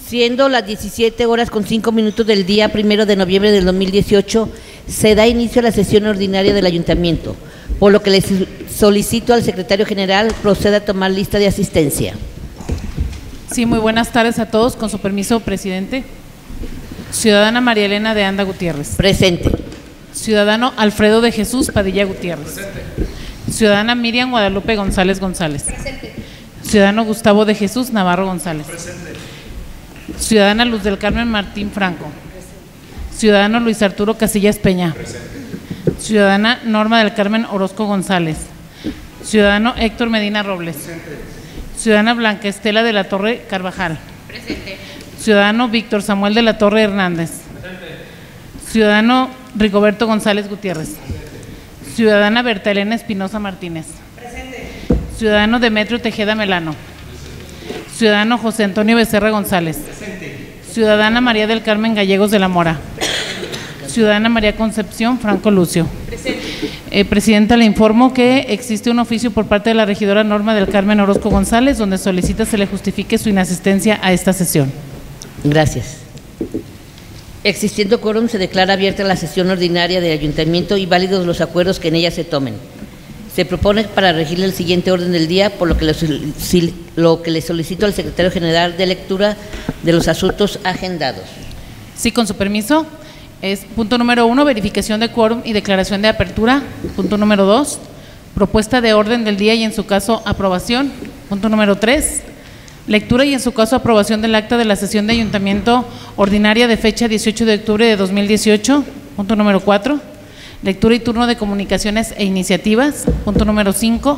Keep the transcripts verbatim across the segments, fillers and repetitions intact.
Siendo las diecisiete horas con cinco minutos del día primero de noviembre del dos mil dieciocho, se da inicio a la sesión ordinaria del Ayuntamiento, por lo que les solicito al secretario general proceda a tomar lista de asistencia. Sí, muy buenas tardes a todos. Con su permiso, presidente. Ciudadana María Elena de Anda Gutiérrez. Presente. Ciudadano Alfredo de Jesús Padilla Gutiérrez. Presente. Ciudadana Miriam Guadalupe González González. Presente. Ciudadano Gustavo de Jesús Navarro González. Presente. Ciudadana Luz del Carmen Martín Franco. Ciudadano Luis Arturo Casillas Peña. Presente. Ciudadana Norma del Carmen Orozco González. Ciudadano Héctor Medina Robles. Presente. Ciudadana Blanca Estela de la Torre Carvajal. Presente. Ciudadano Víctor Samuel de la Torre Hernández. Presente. Ciudadano Rigoberto González Gutiérrez. Ciudadana Berta Elena Espinosa Martínez. Presente. Ciudadano Demetrio Tejeda Melano. Ciudadano José Antonio Becerra González. Presente. Ciudadana María del Carmen Gallegos de la Mora. Ciudadana María Concepción Franco Lucio. Presente. Eh, Presidenta, le informo que existe un oficio por parte de la regidora Norma del Carmen Orozco González, donde solicita se le justifique su inasistencia a esta sesión. Gracias. Existiendo quórum, se declara abierta la sesión ordinaria del Ayuntamiento y válidos los acuerdos que en ella se tomen. Se propone para regirle el siguiente orden del día, por lo que, le, lo que le solicito al secretario general de lectura de los asuntos agendados. Sí, con su permiso. Es punto número uno, verificación de quórum y declaración de apertura. Punto número dos, propuesta de orden del día y en su caso aprobación. Punto número tres, lectura y en su caso aprobación del acta de la sesión de Ayuntamiento ordinaria de fecha dieciocho de octubre de dos mil dieciocho. Punto número cuatro, lectura y turno de comunicaciones e iniciativas. Punto número cinco,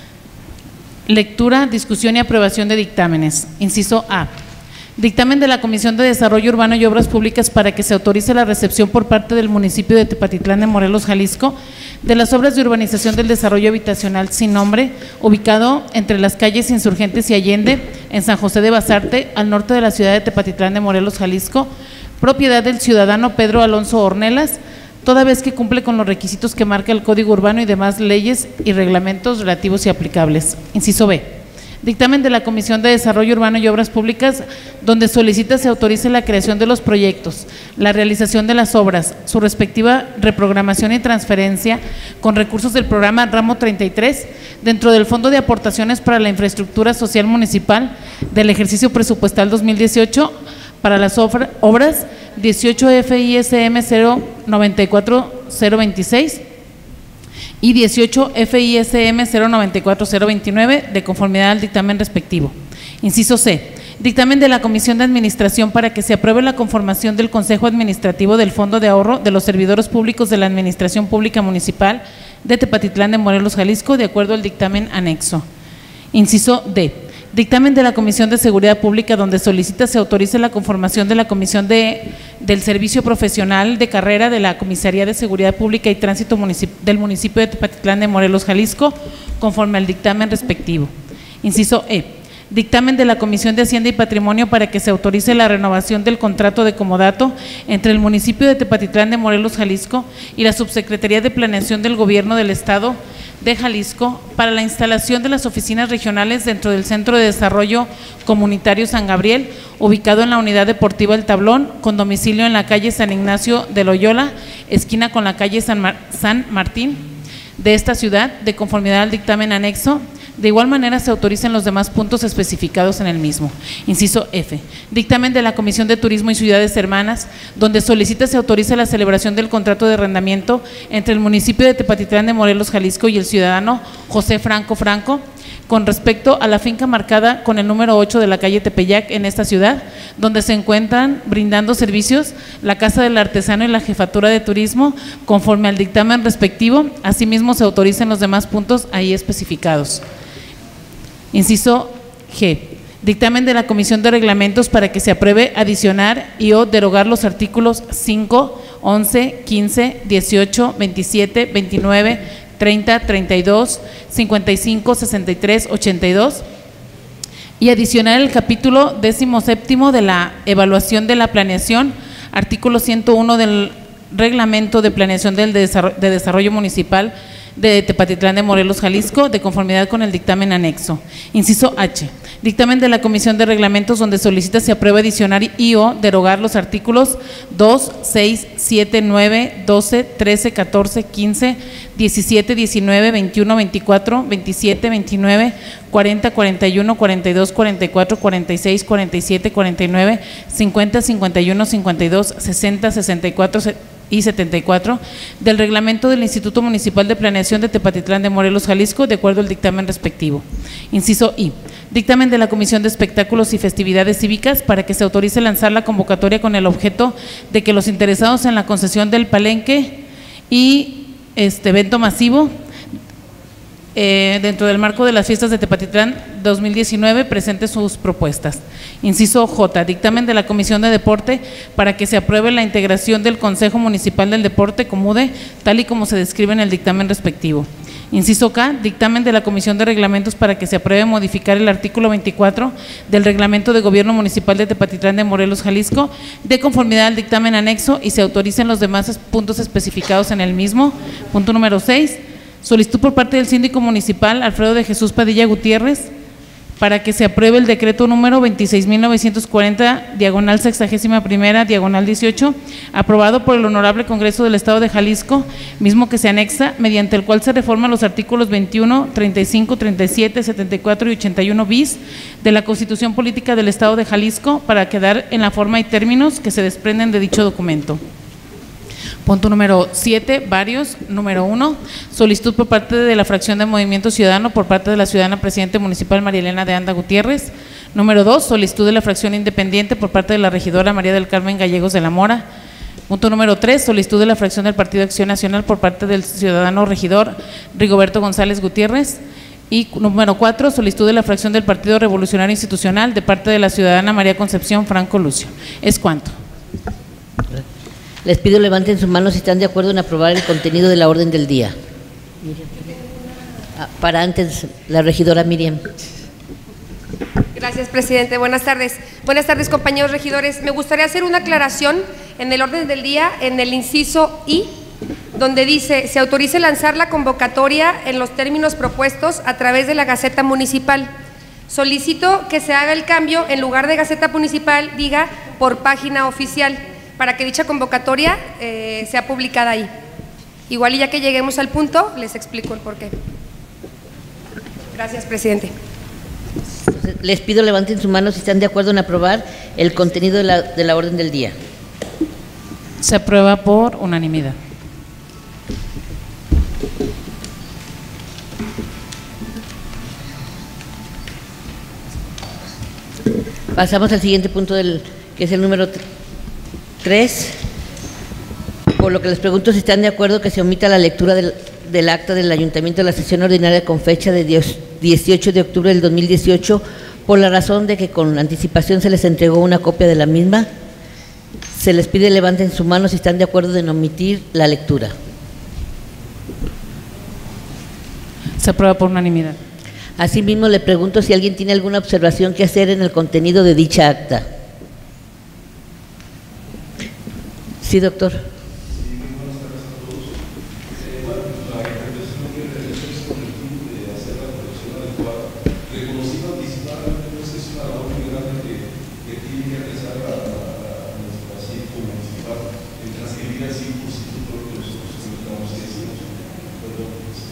lectura, discusión y aprobación de dictámenes. Inciso A. Dictamen de la Comisión de Desarrollo Urbano y Obras Públicas para que se autorice la recepción por parte del municipio de Tepatitlán de Morelos, Jalisco, de las obras de urbanización del desarrollo habitacional sin nombre, ubicado entre las calles Insurgentes y Allende, en San José de Basarte, al norte de la ciudad de Tepatitlán de Morelos, Jalisco, propiedad del ciudadano Pedro Alonso Ornelas, toda vez que cumple con los requisitos que marca el Código Urbano y demás leyes y reglamentos relativos y aplicables. Inciso B. Dictamen de la Comisión de Desarrollo Urbano y Obras Públicas, donde solicita se autorice la creación de los proyectos, la realización de las obras, su respectiva reprogramación y transferencia con recursos del programa Ramo treinta y tres, dentro del Fondo de Aportaciones para la Infraestructura Social Municipal del ejercicio presupuestal dos mil dieciocho, para las obras dieciocho F I S M cero noventa y cuatro cero veintiséis y dieciocho F I S M cero noventa y cuatro cero veintinueve, de conformidad al dictamen respectivo. Inciso C. Dictamen de la Comisión de Administración para que se apruebe la conformación del Consejo Administrativo del Fondo de Ahorro de los Servidores Públicos de la Administración Pública Municipal de Tepatitlán de Morelos, Jalisco, de acuerdo al dictamen anexo. Inciso D. Dictamen de la Comisión de Seguridad Pública, donde solicita se autorice la conformación de la Comisión de, del Servicio Profesional de Carrera de la Comisaría de Seguridad Pública y Tránsito municip, del municipio de Tepatitlán de Morelos, Jalisco, conforme al dictamen respectivo. Inciso E. Dictamen de la Comisión de Hacienda y Patrimonio para que se autorice la renovación del contrato de comodato entre el municipio de Tepatitlán de Morelos, Jalisco, y la Subsecretaría de Planeación del Gobierno del Estado de Jalisco para la instalación de las oficinas regionales dentro del Centro de Desarrollo Comunitario San Gabriel, ubicado en la Unidad Deportiva El Tablón, con domicilio en la calle San Ignacio de Loyola, esquina con la calle San, Mar- San Martín de esta ciudad, de conformidad al dictamen anexo. De igual manera se autorizan los demás puntos especificados en el mismo. Inciso F. Dictamen de la Comisión de Turismo y Ciudades Hermanas, donde solicita se autorice la celebración del contrato de arrendamiento entre el municipio de Tepatitlán de Morelos, Jalisco, y el ciudadano José Franco Franco, con respecto a la finca marcada con el número ocho de la calle Tepeyac en esta ciudad, donde se encuentran brindando servicios la Casa del Artesano y la Jefatura de Turismo, conforme al dictamen respectivo. Asimismo, se autorizan los demás puntos ahí especificados. Inciso G. Dictamen de la Comisión de Reglamentos para que se apruebe adicionar y o derogar los artículos cinco, once, quince, dieciocho, veintisiete, veintinueve, treinta, treinta y dos, cincuenta y cinco, sesenta y tres, ochenta y dos y adicionar el capítulo décimo séptimo de la evaluación de la planeación, artículo ciento uno del Reglamento de Planeación del Desarrollo, de Desarrollo Municipal de Tepatitlán de Morelos, Jalisco, de conformidad con el dictamen anexo. Inciso H. Dictamen de la Comisión de Reglamentos, donde solicita se apruebe adicionar y o derogar los artículos dos, seis, siete, nueve, doce, trece, catorce, quince, diecisiete, diecinueve, veintiuno, veinticuatro, veintisiete, veintinueve, cuarenta, cuarenta y uno, cuarenta y dos, cuarenta y cuatro, cuarenta y seis, cuarenta y siete, cuarenta y nueve, cincuenta, cincuenta y uno, cincuenta y dos, sesenta, sesenta y cuatro y setenta y cuatro del reglamento del Instituto Municipal de Planeación de Tepatitlán de Morelos, Jalisco, de acuerdo al dictamen respectivo. Inciso I. Dictamen de la Comisión de Espectáculos y Festividades Cívicas para que se autorice lanzar la convocatoria con el objeto de que los interesados en la concesión del palenque y este evento masivo Eh, dentro del marco de las fiestas de Tepatitlán dos mil diecinueve presente sus propuestas. Inciso J, dictamen de la Comisión de Deporte para que se apruebe la integración del Consejo Municipal del Deporte Comude, tal y como se describe en el dictamen respectivo. Inciso K, dictamen de la Comisión de Reglamentos para que se apruebe modificar el artículo veinticuatro del Reglamento de Gobierno Municipal de Tepatitlán de Morelos, Jalisco, de conformidad al dictamen anexo y se autoricen los demás puntos especificados en el mismo. Punto número seis. Solicitud por parte del síndico municipal Alfredo de Jesús Padilla Gutiérrez para que se apruebe el decreto número veintiséis mil novecientos cuarenta, diagonal sexagésima primera, diagonal dieciocho, aprobado por el Honorable Congreso del Estado de Jalisco, mismo que se anexa, mediante el cual se reforman los artículos veintiuno, treinta y cinco, treinta y siete, setenta y cuatro y ochenta y uno bis de la Constitución Política del Estado de Jalisco para quedar en la forma y términos que se desprenden de dicho documento. Punto número siete, varios. Número uno, solicitud por parte de la fracción de Movimiento Ciudadano por parte de la ciudadana presidente municipal María Elena de Anda Gutiérrez. Número dos, solicitud de la fracción independiente por parte de la regidora María del Carmen Gallegos de la Mora. Punto número tres, solicitud de la fracción del Partido Acción Nacional por parte del ciudadano regidor Rigoberto González Gutiérrez. Y número cuatro, solicitud de la fracción del Partido Revolucionario Institucional de parte de la ciudadana María Concepción Franco Lucio. ¿Es cuánto? Les pido levanten sus manos si están de acuerdo en aprobar el contenido de la orden del día. Ah, para antes, la regidora Miriam. Gracias, presidente. Buenas tardes. Buenas tardes, compañeros regidores. Me gustaría hacer una aclaración en el orden del día, en el inciso I, donde dice, se autorice lanzar la convocatoria en los términos propuestos a través de la Gaceta Municipal. Solicito que se haga el cambio, en lugar de Gaceta Municipal, diga por página oficial, para que dicha convocatoria eh, sea publicada ahí. Igual y ya que lleguemos al punto, les explico el porqué. Gracias, presidente. Les pido levanten sus manos si están de acuerdo en aprobar el contenido de la, de la orden del día. Se aprueba por unanimidad. Pasamos al siguiente punto, del que es el número tres, por lo que les pregunto si están de acuerdo que se omita la lectura del, del acta del Ayuntamiento de la sesión ordinaria con fecha de dieciocho de octubre del dos mil dieciocho, por la razón de que con anticipación se les entregó una copia de la misma. Se les pide levanten su mano si están de acuerdo en omitir la lectura. Se aprueba por unanimidad. Asimismo, le pregunto si alguien tiene alguna observación que hacer en el contenido de dicha acta. Sí, doctor. Sí, muy buenas tardes a todos. Eh, bueno, la intervención que realizamos con el fin de hacer la corrección adecuada, reconociendo anticipadamente pues, es una labor muy grande que, que tiene que realizar a, a, a nuestra síndico municipal en transcribir al cien por ciento todo lo que nosotros comentamos que decimos. Perdón,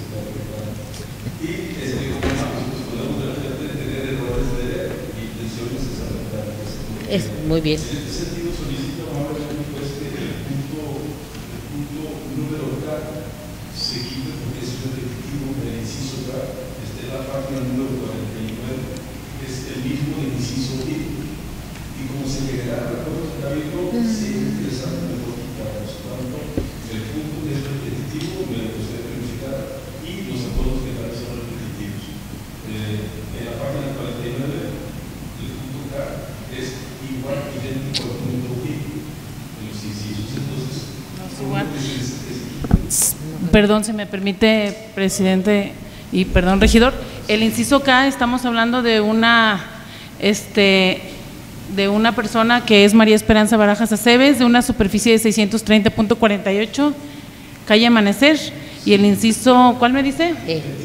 y este, pues, podemos de repente tener errores de intenciones desacertadas. Es muy bien. En este sentido, solicito amablemente pues, que el punto, el punto número K se quite porque es repetitivo del inciso K, está en la página número cuarenta y nueve, es el mismo del inciso I. Y como se generará recuerdos de David, sería interesante mejor quitarlos. Por tanto, el punto es repetitivo, me lo gustaría verificar, y los acuerdos generales son repetitivos. Eh, en la página cuarenta y nueve, el punto K es igual, idéntico al punto I de los incisos. Entonces, no es igual. Perdón, si me permite, presidente, y perdón, regidor, el inciso K estamos hablando de una, este, de una persona que es María Esperanza Barajas Aceves, de una superficie de seiscientos treinta punto cuarenta y ocho, calle Amanecer, y el inciso, ¿cuál me dice? Eh.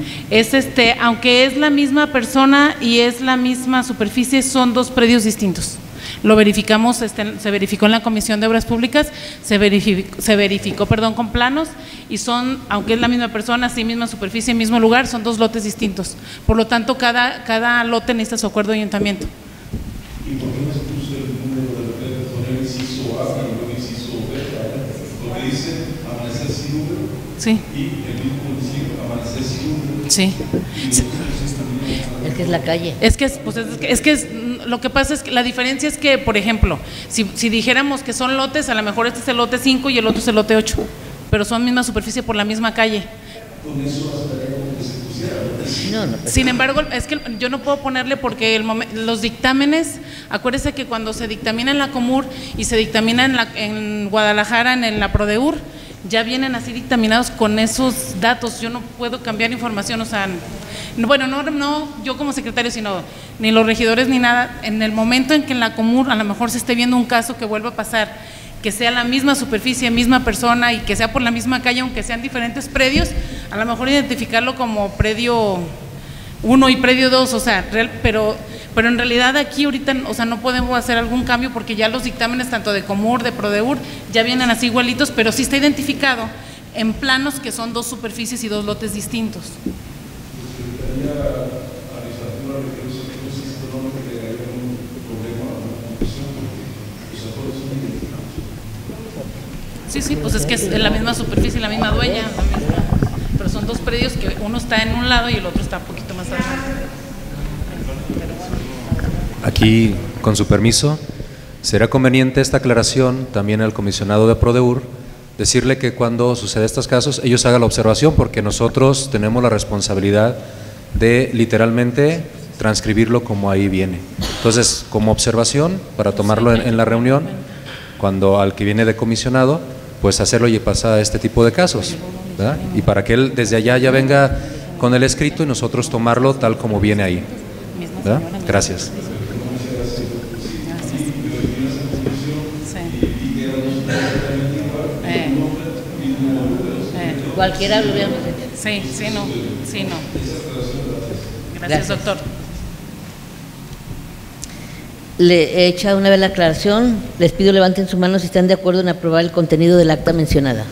Es este, aunque es la misma persona y es la misma superficie, son dos predios distintos. Lo verificamos, este, se verificó en la Comisión de Obras Públicas, se verificó, se verificó perdón, con planos, y son, aunque es la misma persona, sí, misma superficie, mismo lugar, son dos lotes distintos. Por lo tanto, cada, cada lote necesita su acuerdo de ayuntamiento. ¿Y por qué no se puso el número de la poner el inciso A y luego el inciso B? Porque dice amanecer sin número. Sí. Y el mismo municipio amanecer sin número. Sí. Sí. Es que es la calle. Es que, es, pues es, que, es que es, lo que pasa es que la diferencia es que, por ejemplo, si, si dijéramos que son lotes, a lo mejor este es el lote cinco y el otro es el lote ocho, pero son misma superficie por la misma calle. Con eso bastaría como que se pusiera. No, no, Sin embargo, es que yo no puedo ponerle porque el momen, los dictámenes, acuérdese que cuando se dictamina en la Comur y se dictamina en, la, en Guadalajara, en, en la Prodeur, ya vienen así dictaminados con esos datos. Yo no puedo cambiar información, o sea, bueno, no, no yo como secretario, sino ni los regidores ni nada. En el momento en que en la Comur a lo mejor se esté viendo un caso que vuelva a pasar, que sea la misma superficie, misma persona y que sea por la misma calle, aunque sean diferentes predios, a lo mejor identificarlo como predio uno y predio dos, o sea, real, pero, pero en realidad aquí ahorita, o sea, no podemos hacer algún cambio porque ya los dictámenes tanto de Comur, de Prodeur, ya vienen así igualitos, pero sí está identificado en planos que son dos superficies y dos lotes distintos. Sí, sí, pues es que es la misma superficie, la misma dueña, la misma, pero son dos predios que uno está en un lado y el otro está un poquito más adelante. Aquí, con su permiso, será conveniente esta aclaración también al comisionado de Prodeur, decirle que cuando sucede estos casos, ellos hagan la observación, porque nosotros tenemos la responsabilidad de literalmente transcribirlo como ahí viene. Entonces, como observación, para tomarlo en, en la reunión, cuando al que viene de comisionado, pues hacerlo y pasa este tipo de casos, ¿verdad? Y para que él desde allá ya venga con el escrito y nosotros tomarlo tal como viene ahí, ¿verdad? Gracias. Cualquiera lo hubiéramos hecho. Sí, sí, no, sí, no. Gracias, doctor. Le he hecho una vez la aclaración. Les pido levanten su mano si están de acuerdo en aprobar el contenido del acta mencionada.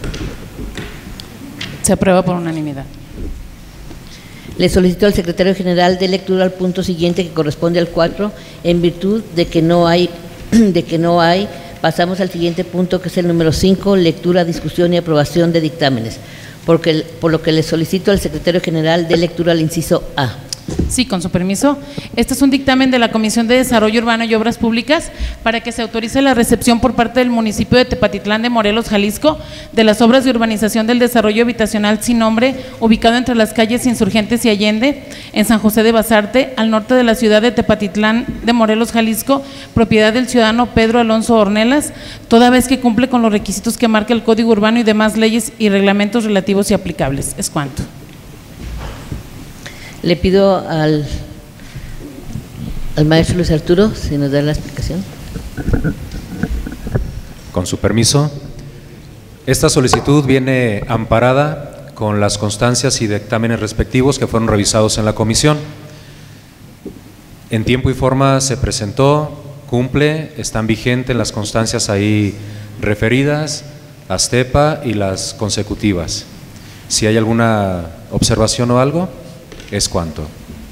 Se aprueba por unanimidad. Le solicito al secretario general de lectura al punto siguiente que corresponde al cuatro, en virtud de que no hay, de que no hay, pasamos al siguiente punto, que es el número cinco, lectura, discusión y aprobación de dictámenes, porque, por lo que le solicito al secretario general de lectura al inciso A. Sí, con su permiso. Este es un dictamen de la Comisión de Desarrollo Urbano y Obras Públicas para que se autorice la recepción por parte del municipio de Tepatitlán de Morelos, Jalisco, de las obras de urbanización del desarrollo habitacional sin nombre, ubicado entre las calles Insurgentes y Allende, en San José de Basarte, al norte de la ciudad de Tepatitlán de Morelos, Jalisco, propiedad del ciudadano Pedro Alonso Ornelas, toda vez que cumple con los requisitos que marca el Código Urbano y demás leyes y reglamentos relativos y aplicables. Es cuanto. Le pido al, al maestro Luis Arturo si nos da la explicación. Con su permiso, esta solicitud viene amparada con las constancias y dictámenes respectivos que fueron revisados en la comisión. En tiempo y forma se presentó, cumple, están vigentes las constancias ahí referidas, las TEPA y las consecutivas. Si hay alguna observación o algo, es cuanto.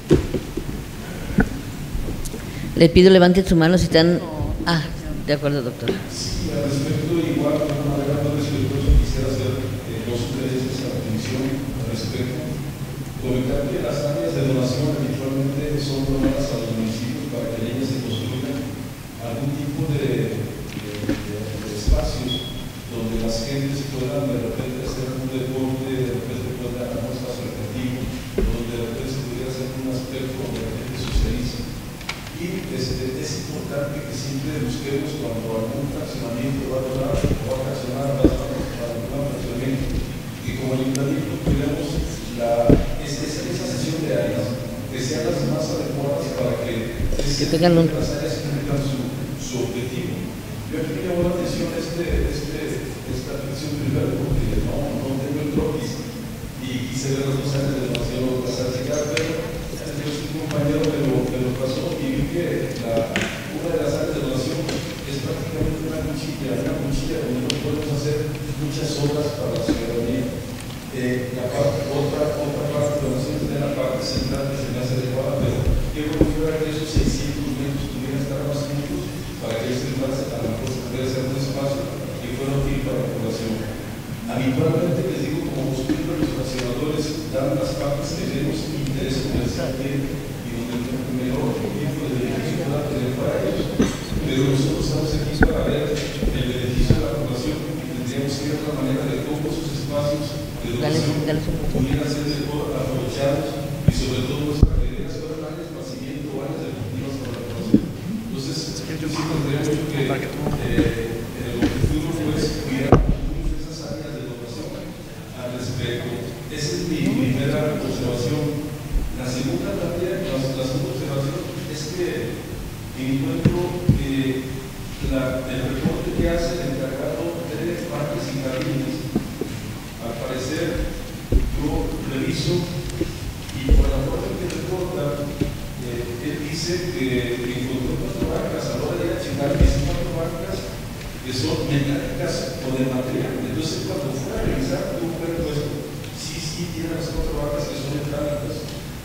Le pido levanten su mano si están. Ah, de acuerdo, doctor. Sí, al respecto, igual, de una manera más respetuosa, quisiera hacer eh, dos sugerencias a la comisión al respecto. Comentar que las áreas de donación habitualmente son donadas a los municipios para que en ellas se construyan algún tipo de, de, de, de espacios donde las gentes puedan de repente hacer un deporte, de repente puedan hacer un espacio recreativo, donde de repente se pudiera hacer un aspecto donde de repente socializa. Y este, es importante que siempre busquemos cuando algún fraccionamiento va a donar o va a fraccionar a algún fraccionamiento, y como ayuntamiento cuidemos la, esa, esa sesión de áreas que sean las más adecuadas para que, que tengan un... las áreas cumplan su, su objetivo. Yo aquí me llamó la atención este, este, esta fracción primero porque no, no tengo el croquis. y quise ver las dos áreas de donación o pasarse acá, pero yo soy un compañero que lo, que lo pasó y vi que la, una de las áreas de donación es prácticamente una cuchilla, una cuchilla donde no podemos hacer muchas obras para la ciudadanía. Eh, la parte, otra, otra parte de donación de la parte central que se me hace adecuada, pero quiero configurar que esos seiscientos metros pudieran estar más juntos para que ellos a la cosa pudiera ser un espacio que fuera útil para la población. Habitualmente les digo, como costumbre, los estacionadores dan las partes que tenemos interés comercial y donde el mejor tiempo de beneficio pueda tener para ellos. Pero nosotros estamos aquí para ver el beneficio de la población y tendríamos que ver la manera de cómo esos espacios de donación pudieran ser mejor aprovechados y sobre todo pues, para que debieran ser áreas de esparcimiento o áreas deportivas para la población. Entonces, yo sí tendría mucho que eh, el objetivo pues cuidar esas áreas de donación al respecto. Esa es mi primera observación. La segunda también, la, la segunda observación es que encuentro que la, el reporte que hace el encargado de parques y jardines, al parecer, yo reviso y por la forma que reporta, eh, él dice que, que encontró cuatro bancas, a la hora de ir a checar, dice cuatro bancas que son mecánicas o de material. Entonces, cuando fue a revisar, tuvo que ver puesto, sí, sí, tiene las cuatro bancas que son mecánicas,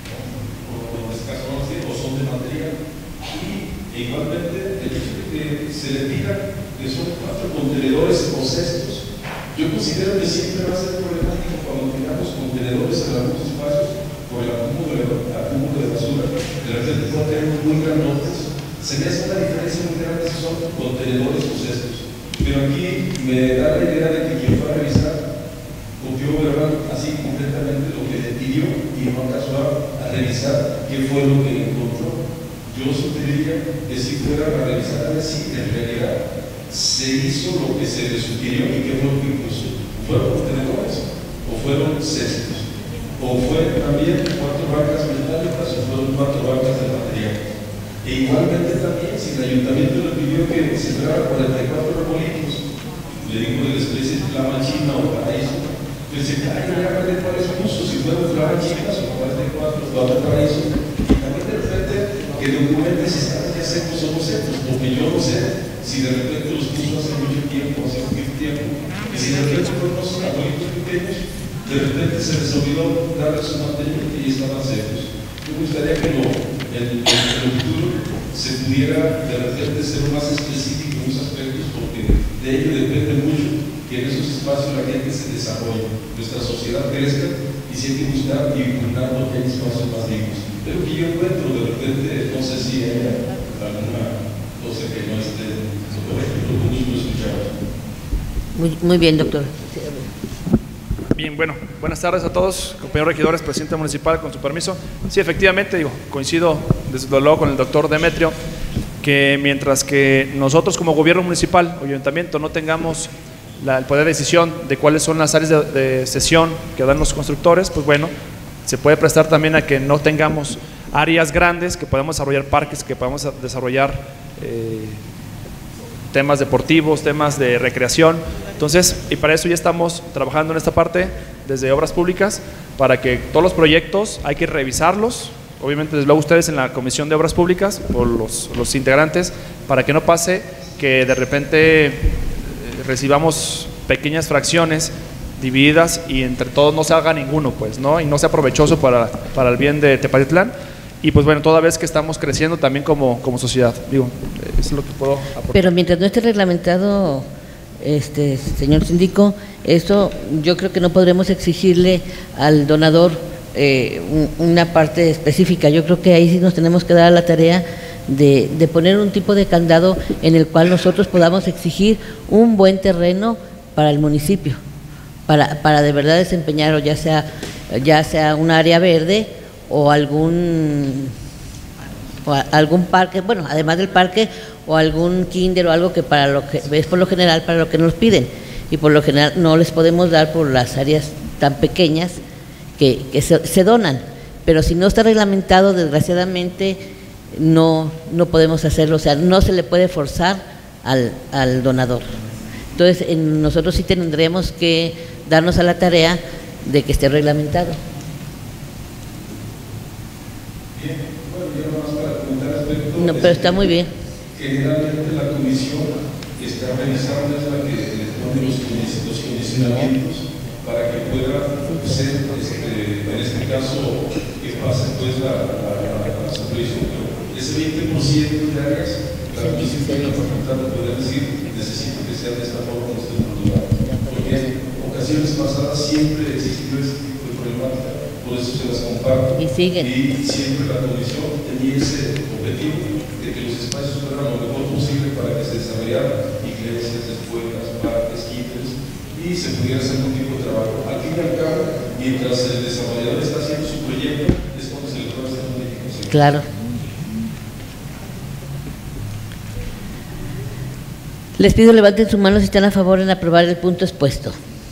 o, o, o son de material. Y igualmente, el hecho de que se le diga que son cuatro contenedores o cestos, yo considero que siempre va a ser problemático cuando tengamos contenedores en algunos espacios por el acúmulo de, acúmulo de basura. De repente puede tener muy grandes. Se me hace una diferencia muy grande si son contenedores o cestos. Pero aquí me da la idea de que quien fue a revisar copió, ¿verdad?, así completamente lo que le pidió y no alcanzó a revisar qué fue lo que encontró. Yo sugeriría que si fuera a revisar a ver si en realidad se hizo lo que se le sugirió y qué fue lo que incluso fueron contenedores o fueron cestos o fue también cuatro bancas metálicas o fueron cuatro bancas de material. E igualmente también si el ayuntamiento le pidió que se fuera cuarenta y cuatro remolinos, le digo de la especie de flama china o paraíso, pues se cae ya de cuáles son usos, si fueron flamas chinas o cuarenta y cuatro, cuatro paraíso. También de repente que documenten si están ya secos o no secos, porque yo no sé si de repente los puso hace mucho tiempo, hace mucho tiempo, y si de repente fueron unos arbolitos pequeños, de repente se les olvidó darles su mantenimiento y estaban secos. Me gustaría que lo, el, el, el futuro se pudiera de repente ser más específico en esos aspectos, porque de ello depende mucho que en esos espacios la gente se desarrolle, nuestra sociedad crezca y si hay que buscar y impugnar lo que hay espacios más dignos. Pero que yo encuentro de repente, no sé si hay alguna cosa que no esté correcta, pero con gusto escuchar. Muy, muy bien, doctor. Bien, bueno, buenas tardes a todos, compañeros regidores, presidente municipal, con su permiso. Sí, efectivamente, digo, coincido desde luego con el doctor Demetrio, que mientras que nosotros como gobierno municipal o ayuntamiento no tengamos la, el poder de decisión de cuáles son las áreas de, de cesión que dan los constructores, pues bueno, se puede prestar también a que no tengamos áreas grandes, que podamos desarrollar parques, que podamos desarrollar eh, temas deportivos, temas de recreación. Entonces, y para eso ya estamos trabajando en esta parte desde Obras Públicas, para que todos los proyectos hay que revisarlos, obviamente desde luego ustedes en la Comisión de Obras Públicas, por los, los integrantes, para que no pase que de repente eh, recibamos pequeñas fracciones divididas y entre todos no se haga ninguno, pues, ¿no? Y no sea provechoso para, para el bien de Tepatitlán. Y pues bueno, toda vez que estamos creciendo también como, como sociedad, digo, es lo que puedo aportar. Pero mientras no esté reglamentado, este señor síndico, esto yo creo que no podremos exigirle al donador eh, un, una parte específica. Yo creo que ahí sí nos tenemos que dar a la tarea de, de poner un tipo de candado en el cual nosotros podamos exigir un buen terreno para el municipio, para, para de verdad desempeñar, o ya sea, ya sea un área verde o algún o algún parque, bueno, además del parque, o algún kinder o algo que para lo que es por lo general para lo que nos piden, y por lo general no les podemos dar por las áreas tan pequeñas que, que se, se donan, pero si no está reglamentado, desgraciadamente no, no podemos hacerlo, o sea, no se le puede forzar al, al donador. Entonces, en, nosotros sí tendremos que darnos a la tarea de que esté reglamentado. Bien, bueno, yo nada más para comentar respecto. No, pero está muy bien. Generalmente la comisión que está revisando es la que le pone los, los condicionamientos para que pueda ser, este, en este caso, que pase pues la, la, la, la supervisión. Ese veinte por ciento de áreas, la comisión tiene la facultad de poder decir, necesito que sea de esta forma en este lugar. Porque en ocasiones pasadas siempre existió este tipo de problemática, por eso se las comparto. Y siguen. Y siempre la comisión tenía ese objetivo de que los espacios fueran lo mejor posible para que se desarrollaran iglesias, escuelas, parques, quintos, y se pudiera hacer un tipo de trabajo. Al fin y al cabo, mientras el desarrollador está haciendo su proyecto, es cuando se le puede hacer una modificación. Claro. Les pido levanten su mano si están a favor en aprobar el punto expuesto.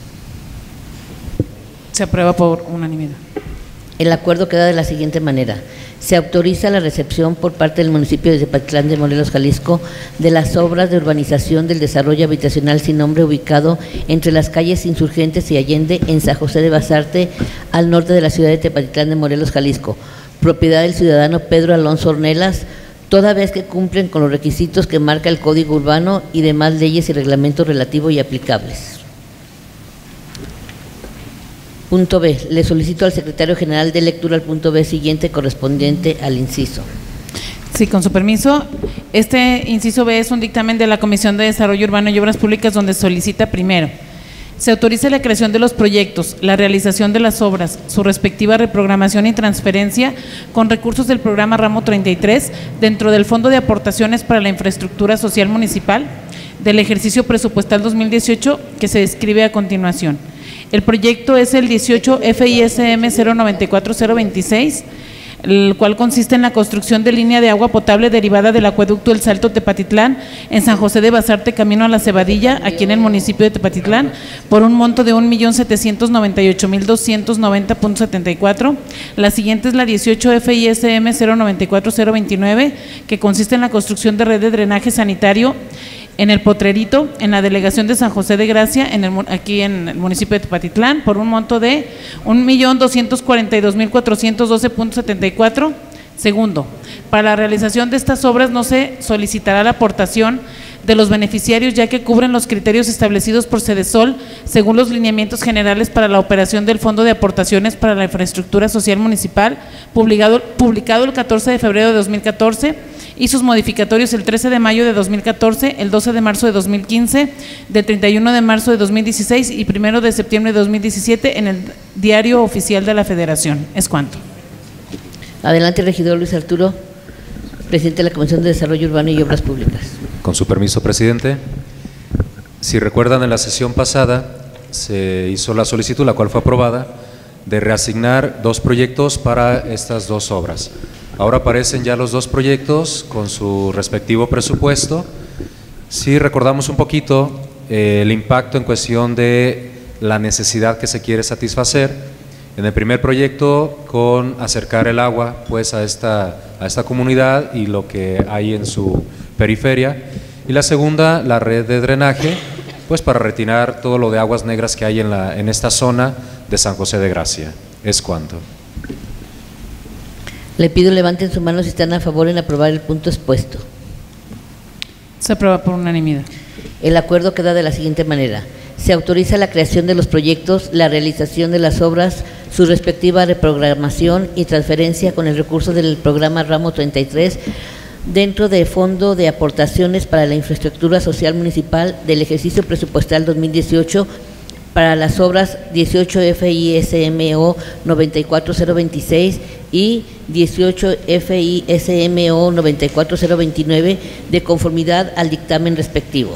Se aprueba por unanimidad. El acuerdo queda de la siguiente manera. Se autoriza la recepción por parte del municipio de Tepatitlán de Morelos, Jalisco, de las obras de urbanización del desarrollo habitacional sin nombre ubicado entre las calles Insurgentes y Allende en San José de Basarte, al norte de la ciudad de Tepatitlán de Morelos, Jalisco, propiedad del ciudadano Pedro Alonso Ornelas, toda vez que cumplen con los requisitos que marca el Código Urbano y demás leyes y reglamentos relativos y aplicables. Punto B. Le solicito al secretario general de lectura al punto B siguiente correspondiente al inciso. Sí, con su permiso. Este inciso B es un dictamen de la Comisión de Desarrollo Urbano y Obras Públicas donde solicita primero, se autoriza la creación de los proyectos, la realización de las obras, su respectiva reprogramación y transferencia con recursos del programa Ramo treinta y tres dentro del Fondo de Aportaciones para la Infraestructura Social Municipal del ejercicio presupuestal dos mil dieciocho que se describe a continuación. El proyecto es el dieciocho F I S M cero noventa y cuatro cero veintiséis, el cual consiste en la construcción de línea de agua potable derivada del acueducto El Salto Tepatitlán en San José de Basarte, camino a la Cebadilla, aquí en el municipio de Tepatitlán, por un monto de un millón setecientos noventa y ocho mil doscientos noventa punto setenta y cuatro. La siguiente es la dieciocho F I S M cero noventa y cuatro cero veintinueve, que consiste en la construcción de red de drenaje sanitario en el Potrerito, en la delegación de San José de Gracia, en el, aquí en el municipio de Tepatitlán, por un monto de un millón doscientos cuarenta y dos mil cuatrocientos doce punto setenta y cuatro. Segundo, para la realización de estas obras no se solicitará la aportación de los beneficiarios, ya que cubren los criterios establecidos por Sedesol según los lineamientos generales para la operación del Fondo de Aportaciones para la Infraestructura Social Municipal, publicado, publicado el catorce de febrero de dos mil catorce, y sus modificatorios el trece de mayo de dos mil catorce, el doce de marzo de dos mil quince, del treinta y uno de marzo de dos mil dieciséis y primero de septiembre de dos mil diecisiete en el Diario Oficial de la Federación. Es cuanto. Adelante, regidor Luis Arturo, presidente de la Comisión de Desarrollo Urbano y Obras Públicas. Con su permiso, presidente. Si recuerdan, en la sesión pasada se hizo la solicitud, la cual fue aprobada, de reasignar dos proyectos para estas dos obras. Ahora aparecen ya los dos proyectos con su respectivo presupuesto. Si recordamos un poquito eh, el impacto en cuestión de la necesidad que se quiere satisfacer, en el primer proyecto con acercar el agua pues a esta, a esta comunidad y lo que hay en su periferia, y la segunda, la red de drenaje, pues para retirar todo lo de aguas negras que hay en, la, en esta zona de San José de Gracia. Es cuanto. Le pido levanten su mano si están a favor en aprobar el punto expuesto. Se aprueba por unanimidad. El acuerdo queda de la siguiente manera. Se autoriza la creación de los proyectos, la realización de las obras, su respectiva reprogramación y transferencia con el recurso del programa Ramo treinta y tres dentro del Fondo de Aportaciones para la Infraestructura Social Municipal del ejercicio presupuestal dos mil dieciocho para las obras dieciocho F I S M O noventa y cuatro cero veintiséis y dieciocho F I S M O noventa y cuatro cero veintinueve de conformidad al dictamen respectivo.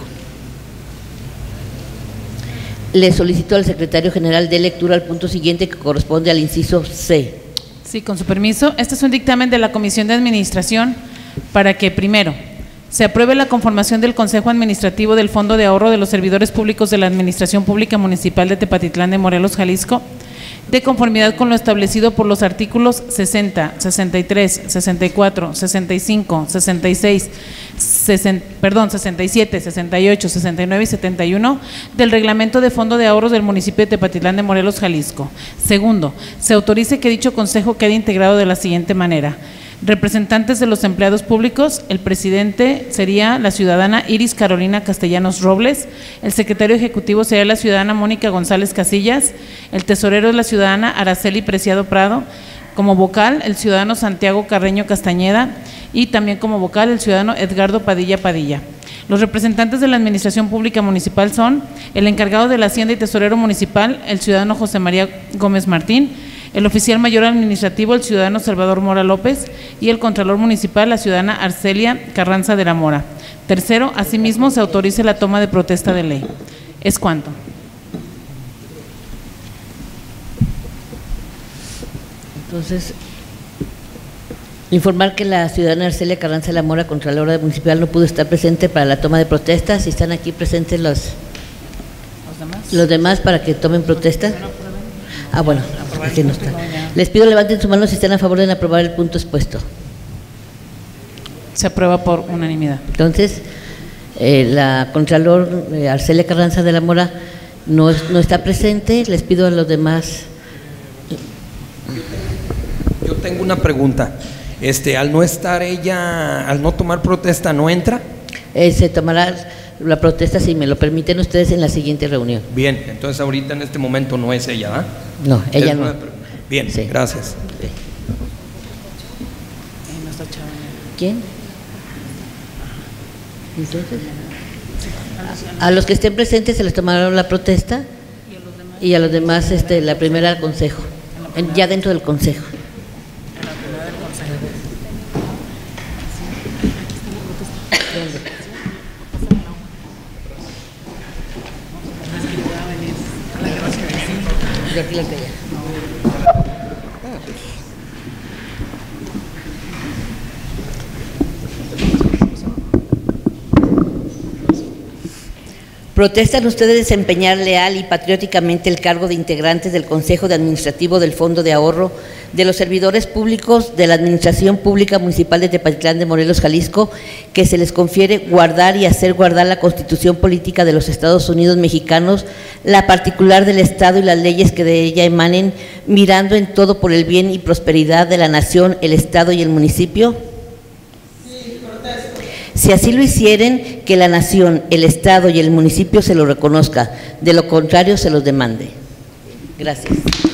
Le solicito al secretario general de lectura al punto siguiente que corresponde al inciso C. Sí, con su permiso. Este es un dictamen de la Comisión de Administración para que, primero, se apruebe la conformación del Consejo Administrativo del Fondo de Ahorro de los Servidores Públicos de la Administración Pública Municipal de Tepatitlán de Morelos, Jalisco, de conformidad con lo establecido por los artículos sesenta, sesenta y tres, sesenta y cuatro, sesenta y cinco, sesenta y seis, sesenta, perdón, sesenta y siete, sesenta y ocho, sesenta y nueve y setenta y uno del Reglamento de Fondo de Ahorros del municipio de Tepatitlán de Morelos, Jalisco. Segundo, se autorice que dicho consejo quede integrado de la siguiente manera: representantes de los empleados públicos, el presidente sería la ciudadana Iris Carolina Castellanos Robles, el secretario ejecutivo sería la ciudadana Mónica González Casillas, el tesorero es la ciudadana Araceli Preciado Prado, como vocal el ciudadano Santiago Carreño Castañeda y también como vocal el ciudadano Edgardo Padilla Padilla. Los representantes de la Administración Pública Municipal son el encargado de la Hacienda y tesorero municipal, el ciudadano José María Gómez Martín, el oficial mayor administrativo, el ciudadano Salvador Mora López, y el contralor municipal, la ciudadana Arcelia Carranza de la Mora. Tercero, asimismo, se autorice la toma de protesta de ley. ¿Es cuánto? Entonces, informar que la ciudadana Arcelia Carranza de la Mora, contralora municipal, no pudo estar presente para la toma de protesta. Si están aquí presentes los, ¿Los, demás? los demás para que tomen protesta. Ah, bueno, aquí no está. Les pido levanten su mano si están a favor de aprobar el punto expuesto. Se aprueba por unanimidad. Entonces, eh, la Contralor eh, Arcelia Carranza de la Mora no, no está presente. Les pido a los demás. Yo tengo una pregunta. Este, al no estar ella, al no tomar protesta, ¿no entra? Eh, se tomará la protesta, si me lo permiten ustedes, en la siguiente reunión. Bien, entonces ahorita en este momento no es ella, ¿verdad? No, ella no. Bien, sí. Gracias. Sí. ¿Quién? Entonces, a los que estén presentes se les tomará la protesta y a los demás este, la primera al consejo, ya dentro del consejo. Aquí la tengo. ¿Protestan ustedes desempeñar leal y patrióticamente el cargo de integrantes del Consejo de Administrativo del Fondo de Ahorro de los servidores públicos de la Administración Pública Municipal de Tepatitlán de Morelos, Jalisco, que se les confiere guardar y hacer guardar la Constitución Política de los Estados Unidos Mexicanos, la particular del Estado y las leyes que de ella emanen, mirando en todo por el bien y prosperidad de la nación, el Estado y el municipio? Si así lo hicieren, que la nación, el Estado y el municipio se lo reconozca, de lo contrario se los demande. Gracias.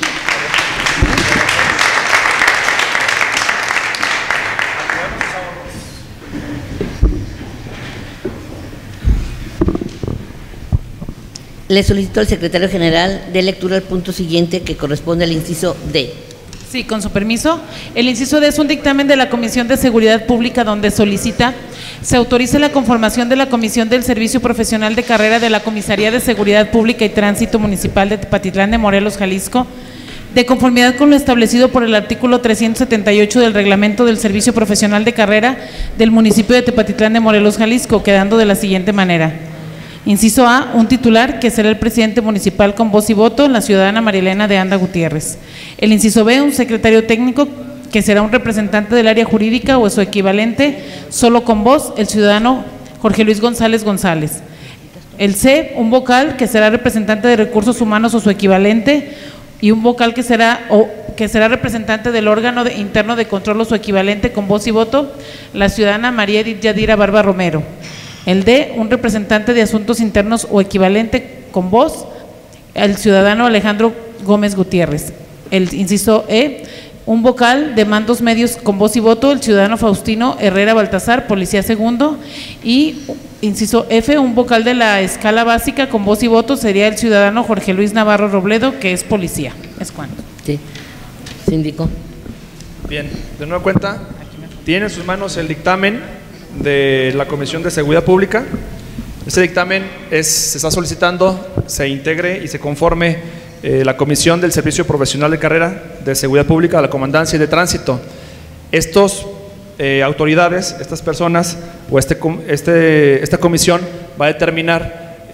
Le solicito al secretario general de lectura al punto siguiente, que corresponde al inciso D. Sí, con su permiso. El inciso D es un dictamen de la Comisión de Seguridad Pública donde solicita se autorice la conformación de la Comisión del Servicio Profesional de Carrera de la Comisaría de Seguridad Pública y Tránsito Municipal de Tepatitlán de Morelos, Jalisco, de conformidad con lo establecido por el artículo trescientos setenta y ocho del Reglamento del Servicio Profesional de Carrera del municipio de Tepatitlán de Morelos, Jalisco, quedando de la siguiente manera. Inciso A, un titular que será el presidente municipal con voz y voto, la ciudadana Marilena de Anda Gutiérrez. El inciso B, un secretario técnico que será un representante del área jurídica o su equivalente, solo con voz, el ciudadano Jorge Luis González González. El C, un vocal que será representante de recursos humanos o su equivalente, y un vocal que será o que será representante del órgano de, interno de control o su equivalente con voz y voto, la ciudadana María Edith Yadira Barba Romero. El D, un representante de asuntos internos o equivalente con voz, el ciudadano Alejandro Gómez Gutiérrez. El inciso E, un vocal de mandos medios con voz y voto, el ciudadano Faustino Herrera Baltasar, policía segundo. Y inciso F, un vocal de la escala básica con voz y voto sería el ciudadano Jorge Luis Navarro Robledo, que es policía. ¿Es cuánto? Sí, síndico. Bien, de nueva cuenta, tiene en sus manos el dictamen de la Comisión de Seguridad Pública. Este dictamen es, se está solicitando se integre y se conforme eh, la Comisión del Servicio Profesional de Carrera de Seguridad Pública, la Comandancia y de Tránsito. Estos eh, autoridades, estas personas o este, este, esta comisión va a determinar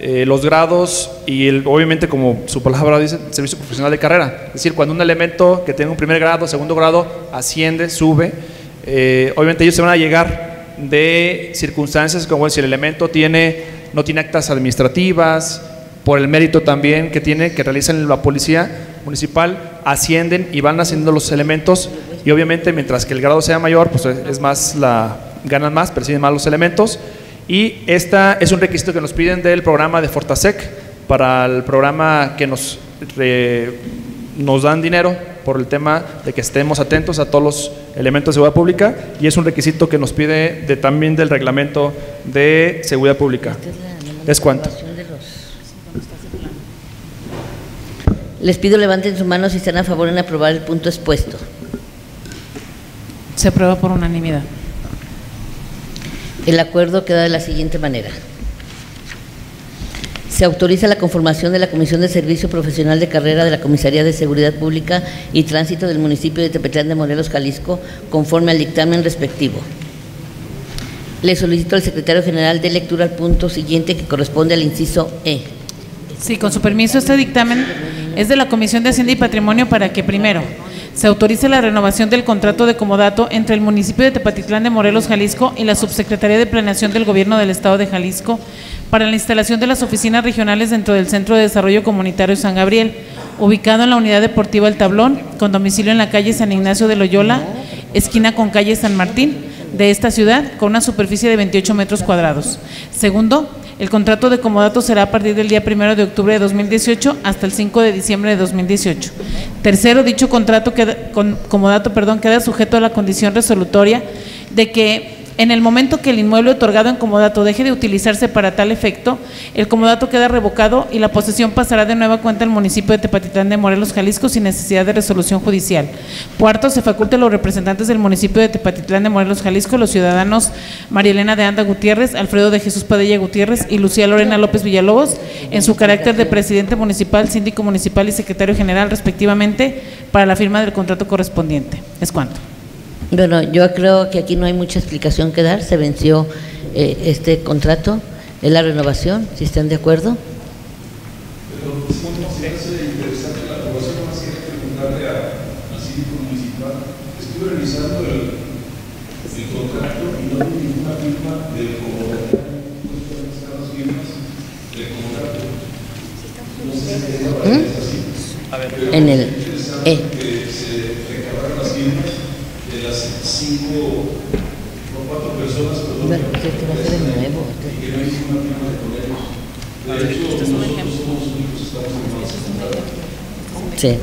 eh, los grados y el, obviamente, como su palabra dice, servicio profesional de carrera. Es decir, cuando un elemento que tenga un primer grado, segundo grado, asciende, sube, eh, obviamente ellos se van a llegar de circunstancias como si el elemento tiene, no tiene actas administrativas, por el mérito también que tiene, que realizan la policía municipal, ascienden y van haciendo los elementos, y obviamente mientras que el grado sea mayor, pues es más la, ganan más, perciben más los elementos. Y esta es un requisito que nos piden del programa de Fortasec, para el programa que nos, re, nos dan dinero por el tema de que estemos atentos a todos los elementos de seguridad pública, y es un requisito que nos pide de, también del reglamento de seguridad pública. ¿Es cuánto? Les pido levanten su mano si están a favor en aprobar el punto expuesto. Se aprueba por unanimidad. El acuerdo queda de la siguiente manera. Se autoriza la conformación de la Comisión de Servicio Profesional de Carrera de la Comisaría de Seguridad Pública y Tránsito del municipio de Tepetlán de Morelos, Jalisco, conforme al dictamen respectivo. Le solicito al secretario general de lectura al punto siguiente, que corresponde al inciso E. Sí, con su permiso, este dictamen es de la Comisión de Hacienda y Patrimonio para que, primero, se autorice la renovación del contrato de comodato entre el municipio de Tepatitlán de Morelos, Jalisco, y la Subsecretaría de Planeación del Gobierno del Estado de Jalisco para la instalación de las oficinas regionales dentro del Centro de Desarrollo Comunitario San Gabriel, ubicado en la Unidad Deportiva El Tablón, con domicilio en la calle San Ignacio de Loyola, esquina con calle San Martín, de esta ciudad, con una superficie de veintiocho metros cuadrados. Segundo, el contrato de comodato será a partir del día primero de octubre de dos mil dieciocho hasta el cinco de diciembre de dos mil dieciocho. Tercero, dicho contrato queda, con, comodato perdón, queda sujeto a la condición resolutoria de que en el momento que el inmueble otorgado en comodato deje de utilizarse para tal efecto, el comodato queda revocado y la posesión pasará de nueva cuenta al municipio de Tepatitlán de Morelos, Jalisco, sin necesidad de resolución judicial. Cuarto, se faculta a los representantes del municipio de Tepatitlán de Morelos, Jalisco, los ciudadanos María Elena de Anda Gutiérrez, Alfredo de Jesús Padilla Gutiérrez y Lucía Lorena López Villalobos, en su carácter de presidente municipal, síndico municipal y secretario general, respectivamente, para la firma del contrato correspondiente. ¿Es cuánto? Bueno, yo creo que aquí no hay mucha explicación que dar. Se venció eh, este contrato, es la renovación, si están de acuerdo. Pero es interesante la aprobación, más que preguntarle al síndico municipal. Estuve revisando el, el contrato y no hay ninguna firma del comodato. ¿Cuáles están las firmas del comodato? No sé si te va a ¿Mm? así. En el E. Que se recabaron las firmas de las cinco o cuatro personas, perdón, Bueno, que este va a ser el nuevo. y que no hay ninguna firma de colegios. De hecho, nosotros somos los únicos que estamos firmados. Sí.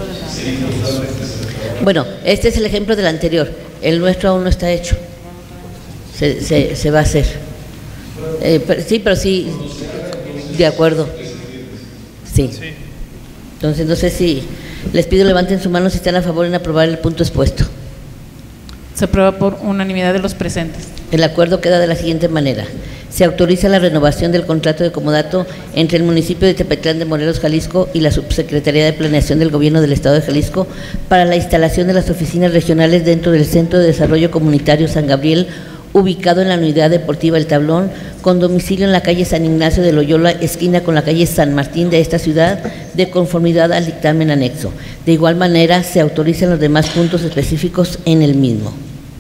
Bueno, este es el ejemplo del anterior. El nuestro aún no está hecho. Se, se, se va a hacer. Eh, pero, sí, pero sí, de acuerdo. Sí. Entonces, no sé si les pido levanten su mano si están a favor en aprobar el punto expuesto. Se aprueba por unanimidad de los presentes. El acuerdo queda de la siguiente manera. Se autoriza la renovación del contrato de comodato entre el municipio de Tepetlán de Morelos, Jalisco, y la Subsecretaría de Planeación del Gobierno del Estado de Jalisco para la instalación de las oficinas regionales dentro del Centro de Desarrollo Comunitario San Gabriel, ubicado en la Unidad Deportiva El Tablón, con domicilio en la calle San Ignacio de Loyola, esquina con la calle San Martín de esta ciudad, de conformidad al dictamen anexo. De igual manera, se autorizan los demás puntos específicos en el mismo.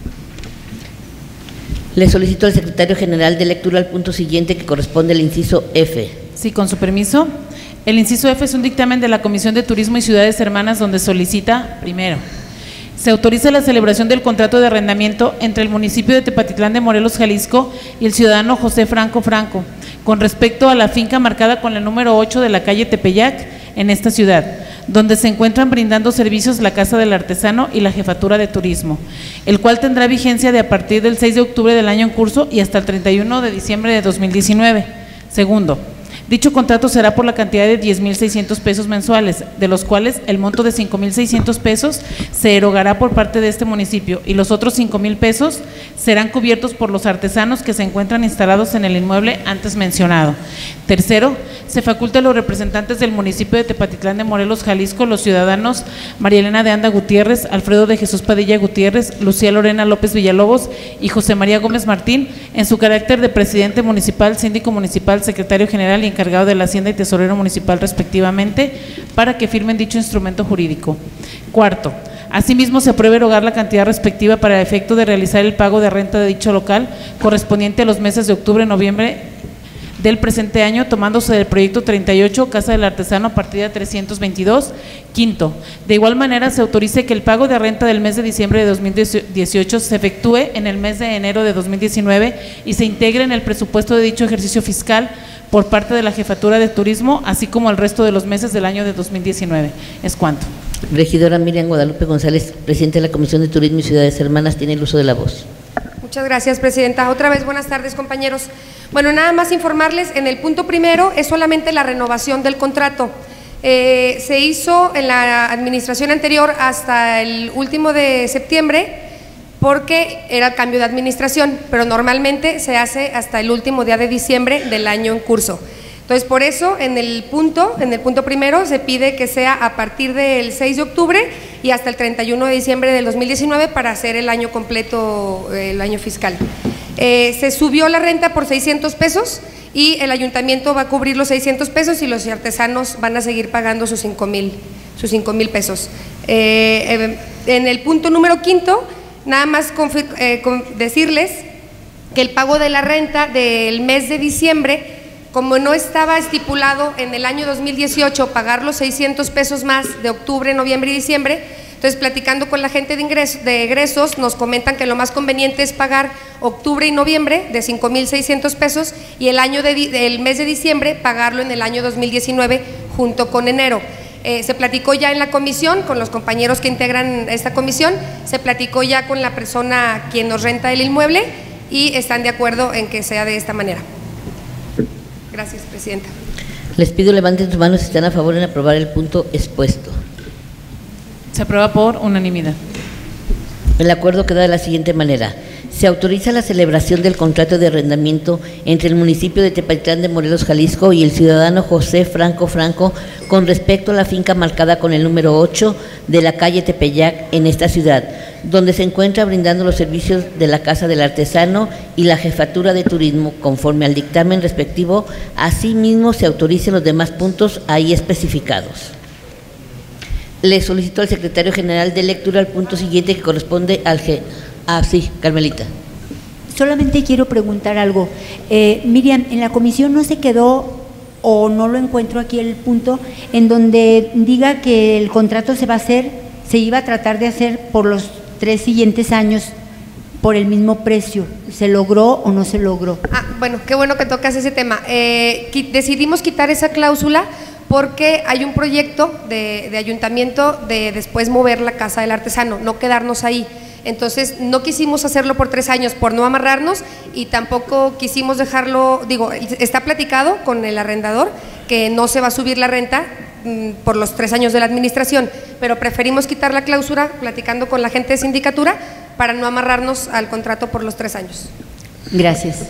Le solicito al secretario general de lectura al punto siguiente, que corresponde al inciso F. Sí, con su permiso. El inciso F es un dictamen de la Comisión de Turismo y Ciudades Hermanas, donde solicita, primero, se autoriza la celebración del contrato de arrendamiento entre el municipio de Tepatitlán de Morelos, Jalisco, y el ciudadano José Franco Franco, con respecto a la finca marcada con el número ocho de la calle Tepeyac, en esta ciudad, donde se encuentran brindando servicios la Casa del Artesano y la Jefatura de Turismo, el cual tendrá vigencia de a partir del seis de octubre del año en curso y hasta el treinta y uno de diciembre de dos mil diecinueve. Segundo, dicho contrato será por la cantidad de diez mil seiscientos pesos mensuales, de los cuales el monto de cinco mil seiscientos pesos se erogará por parte de este municipio y los otros cinco mil pesos serán cubiertos por los artesanos que se encuentran instalados en el inmueble antes mencionado. Tercero, se faculta a los representantes del municipio de Tepatitlán de Morelos, Jalisco, los ciudadanos María Elena de Anda Gutiérrez, Alfredo de Jesús Padilla Gutiérrez, Lucía Lorena López Villalobos y José María Gómez Martín, en su carácter de presidente municipal, síndico municipal, secretario general y encargado de la Hacienda y tesorero municipal respectivamente, para que firmen dicho instrumento jurídico. Cuarto, asimismo, se aprueba erogar la cantidad respectiva para el efecto de realizar el pago de renta de dicho local correspondiente a los meses de octubre y noviembre del presente año, tomándose del proyecto treinta y ocho, Casa del Artesano, partida trescientos veintidós. Quinto, de igual manera se autorice que el pago de renta del mes de diciembre de dos mil dieciocho se efectúe en el mes de enero de dos mil diecinueve y se integre en el presupuesto de dicho ejercicio fiscal por parte de la Jefatura de Turismo, así como el resto de los meses del año de dos mil diecinueve. Es cuanto. Regidora Miriam Guadalupe González, presidenta de la Comisión de Turismo y Ciudades Hermanas, tiene el uso de la voz. Muchas gracias, presidenta. Otra vez, buenas tardes, compañeros. Bueno, nada más informarles, en el punto primero es solamente la renovación del contrato. Eh, se hizo en la administración anterior hasta el último de septiembre porque era el cambio de administración, pero normalmente se hace hasta el último día de diciembre del año en curso. Entonces, por eso, en el punto, en el punto primero, se pide que sea a partir del seis de octubre y hasta el treinta y uno de diciembre del dos mil diecinueve para hacer el año completo, el año fiscal. Eh, se subió la renta por seiscientos pesos y el ayuntamiento va a cubrir los seiscientos pesos y los artesanos van a seguir pagando sus cinco mil, sus cinco mil pesos. Eh, eh, en el punto número quinto, nada más eh, con decirles que el pago de la renta del mes de diciembre, como no estaba estipulado en el año dos mil dieciocho pagar los seiscientos pesos más de octubre, noviembre y diciembre, entonces platicando con la gente de, ingreso, de egresos nos comentan que lo más conveniente es pagar octubre y noviembre de cinco mil seiscientos pesos y el, año de, el mes de diciembre pagarlo en el año dos mil diecinueve junto con enero. Eh, se platicó ya en la comisión con los compañeros que integran esta comisión, se platicó ya con la persona quien nos renta el inmueble y están de acuerdo en que sea de esta manera. Gracias, presidenta. Les pido levanten sus manos si están a favor en aprobar el punto expuesto. Se aprueba por unanimidad. El acuerdo queda de la siguiente manera. Se autoriza la celebración del contrato de arrendamiento entre el municipio de Tepatitlán de Morelos, Jalisco y el ciudadano José Franco Franco con respecto a la finca marcada con el número ocho de la calle Tepeyac en esta ciudad, donde se encuentra brindando los servicios de la Casa del Artesano y la Jefatura de Turismo conforme al dictamen respectivo. Asimismo, se autoricen los demás puntos ahí especificados. Le solicito al secretario general de lectura al punto siguiente que corresponde al G. Ah, sí, Carmelita. Solamente quiero preguntar algo. Eh, Miriam, en la comisión no se quedó, o no lo encuentro aquí el punto, en donde diga que el contrato se va a hacer, se iba a tratar de hacer por los tres siguientes años por el mismo precio. ¿Se logró o no se logró? Ah, bueno, qué bueno que tocas ese tema. Eh, decidimos quitar esa cláusula porque hay un proyecto de, de ayuntamiento de después mover la Casa del Artesano, no quedarnos ahí. Entonces, no quisimos hacerlo por tres años por no amarrarnos y tampoco quisimos dejarlo, digo, está platicado con el arrendador que no se va a subir la renta mmm, por los tres años de la administración, pero preferimos quitar la cláusula platicando con la gente de sindicatura para no amarrarnos al contrato por los tres años. Gracias.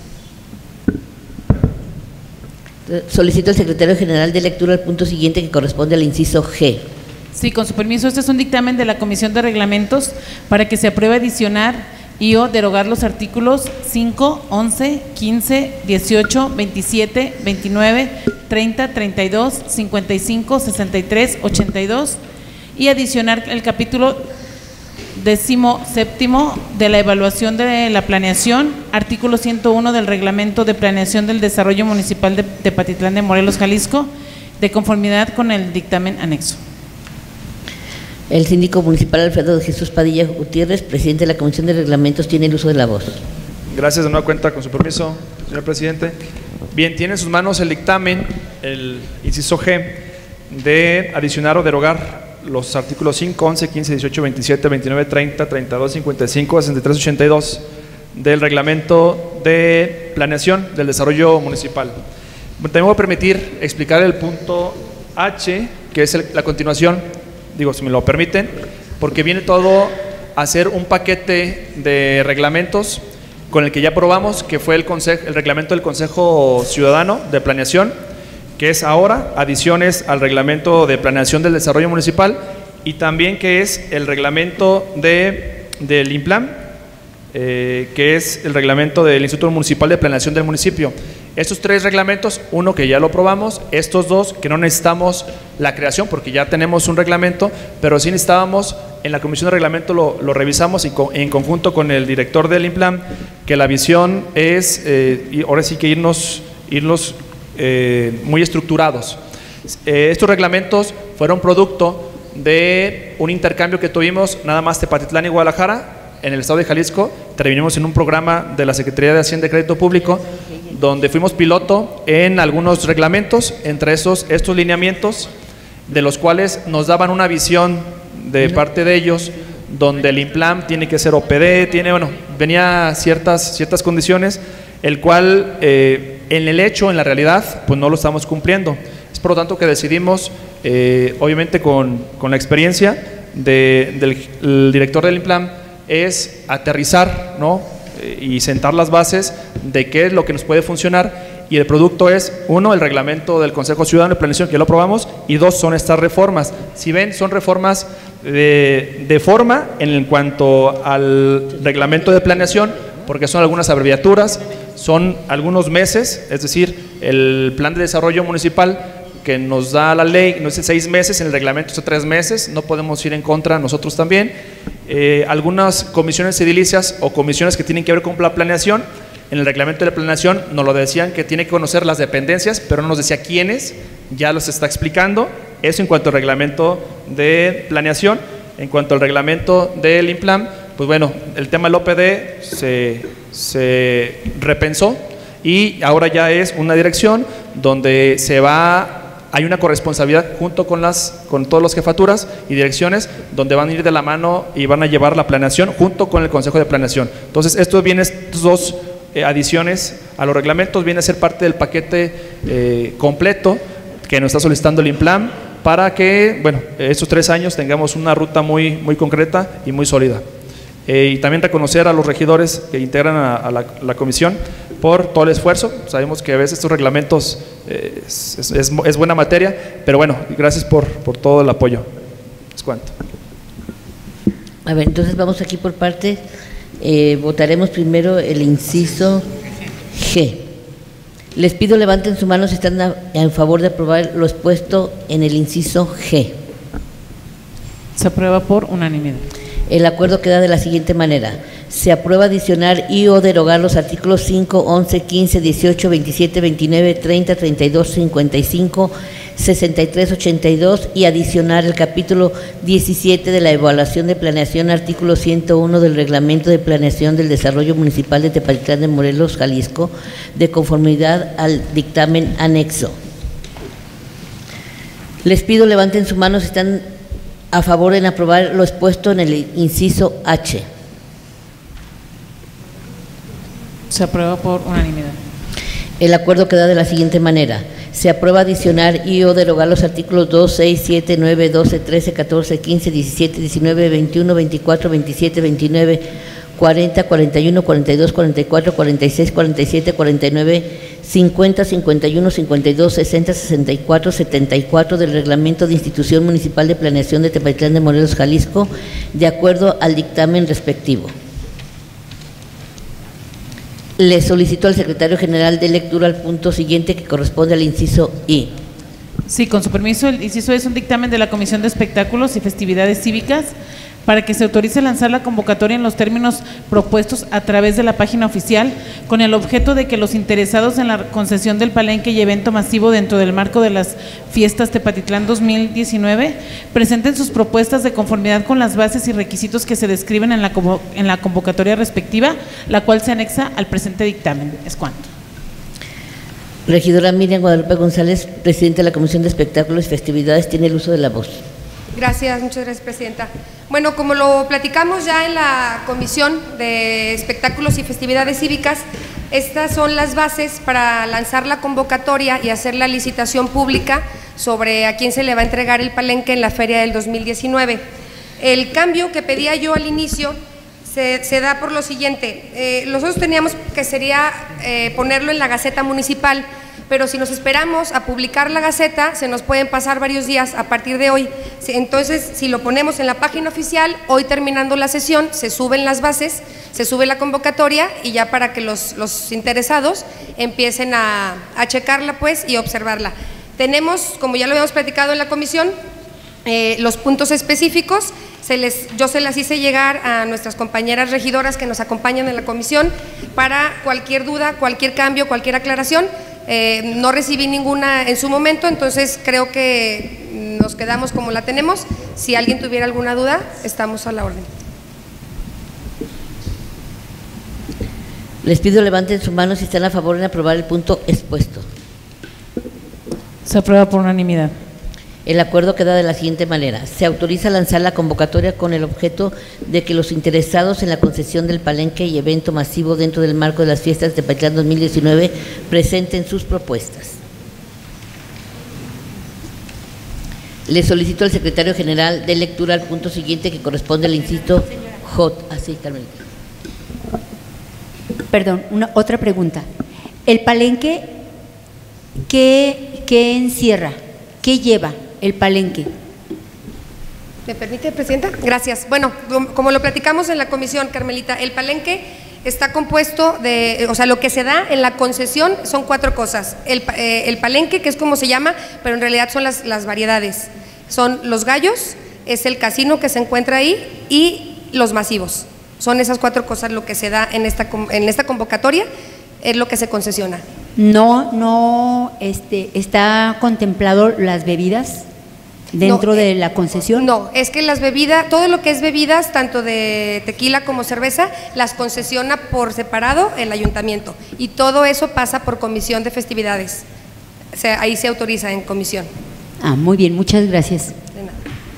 Solicito al secretario general de lectura al punto siguiente que corresponde al inciso G. Sí, con su permiso, este es un dictamen de la Comisión de Reglamentos para que se apruebe adicionar y o derogar los artículos cinco, once, quince, dieciocho, veintisiete, veintinueve, treinta, treinta y dos, cincuenta y cinco, sesenta y tres, ochenta y dos y adicionar el capítulo décimo séptimo de la evaluación de la planeación, artículo ciento uno del Reglamento de Planeación del Desarrollo Municipal de Tepatitlán de Morelos, Jalisco, de conformidad con el dictamen anexo. El síndico municipal Alfredo de Jesús Padilla Gutiérrez, presidente de la Comisión de Reglamentos, tiene el uso de la voz. Gracias, de nueva cuenta, con su permiso, señor presidente. Bien, tiene en sus manos el dictamen, el inciso G, de adicionar o derogar los artículos cinco, once, quince, dieciocho, veintisiete, veintinueve, treinta, treinta y dos, cincuenta y cinco, sesenta y tres, ochenta y dos del Reglamento de Planeación del Desarrollo Municipal. También voy a permitir explicar el punto H, que es el, la continuación, digo, si me lo permiten, porque viene todo a ser un paquete de reglamentos con el que ya aprobamos, que fue el, consejo, el reglamento del Consejo Ciudadano de Planeación, que es ahora adiciones al reglamento de planeación del desarrollo municipal y también que es el reglamento de, del INPLAN, eh, que es el reglamento del Instituto Municipal de Planeación del municipio. Estos tres reglamentos, uno que ya lo aprobamos, estos dos que no necesitamos la creación porque ya tenemos un reglamento, pero sí necesitábamos, en la comisión de reglamento lo, lo revisamos y co, en conjunto con el director del INPLAN, que la visión es, eh, y ahora sí que irnos, irnos eh, muy estructurados. Eh, estos reglamentos fueron producto de un intercambio que tuvimos nada más Tepatitlán y Guadalajara, en el estado de Jalisco. Terminamos en un programa de la Secretaría de Hacienda y Crédito Público, donde fuimos piloto en algunos reglamentos, entre esos estos lineamientos, de los cuales nos daban una visión de parte de ellos, donde el INPLAN tiene que ser O P D, tiene, bueno, venía ciertas, ciertas condiciones, el cual eh, en el hecho, en la realidad, pues no lo estamos cumpliendo. Es por lo tanto que decidimos, eh, obviamente con, con la experiencia de, del el director del INPLAN, es aterrizar, ¿no? y sentar las bases de qué es lo que nos puede funcionar, y el producto es, uno, el reglamento del Consejo Ciudadano de Planeación, que ya lo aprobamos, y dos, son estas reformas. Si ven, son reformas de, de forma en cuanto al reglamento de planeación, porque son algunas abreviaturas, son algunos meses, es decir, el plan de desarrollo municipal que nos da la ley, no es seis meses, en el reglamento es tres meses, no podemos ir en contra nosotros también. Eh, algunas comisiones edilicias o comisiones que tienen que ver con la planeación, en el reglamento de planeación nos lo decían que tiene que conocer las dependencias, pero no nos decía quiénes, ya los está explicando. Eso en cuanto al reglamento de planeación. En cuanto al reglamento del INPLAN, pues bueno, el tema del O P D se, se repensó y ahora ya es una dirección donde se va. Hay una corresponsabilidad junto con, las, con todas las jefaturas y direcciones, donde van a ir de la mano y van a llevar la planeación junto con el Consejo de Planeación. Entonces, esto viene, estos dos eh, adiciones a los reglamentos, viene a ser parte del paquete eh, completo que nos está solicitando el INPLAN para que, bueno, estos tres años tengamos una ruta muy, muy concreta y muy sólida. Eh, y también reconocer a los regidores que integran a, a la, la comisión por todo el esfuerzo. Sabemos que a veces estos reglamentos eh, es, es, es buena materia, pero bueno, gracias por, por todo el apoyo. Es cuanto. A ver, entonces vamos aquí por parte. Eh, votaremos primero el inciso G. Les pido levanten su mano si están a, en favor de aprobar lo expuesto en el inciso G. Se aprueba por unanimidad. El acuerdo queda de la siguiente manera. Se aprueba adicionar y o derogar los artículos cinco, once, quince, dieciocho, veintisiete, veintinueve, treinta, treinta y dos, cincuenta y cinco, sesenta y tres, ochenta y dos y adicionar el capítulo diecisiete de la evaluación de planeación, artículo ciento uno del reglamento de planeación del desarrollo municipal de Tepatitlán de Morelos, Jalisco, de conformidad al dictamen anexo. Les pido levanten su mano si están a favor en aprobar lo expuesto en el inciso H. Se aprueba por unanimidad. El acuerdo queda de la siguiente manera. Se aprueba adicionar y o derogar los artículos dos, seis, siete, nueve, doce, trece, catorce, quince, diecisiete, diecinueve, veintiuno, veinticuatro, veintisiete, veintinueve, cuarenta, cuarenta y uno, cuarenta y dos, cuarenta y cuatro, cuarenta y seis, cuarenta y siete, cuarenta y nueve, cincuenta, cincuenta y uno, cincuenta y dos, sesenta, sesenta y cuatro, setenta y cuatro del Reglamento de Institución Municipal de Planeación de Tepatitlán de Morelos, Jalisco, de acuerdo al dictamen respectivo. Le solicito al secretario general de lectura al punto siguiente que corresponde al inciso I. Sí, con su permiso, el inciso es un dictamen de la Comisión de Espectáculos y Festividades Cívicas para que se autorice lanzar la convocatoria en los términos propuestos a través de la página oficial, con el objeto de que los interesados en la concesión del palenque y evento masivo dentro del marco de las fiestas Tepatitlán dos mil diecinueve presenten sus propuestas de conformidad con las bases y requisitos que se describen en la, en la convocatoria respectiva, la cual se anexa al presente dictamen. Es cuanto. Regidora Miriam Guadalupe González, presidenta de la Comisión de Espectáculos y Festividades, tiene el uso de la voz. Gracias, muchas gracias, presidenta. Bueno, como lo platicamos ya en la Comisión de Espectáculos y Festividades Cívicas, estas son las bases para lanzar la convocatoria y hacer la licitación pública sobre a quién se le va a entregar el palenque en la feria del dos mil diecinueve. El cambio que pedía yo al inicio se, se da por lo siguiente. Eh, nosotros teníamos que sería eh, ponerlo en la Gaceta Municipal, pero si nos esperamos a publicar la Gaceta, se nos pueden pasar varios días a partir de hoy. Entonces, si lo ponemos en la página oficial, hoy terminando la sesión, se suben las bases, se sube la convocatoria y ya para que los, los interesados empiecen a, a checarla pues y observarla. Tenemos, como ya lo habíamos platicado en la comisión, eh, los puntos específicos. Se les, yo se las hice llegar a nuestras compañeras regidoras que nos acompañan en la comisión para cualquier duda, cualquier cambio, cualquier aclaración. Eh, no recibí ninguna en su momento, entonces creo que nos quedamos como la tenemos. Si alguien tuviera alguna duda, estamos a la orden. Les pido levanten su mano si están a favor de aprobar el punto expuesto. Se aprueba por unanimidad. El acuerdo queda de la siguiente manera. Se autoriza a lanzar la convocatoria con el objeto de que los interesados en la concesión del palenque y evento masivo dentro del marco de las fiestas de Tepatitlán dos mil diecinueve presenten sus propuestas. Le solicito al secretario general de lectura al punto siguiente que corresponde al inciso J. Así, Carmelita. Perdón, una, otra pregunta. ¿El palenque qué, qué encierra? ¿Qué lleva el palenque? ¿Me permite, Presidenta? Gracias. Bueno, como lo platicamos en la comisión, Carmelita, el palenque está compuesto de, o sea, lo que se da en la concesión son cuatro cosas. El, eh, el palenque, que es como se llama, pero en realidad son las, las variedades. Son los gallos, es el casino que se encuentra ahí y los masivos. Son esas cuatro cosas lo que se da en esta, en esta convocatoria, es lo que se concesiona. No, no, este, ¿está contemplado las bebidas dentro no, de la concesión? No, es que las bebidas, todo lo que es bebidas, tanto de tequila como cerveza, las concesiona por separado el ayuntamiento y todo eso pasa por comisión de festividades. O sea, ahí se autoriza en comisión. Ah, muy bien, muchas gracias. De nada.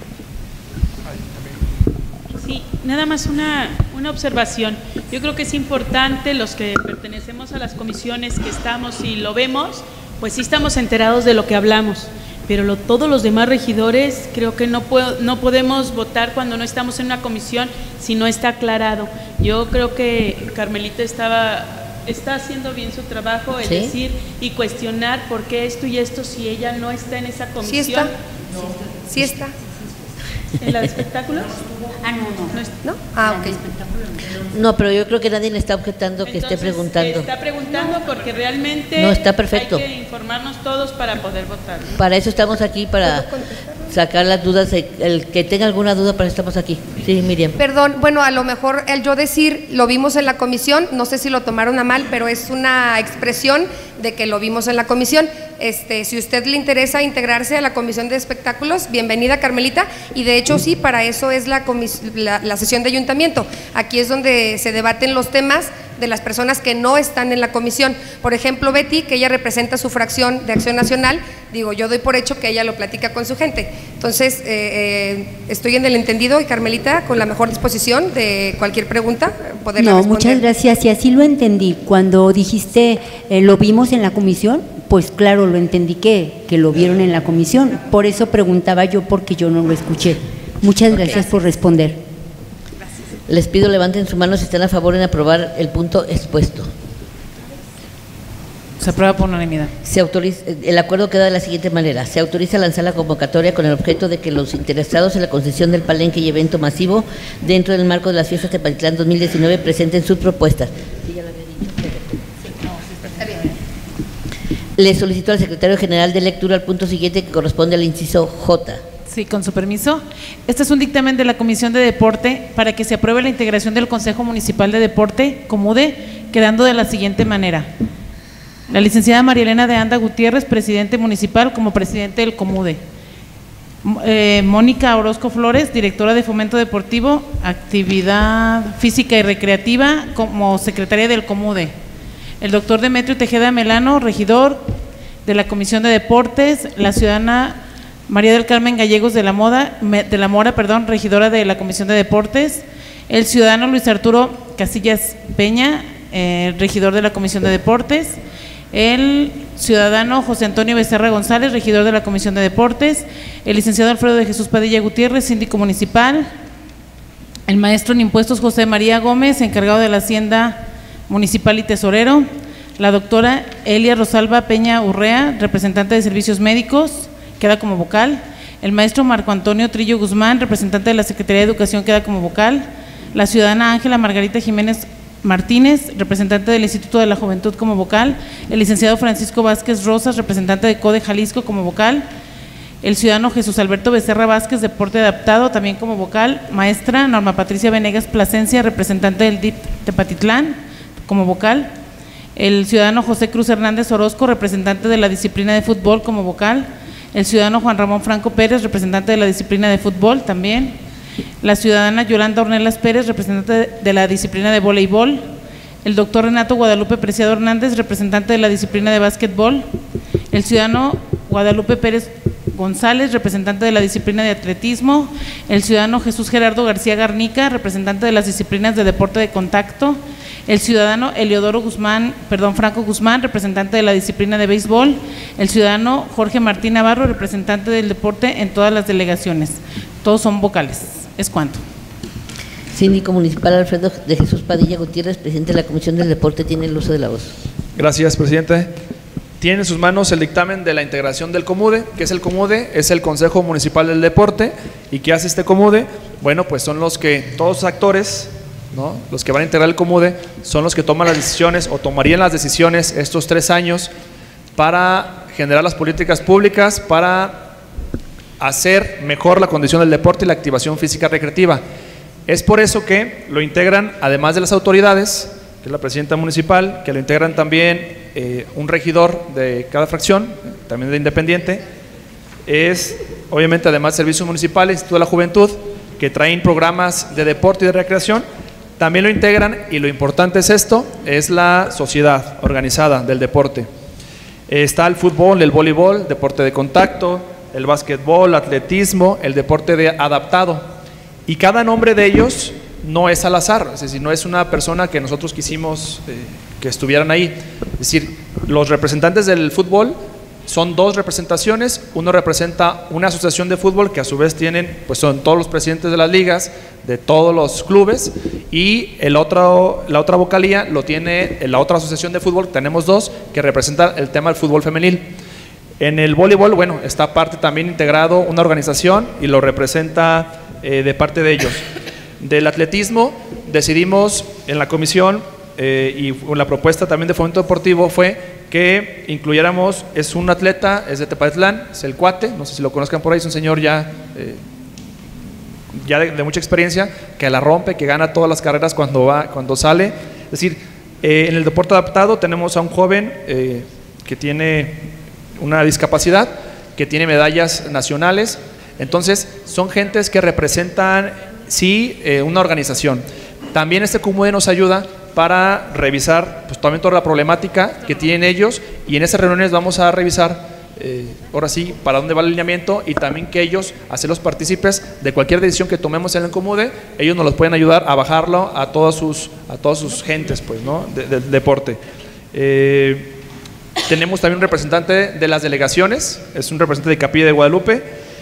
Sí, nada más una, una observación. Yo creo que es importante, los que pertenecemos a las comisiones que estamos y lo vemos, pues sí estamos enterados de lo que hablamos, pero lo, todos los demás regidores creo que no, puedo, no podemos votar cuando no estamos en una comisión si no está aclarado. Yo creo que Carmelita estaba, está haciendo bien su trabajo, es ¿Sí? decir, y cuestionar por qué esto y esto si ella no está en esa comisión. ¿Sí está? No. ¿Sí está? ¿En la de espectáculos? Ah, no, no. ¿No, es, ¿No? Ah, ok. No, pero yo creo que nadie le está objetando que Entonces, esté preguntando. Está preguntando porque realmente No, está perfecto. hay que informarnos todos para poder votar. Para eso estamos aquí, para sacar las dudas. El que tenga alguna duda, para eso estamos aquí. Sí, Miriam. Perdón, bueno, a lo mejor el yo decir lo vimos en la comisión, no sé si lo tomaron a mal, pero es una expresión de que lo vimos en la comisión. Este, si a usted le interesa integrarse a la comisión de espectáculos, bienvenida, Carmelita, y de hecho sí, para eso es la, la, la sesión de ayuntamiento. Aquí es donde se debaten los temas de las personas que no están en la comisión. Por ejemplo, Betty, que ella representa su fracción de Acción Nacional, digo, yo doy por hecho que ella lo platica con su gente. Entonces, eh, eh, estoy en el entendido y Carmelita, con la mejor disposición de cualquier pregunta, poderla No, responder. muchas gracias, y así lo entendí. Cuando dijiste, eh, lo vimos en la comisión, pues claro, lo entendí que, que lo vieron en la comisión. Por eso preguntaba yo, porque yo no lo escuché. Muchas Ok. gracias por responder. Les pido levanten su mano si están a favor en aprobar el punto expuesto. Se aprueba por unanimidad. Se autoriza, el acuerdo queda de la siguiente manera. Se autoriza a lanzar la convocatoria con el objeto de que los interesados en la concesión del palenque y evento masivo dentro del marco de las fiestas de Tepatitlán dos mil diecinueve presenten sus propuestas. Sí, ya lo había dicho, pero- Le solicito al secretario general de lectura al punto siguiente que corresponde al inciso J. Sí, con su permiso. Este es un dictamen de la Comisión de Deporte para que se apruebe la integración del Consejo Municipal de Deporte, COMUDE, quedando de la siguiente manera. La licenciada María Elena de Anda Gutiérrez, presidente municipal, como presidente del COMUDE. Eh, Mónica Orozco Flores, directora de Fomento Deportivo, Actividad Física y Recreativa, como secretaria del COMUDE. El doctor Demetrio Tejeda Melano, regidor de la Comisión de Deportes. La ciudadana María del Carmen Gallegos de la, Moda, de la Mora, perdón, regidora de la Comisión de Deportes. El ciudadano Luis Arturo Casillas Peña, eh, regidor de la Comisión de Deportes. El ciudadano José Antonio Becerra González, regidor de la Comisión de Deportes. El licenciado Alfredo de Jesús Padilla Gutiérrez, síndico municipal. El maestro en impuestos José María Gómez, encargado de la Hacienda Municipal y Tesorero. La doctora Elia Rosalba Peña Urrea, representante de Servicios Médicos, queda como vocal. El maestro Marco Antonio Trillo Guzmán, representante de la Secretaría de Educación, queda como vocal. La ciudadana Ángela Margarita Jiménez Martínez, representante del Instituto de la Juventud, como vocal. El licenciado Francisco Vázquez Rosas, representante de CODE Jalisco, como vocal. El ciudadano Jesús Alberto Becerra Vázquez, Deporte Adaptado, también como vocal. Maestra Norma Patricia Venegas Plasencia, representante del D I P Tepatitlán, como vocal. El ciudadano José Cruz Hernández Orozco, representante de la disciplina de fútbol, como vocal. El ciudadano Juan Ramón Franco Pérez, representante de la disciplina de fútbol, también. La ciudadana Yolanda Ornelas Pérez, representante de la disciplina de voleibol. El doctor Renato Guadalupe Preciado Hernández, representante de la disciplina de básquetbol. El ciudadano Guadalupe Pérez González, representante de la disciplina de atletismo. El ciudadano Jesús Gerardo García Garnica, representante de las disciplinas de deporte de contacto. El ciudadano Eliodoro Guzmán, perdón, Franco Guzmán, representante de la disciplina de béisbol. El ciudadano Jorge Martín Navarro, representante del deporte en todas las delegaciones. Todos son vocales. Es cuanto. Síndico Municipal Alfredo de Jesús Padilla Gutiérrez, presidente de la Comisión del Deporte, tiene el uso de la voz. Gracias, presidente. Tiene en sus manos el dictamen de la integración del COMUDE. ¿Qué es el COMUDE? Es el Consejo Municipal del Deporte. ¿Y qué hace este COMUDE? Bueno, pues son los que, todos los actores, ¿no?, los que van a integrar el COMUDE, son los que toman las decisiones o tomarían las decisiones estos tres años para generar las políticas públicas, para hacer mejor la condición del deporte y la activación física recreativa. Es por eso que lo integran, además de las autoridades, que es la presidenta municipal, que lo integran también eh, un regidor de cada fracción, también de independiente, es obviamente además servicios municipales, Instituto de la Juventud, que traen programas de deporte y de recreación. También lo integran, y lo importante es esto, es la sociedad organizada del deporte. Está el fútbol, el voleibol, deporte de contacto, el básquetbol, atletismo, el deporte de adaptado. Y cada nombre de ellos no es al azar, es decir, no es una persona que nosotros quisimos eh, que estuvieran ahí. Es decir, los representantes del fútbol son dos representaciones. Uno representa una asociación de fútbol que a su vez tienen, pues son todos los presidentes de las ligas, de todos los clubes, y el otro, la otra vocalía lo tiene la otra asociación de fútbol. Tenemos dos que representan el tema del fútbol femenil. En el voleibol, bueno, está parte también integrado una organización y lo representa eh, de parte de ellos. Del atletismo decidimos en la comisión eh, y la propuesta también de Fomento Deportivo fue que incluyéramos, es un atleta, es de Tepatitlán, es el Cuate, no sé si lo conozcan por ahí, es un señor ya, eh, ya de, de mucha experiencia, que la rompe, que gana todas las carreras cuando, va, cuando sale. Es decir, eh, en el deporte adaptado tenemos a un joven eh, que tiene una discapacidad, que tiene medallas nacionales. Entonces son gentes que representan sí eh, una organización. También este COMUDE nos ayuda para revisar pues, también toda la problemática que tienen ellos, y en esas reuniones vamos a revisar eh, ahora sí para dónde va el alineamiento, y también que ellos, hacerlos partícipes de cualquier decisión que tomemos en el COMUDE. Ellos nos los pueden ayudar a bajarlo a todas sus, a todas sus gentes pues, ¿no? de, de, del deporte. Eh, tenemos también un representante de las delegaciones, es un representante de Capilla de Guadalupe.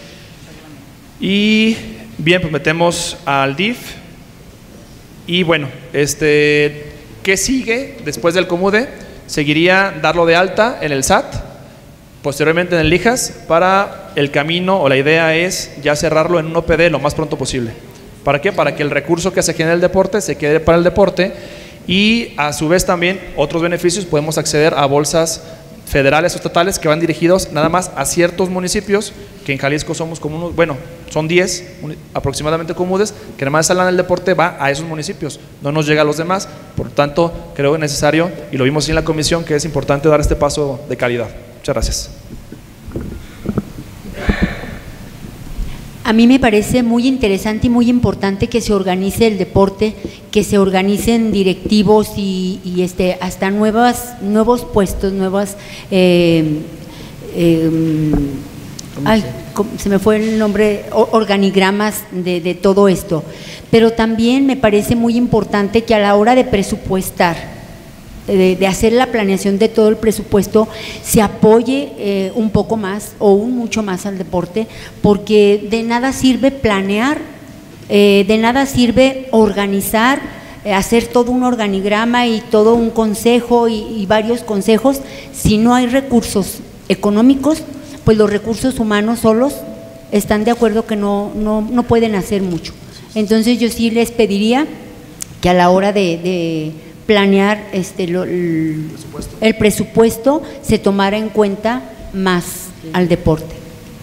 Y bien, pues metemos al D I F. Y bueno, este, ¿qué sigue después del COMUDE? Seguiría darlo de alta en el S A T, posteriormente en el LIJAS, para el camino, o la idea es ya cerrarlo en un O P D lo más pronto posible. ¿Para qué? Para que el recurso que se genere el deporte se quede para el deporte, y a su vez también otros beneficios, podemos acceder a bolsas federales o estatales que van dirigidos nada más a ciertos municipios, que en Jalisco somos como unos, bueno, son diez aproximadamente COMUDES, que nada más la lana del deporte va a esos municipios, no nos llega a los demás. Por lo tanto, creo que es necesario, y lo vimos en la comisión, que es importante dar este paso de calidad. Muchas gracias. A mí me parece muy interesante y muy importante que se organice el deporte, que se organicen directivos y, y este, hasta nuevas, nuevos puestos, nuevas… Eh, eh, ay, se me fue el nombre, organigramas de, de todo esto. Pero también me parece muy importante que a la hora de presupuestar, De, de hacer la planeación de todo el presupuesto, se apoye eh, un poco más o un mucho más al deporte, porque de nada sirve planear, eh, de nada sirve organizar hacer todo un organigrama y todo un consejo y, y varios consejos. Si no hay recursos económicos, pues los recursos humanos solos están de acuerdo que no, no, no pueden hacer mucho. Entonces yo sí les pediría que a la hora de, de planear este, lo, el, presupuesto. el presupuesto se tomara en cuenta más al deporte.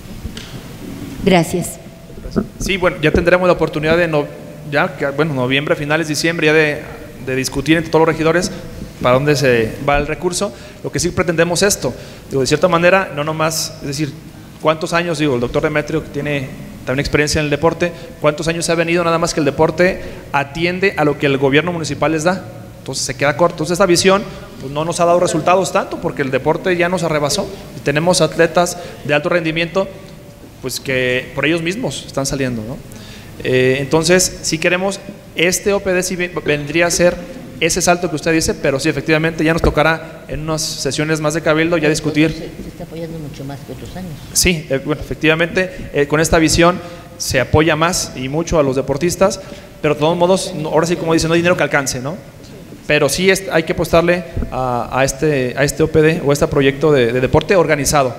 Gracias. Sí, bueno, ya tendremos la oportunidad de, no, ya, que, bueno, noviembre, finales de diciembre, ya de, de discutir entre todos los regidores para dónde se va el recurso. Lo que sí pretendemos esto, digo, de cierta manera, no nomás, es decir, cuántos años, digo, el doctor Demetrio, que tiene también experiencia en el deporte, cuántos años ha venido, nada más que el deporte atiende a lo que el gobierno municipal les da. Entonces se queda corto. Entonces esta visión pues no nos ha dado resultados tanto porque el deporte ya nos arrebasó y tenemos atletas de alto rendimiento pues que por ellos mismos están saliendo, ¿no? Eh, entonces si queremos, este O P D sí vendría a ser ese salto que usted dice, pero sí efectivamente ya nos tocará en unas sesiones más de cabildo ya discutir. Se, se está apoyando mucho más que otros años. Sí, eh, bueno, efectivamente eh, con esta visión se apoya más y mucho a los deportistas, pero de todos modos, no, ahora sí como dicen, no hay dinero que alcance, ¿no? Pero sí es, hay que apostarle a, a, este, a este O P D o a este proyecto de, de deporte organizado.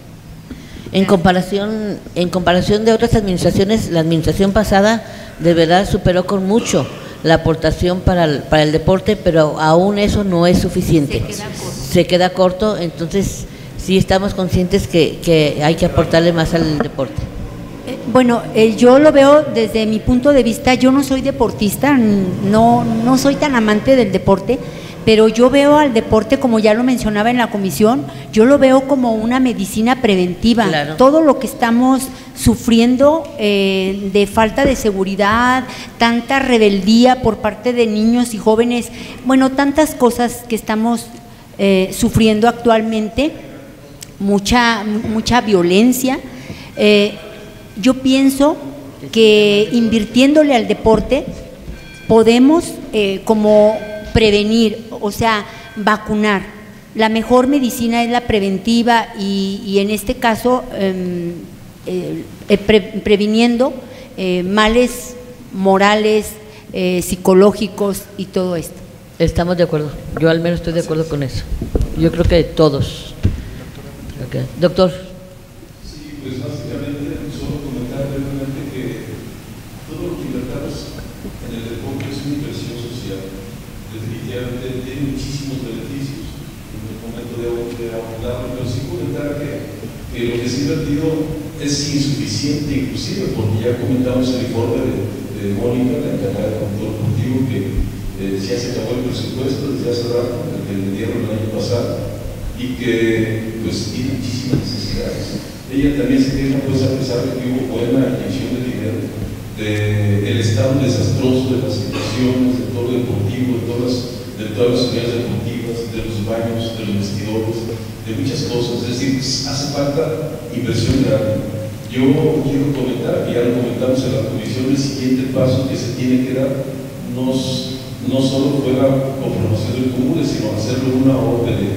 En comparación, en comparación de otras administraciones, la administración pasada de verdad superó con mucho la aportación para el, para el deporte, pero aún eso no es suficiente. Se queda corto. Se queda corto, entonces sí estamos conscientes que, que hay que aportarle más al deporte. Bueno, eh, yo lo veo desde mi punto de vista. Yo no soy deportista, no, no soy tan amante del deporte, pero yo veo al deporte, como ya lo mencionaba en la comisión, yo lo veo como una medicina preventiva. Claro. Todo lo que estamos sufriendo eh, de falta de seguridad, tanta rebeldía por parte de niños y jóvenes, bueno, tantas cosas que estamos eh, sufriendo actualmente, mucha, mucha violencia. Eh, Yo pienso que invirtiéndole al deporte podemos eh, como prevenir, o sea, vacunar. La mejor medicina es la preventiva y, y en este caso eh, eh, pre, previniendo eh, males morales, eh, psicológicos y todo esto. Estamos de acuerdo, yo al menos estoy de acuerdo con eso. Yo creo que todos. Okay. Doctor. Sí, pues básicamente solo comentar brevemente que todo lo que invertamos en el deporte es una inversión social. Definitivamente tiene muchísimos beneficios. En el momento de, de abordarlo, pero sí comentar que, que lo que se ha invertido es insuficiente, inclusive porque ya comentamos el informe de, de Mónica, la encargada de control deportivo, que eh, ya se acabó el presupuesto desde hace rato, el que le dieron el año pasado, y que pues tiene muchísimas necesidades. Ella también se queja, pues, a pesar de que hubo buena inyección de dinero, del de estado desastroso de las situaciones, de todo lo deportivo, de todas, de todas las unidades deportivas, de los baños, de los vestidores, de muchas cosas. Es decir, pues, hace falta inversión grande. Yo quiero comentar, que ya lo comentamos en la comisión, el siguiente paso que se tiene que dar nos, no solo fue la conformación del común, sino hacerlo una orden de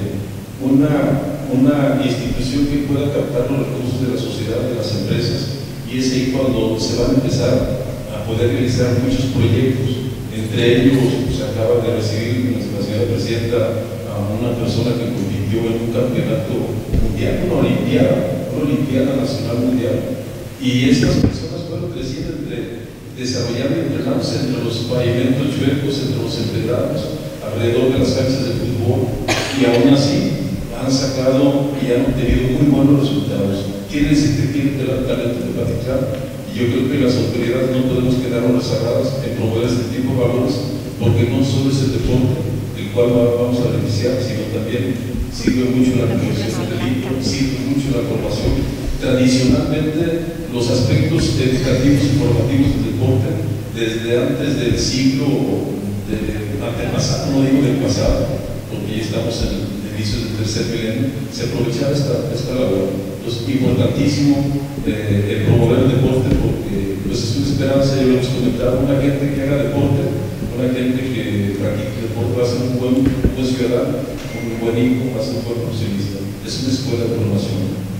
Una, una institución que pueda captar los recursos de la sociedad, de las empresas, y es ahí cuando se van a empezar a poder realizar muchos proyectos. Entre ellos, pues, acaba de recibir la señora presidenta a una persona que compitió en un campeonato mundial, una olimpiada, una olimpiada nacional mundial, y estas personas fueron creciendo entre, desarrollando y entrenándose entre los pavimentos chuecos, entre los empedrados, alrededor de las canchas de fútbol, y aún así han sacado y han obtenido muy buenos resultados. Quiere decir que tienen talento de platicar, y yo creo que las autoridades no podemos quedarnos rezagadas en promover este tipo de valores, porque no solo es el deporte el cual vamos a beneficiar, sino también sirve mucho la prevención del delito, sirve mucho la formación. Tradicionalmente, los aspectos educativos y formativos del deporte, desde antes del siglo de, antepasado, no digo del pasado, porque ya estamos en el inicios del tercer milenio, se aprovechaba esta, esta labor. Entonces, importantísimo eh, el promover el deporte, porque pues, es una esperanza, yo lo hemos comentado, una gente que haga deporte, una gente que practique deporte va a ser un buen, un buen ciudadano, un buen hijo, va a ser un buen profesionista. Es una escuela de formación.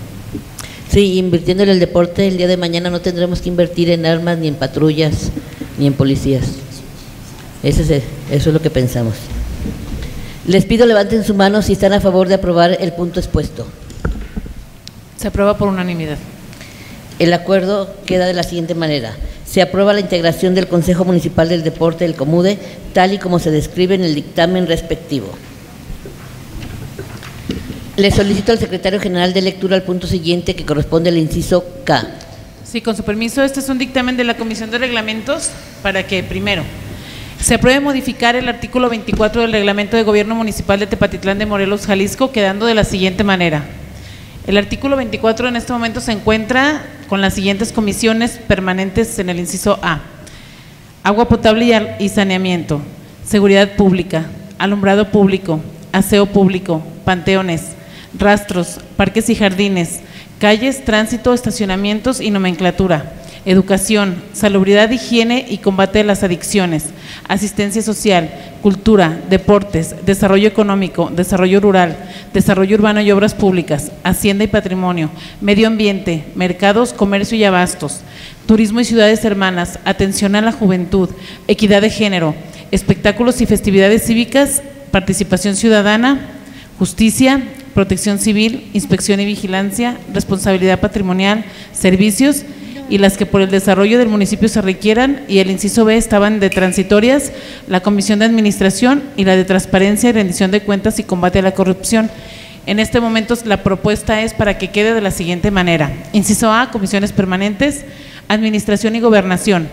Sí, invirtiendo en el deporte, el día de mañana no tendremos que invertir en armas, ni en patrullas, ni en policías. Ese es, eso es lo que pensamos. Les pido levanten su mano si están a favor de aprobar el punto expuesto. Se aprueba por unanimidad. El acuerdo queda de la siguiente manera. Se aprueba la integración del Consejo Municipal del Deporte del COMUDE, tal y como se describe en el dictamen respectivo. Le solicito al secretario general de lectura al punto siguiente, que corresponde al inciso K. Sí, con su permiso, este es un dictamen de la Comisión de Reglamentos para que, primero, se apruebe modificar el artículo veinticuatro del Reglamento de Gobierno Municipal de Tepatitlán de Morelos, Jalisco, quedando de la siguiente manera. El artículo veinticuatro en este momento se encuentra con las siguientes comisiones permanentes en el inciso A: agua potable y saneamiento, seguridad pública, alumbrado público, aseo público, panteones, rastros, parques y jardines, calles, tránsito, estacionamientos y nomenclatura, educación, salubridad, higiene y combate de las adicciones, asistencia social, cultura, deportes, desarrollo económico, desarrollo rural, desarrollo urbano y obras públicas, hacienda y patrimonio, medio ambiente, mercados, comercio y abastos, turismo y ciudades hermanas, atención a la juventud, equidad de género, espectáculos y festividades cívicas, participación ciudadana, justicia, protección civil, inspección y vigilancia, responsabilidad patrimonial, servicios y las que por el desarrollo del municipio se requieran, y el inciso B estaban de transitorias, la Comisión de Administración y la de Transparencia y Rendición de Cuentas y Combate a la Corrupción. En este momento la propuesta es para que quede de la siguiente manera: inciso A, comisiones permanentes, Administración y Gobernación;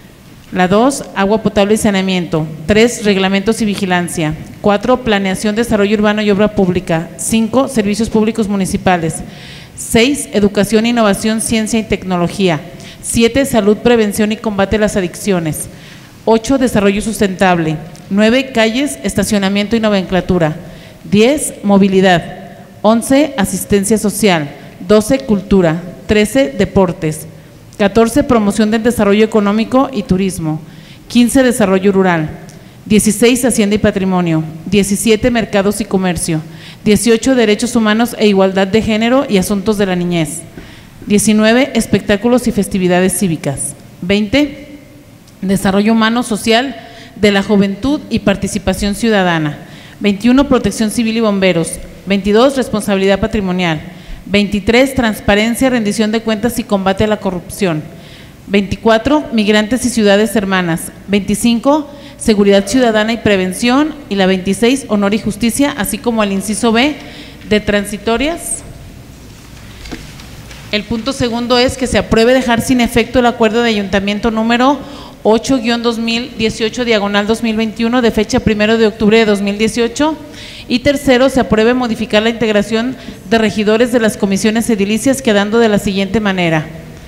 la dos, agua potable y saneamiento; tres, reglamentos y vigilancia; cuatro, planeación, desarrollo urbano y obra pública; cinco, servicios públicos municipales; seis, educación, innovación, ciencia y tecnología; siete, salud, prevención y combate a las adicciones; ocho, desarrollo sustentable; nueve, calles, estacionamiento y nomenclatura; diez, movilidad; once, asistencia social; doce, cultura; trece, deportes; catorce, promoción del desarrollo económico y turismo; quince, desarrollo rural; dieciséis, hacienda y patrimonio; diecisiete, mercados y comercio; dieciocho, derechos humanos e igualdad de género y asuntos de la niñez; diecinueve, espectáculos y festividades cívicas; veinte, desarrollo humano, social, de la juventud y participación ciudadana; veintiuno, protección civil y bomberos; veintidós, responsabilidad patrimonial; veintitrés, transparencia, rendición de cuentas y combate a la corrupción; veinticuatro, migrantes y ciudades hermanas; veinticinco, seguridad ciudadana y prevención; y la veintiséis, honor y justicia, así como el inciso B de transitorias. El punto segundo es que se apruebe dejar sin efecto el acuerdo de ayuntamiento número ocho guión dos mil dieciocho diagonal dos mil veintiuno de fecha primero de octubre de dos mil dieciocho. Y tercero, se apruebe modificar la integración de regidores de las comisiones edilicias, quedando de la siguiente manera.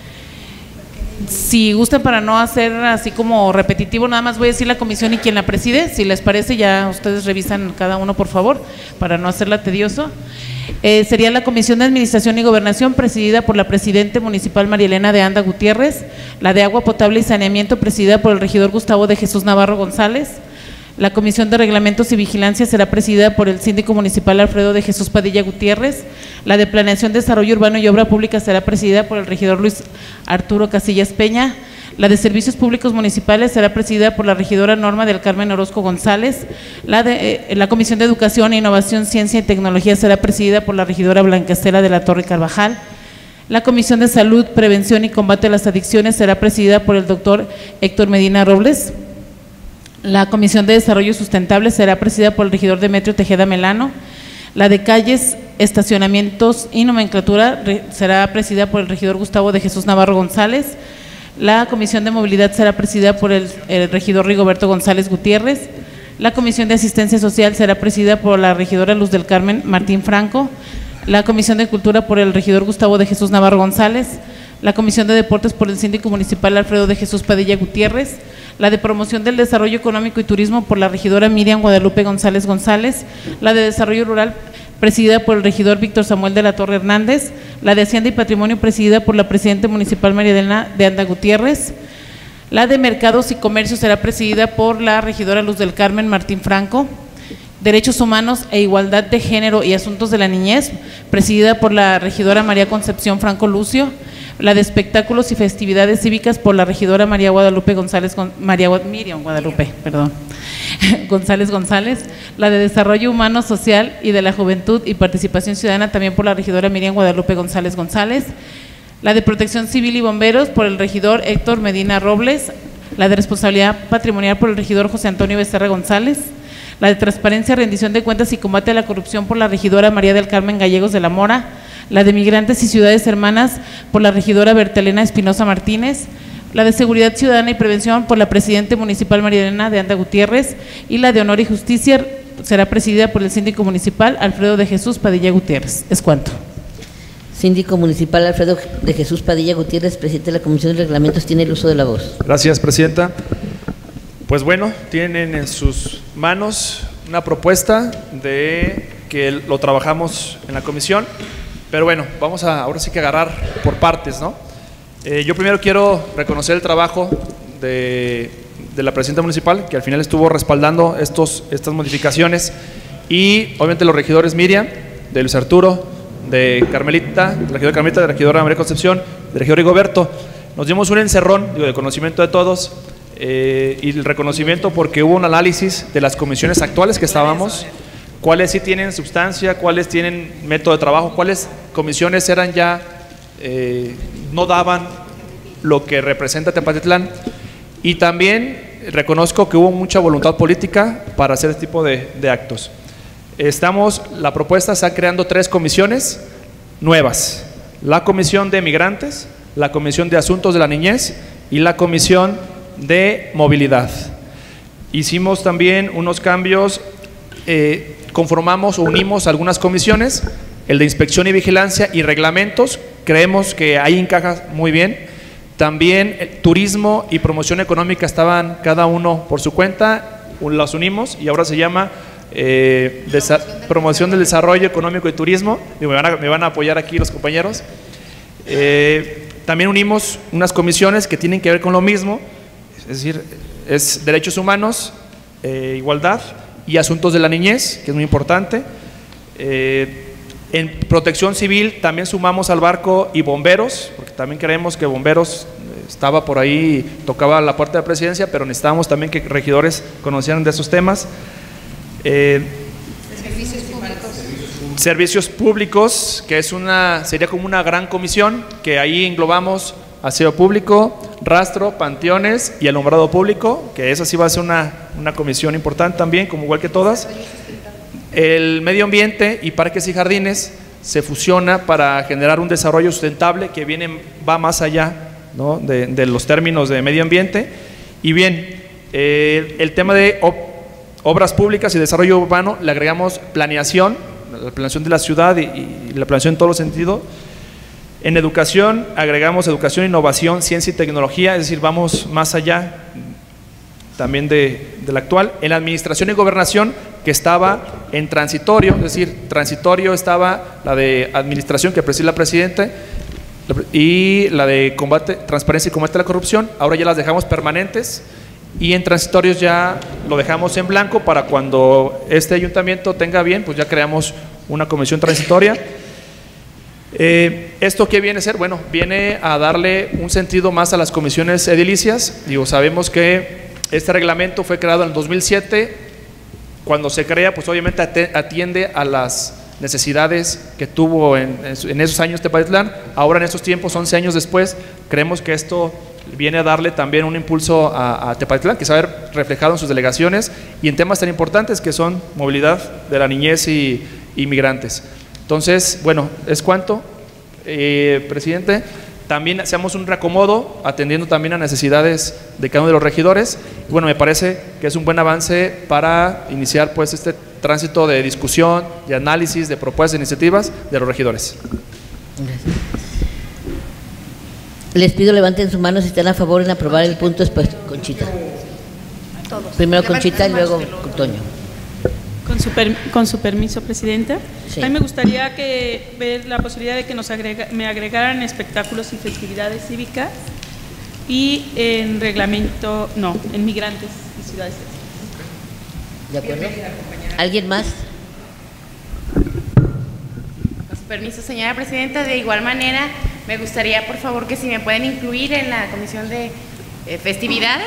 Si gustan, para no hacer así como repetitivo, nada más voy a decir la comisión y quién la preside. Si les parece, ya ustedes revisan cada uno, por favor, para no hacerla tedioso. Eh, sería la Comisión de Administración y Gobernación, presidida por la presidente municipal María Elena de Anda Gutiérrez; la de Agua Potable y Saneamiento, presidida por el regidor Gustavo de Jesús Navarro González; la Comisión de Reglamentos y Vigilancia será presidida por el síndico municipal Alfredo de Jesús Padilla Gutiérrez; la de Planeación, Desarrollo Urbano y Obra Pública será presidida por el regidor Luis Arturo Casillas Peña; la de Servicios Públicos Municipales será presidida por la regidora Norma del Carmen Orozco González; la de eh, la Comisión de Educación, Innovación, Ciencia y Tecnología será presidida por la regidora Blanca Estela de la Torre Carvajal; la Comisión de Salud, Prevención y Combate a las Adicciones será presidida por el doctor Héctor Medina Robles; la Comisión de Desarrollo Sustentable será presidida por el regidor Demetrio Tejeda Melano; la de Calles, Estacionamientos y Nomenclatura será presidida por el regidor Gustavo de Jesús Navarro González; la Comisión de Movilidad será presidida por el, el regidor Rigoberto González Gutiérrez; la Comisión de Asistencia Social será presidida por la regidora Luz del Carmen Martín Franco; la Comisión de Cultura por el regidor Gustavo de Jesús Navarro González; la Comisión de Deportes por el síndico municipal Alfredo de Jesús Padilla Gutiérrez; la de Promoción del Desarrollo Económico y Turismo por la regidora Miriam Guadalupe González González; la de Desarrollo Rural presidida por el regidor Víctor Samuel de la Torre Hernández; la de Hacienda y Patrimonio presidida por la presidenta municipal María Elena de Anda Gutiérrez; la de Mercados y Comercio será presidida por la regidora Luz del Carmen Martín Franco; Derechos Humanos e Igualdad de Género y Asuntos de la Niñez, presidida por la regidora María Concepción Franco Lucio; la de espectáculos y festividades cívicas por la regidora María Guadalupe González, María Miriam Guadalupe, perdón, González González, la de desarrollo humano, social y de la juventud y participación ciudadana también por la regidora Miriam Guadalupe González González, la de protección civil y bomberos por el regidor Héctor Medina Robles, la de responsabilidad patrimonial por el regidor José Antonio Becerra González, la de transparencia, rendición de cuentas y combate a la corrupción por la regidora María del Carmen Gallegos de la Mora, la de migrantes y ciudades hermanas por la regidora Bertelena Espinosa Martínez, la de seguridad ciudadana y prevención por la presidente municipal María Elena de Anda Gutiérrez y la de honor y justicia será presidida por el síndico municipal Alfredo de Jesús Padilla Gutiérrez. Es cuanto. Síndico municipal Alfredo de Jesús Padilla Gutiérrez, presidente de la Comisión de Reglamentos, tiene el uso de la voz. Gracias, presidenta. Pues bueno, tienen en sus manos una propuesta de que lo trabajamos en la comisión. Pero bueno, vamos a ahora sí que agarrar por partes, ¿no? Eh, yo primero quiero reconocer el trabajo de, de la presidenta municipal, que al final estuvo respaldando estos, estas modificaciones, y obviamente los regidores Miriam, de Luis Arturo, de Carmelita, de la regidora Carmelita, de la regidora María Concepción, del regidor Rigoberto. Nos dimos un encerrón, digo, de conocimiento de todos, eh, y el reconocimiento porque hubo un análisis de las comisiones actuales que estábamos, cuáles sí tienen sustancia, cuáles tienen método de trabajo, cuáles comisiones eran ya, eh, no daban lo que representa Tepatitlán, y también reconozco que hubo mucha voluntad política para hacer este tipo de, de actos. Estamos, la propuesta está creando tres comisiones nuevas: la Comisión de Migrantes, la Comisión de Asuntos de la Niñez y la Comisión de Movilidad. Hicimos también unos cambios, eh, conformamos o unimos algunas comisiones, el de Inspección y Vigilancia y Reglamentos, creemos que ahí encaja muy bien. También eh, Turismo y Promoción Económica estaban cada uno por su cuenta, las unimos y ahora se llama eh, Promoción del Desarrollo Económico y Turismo. Me van a, me van a apoyar aquí los compañeros. Eh, también unimos unas comisiones que tienen que ver con lo mismo, es decir, es Derechos Humanos, eh, Igualdad y Asuntos de la Niñez, que es muy importante. Eh, en Protección Civil también sumamos al barco y bomberos, porque también creemos que bomberos estaba por ahí, tocaba la puerta de la presidencia, pero necesitábamos también que regidores conocieran de esos temas. Eh, servicios públicos. Servicios públicos, que es una, sería como una gran comisión, que ahí englobamos aseo público, rastro, panteones y alumbrado público, que esa sí va a ser una, una comisión importante también, como igual que todas. El medio ambiente y parques y jardines se fusiona para generar un desarrollo sustentable que viene, va más allá, ¿no?, de, de los términos de medio ambiente. Y bien, eh, el tema de ob, obras públicas y desarrollo urbano, le agregamos planeación, la planeación de la ciudad y, y la planeación en todos los sentidos. En educación agregamos educación, innovación, ciencia y tecnología, es decir, vamos más allá también de, de la actual. En la administración y gobernación, que estaba en transitorio, es decir, transitorio estaba la de administración que preside la presidenta y la de combate, transparencia y combate a la corrupción, ahora ya las dejamos permanentes, y en transitorios ya lo dejamos en blanco para cuando este ayuntamiento tenga bien, pues ya creamos una comisión transitoria. Eh, ¿Esto qué viene a ser? Bueno, viene a darle un sentido más a las comisiones edilicias. Digo, sabemos que este reglamento fue creado en el dos mil siete, cuando se crea, pues obviamente atiende a las necesidades que tuvo en, en esos años Tepatitlán. Ahora en estos tiempos, once años después, creemos que esto viene a darle también un impulso a, a Tepatitlán, que se va a ver reflejado en sus delegaciones y en temas tan importantes que son movilidad de la niñez y, y migrantes. Entonces, bueno, es cuanto, eh, presidente. También hacemos un reacomodo atendiendo también a necesidades de cada uno de los regidores. Y bueno, me parece que es un buen avance para iniciar pues este tránsito de discusión, de análisis, de propuestas, de iniciativas de los regidores. Gracias. Les pido levanten su mano si están a favor en aprobar el punto después. Conchita. Todos. Primero Conchita y luego Toño. Con su, per, con su permiso, presidenta. Sí. A mí me gustaría que ver la posibilidad de que nos agrega, me agregaran espectáculos y festividades cívicas y en reglamento, no, en migrantes y ciudades. ¿De acuerdo? ¿Alguien más? Con su permiso, señora presidenta, de igual manera me gustaría, por favor, que si me pueden incluir en la comisión de eh, festividades.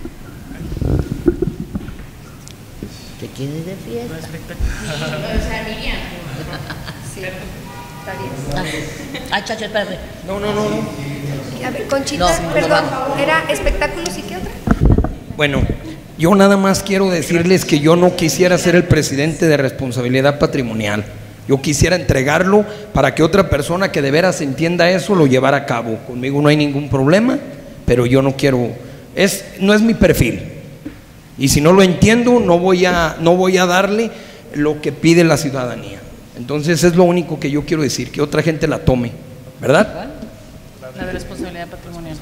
¿Te quieres de fiesta? Sí, o sea, Miriam. Sí, está bien. Ah, ah, Chacho, espérame. No, no, no, no. A ver, Conchita, No, perdón, no era espectáculos y qué otra. Bueno, yo nada más quiero decirles que yo no quisiera ser el presidente de responsabilidad patrimonial. Yo quisiera entregarlo para que otra persona que de veras entienda eso lo llevara a cabo. Conmigo no hay ningún problema, pero yo no quiero, es, no es mi perfil. Y si no lo entiendo, no voy a, no voy a darle lo que pide la ciudadanía. Entonces es lo único que yo quiero decir, que otra gente la tome, ¿verdad? La de responsabilidad patrimonial.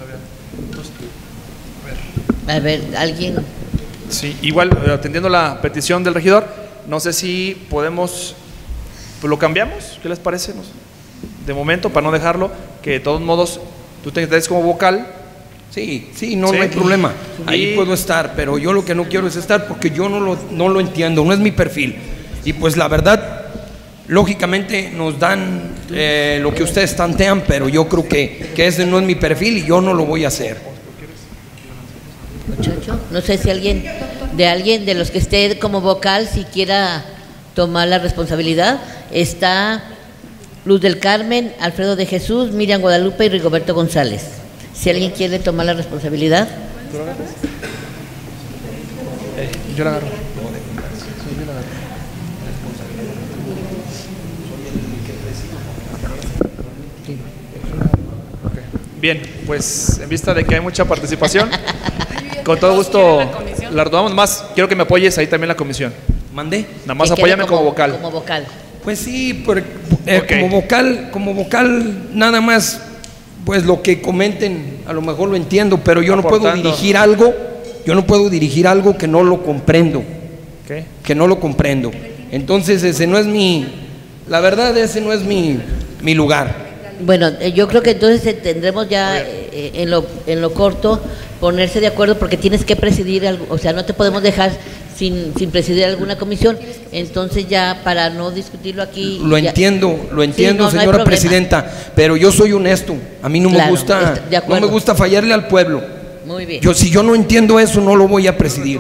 A ver, alguien. Sí, igual, atendiendo la petición del regidor, no sé si podemos, pues lo cambiamos, ¿qué les parece? No sé. De momento, para no dejarlo, que de todos modos tú te des como vocal. Sí, sí, no, Sí. no hay problema. Ahí Y- puedo estar, pero yo lo que no quiero es estar porque yo no lo, no lo entiendo, no es mi perfil. Y pues la verdad, lógicamente nos dan eh, lo que ustedes tantean, pero yo creo que, que ese no es mi perfil y yo no lo voy a hacer. Muchacho, no sé si alguien de alguien de los que esté como vocal si quiera tomar la responsabilidad. Está Luz del Carmen, Alfredo de Jesús, Miriam Guadalupe y Rigoberto González. Si alguien quiere tomar la responsabilidad. Eh, yo la agarro. Bien, pues en vista de que hay mucha participación, con todo gusto la retomamos. Más, quiero que me apoyes ahí también la comisión. ¿Mandé? Nada más Que quede apóyame como, vocal. Como vocal. Pues sí, por- eh, Ok. como vocal, como vocal nada más, pues lo que comenten, a lo mejor lo entiendo, pero yo no puedo Aportando. dirigir algo, yo no puedo dirigir algo que no lo comprendo, Ok. que no lo comprendo. Entonces ese no es mi, la verdad ese no es mi, mi lugar. Bueno, eh, yo creo que entonces eh, tendremos ya eh, en lo en lo corto ponerse de acuerdo porque tienes que presidir algo, o sea, no te podemos dejar sin, sin presidir alguna comisión. Entonces ya para no discutirlo aquí. Lo ya- entiendo, lo Sí, entiendo, no, no hay señora problema. presidenta, pero yo soy honesto. A mí no me Claro, gusta, está- de no acuerdo. me gusta fallarle al pueblo. Muy bien. Yo si yo no entiendo eso no lo voy a presidir.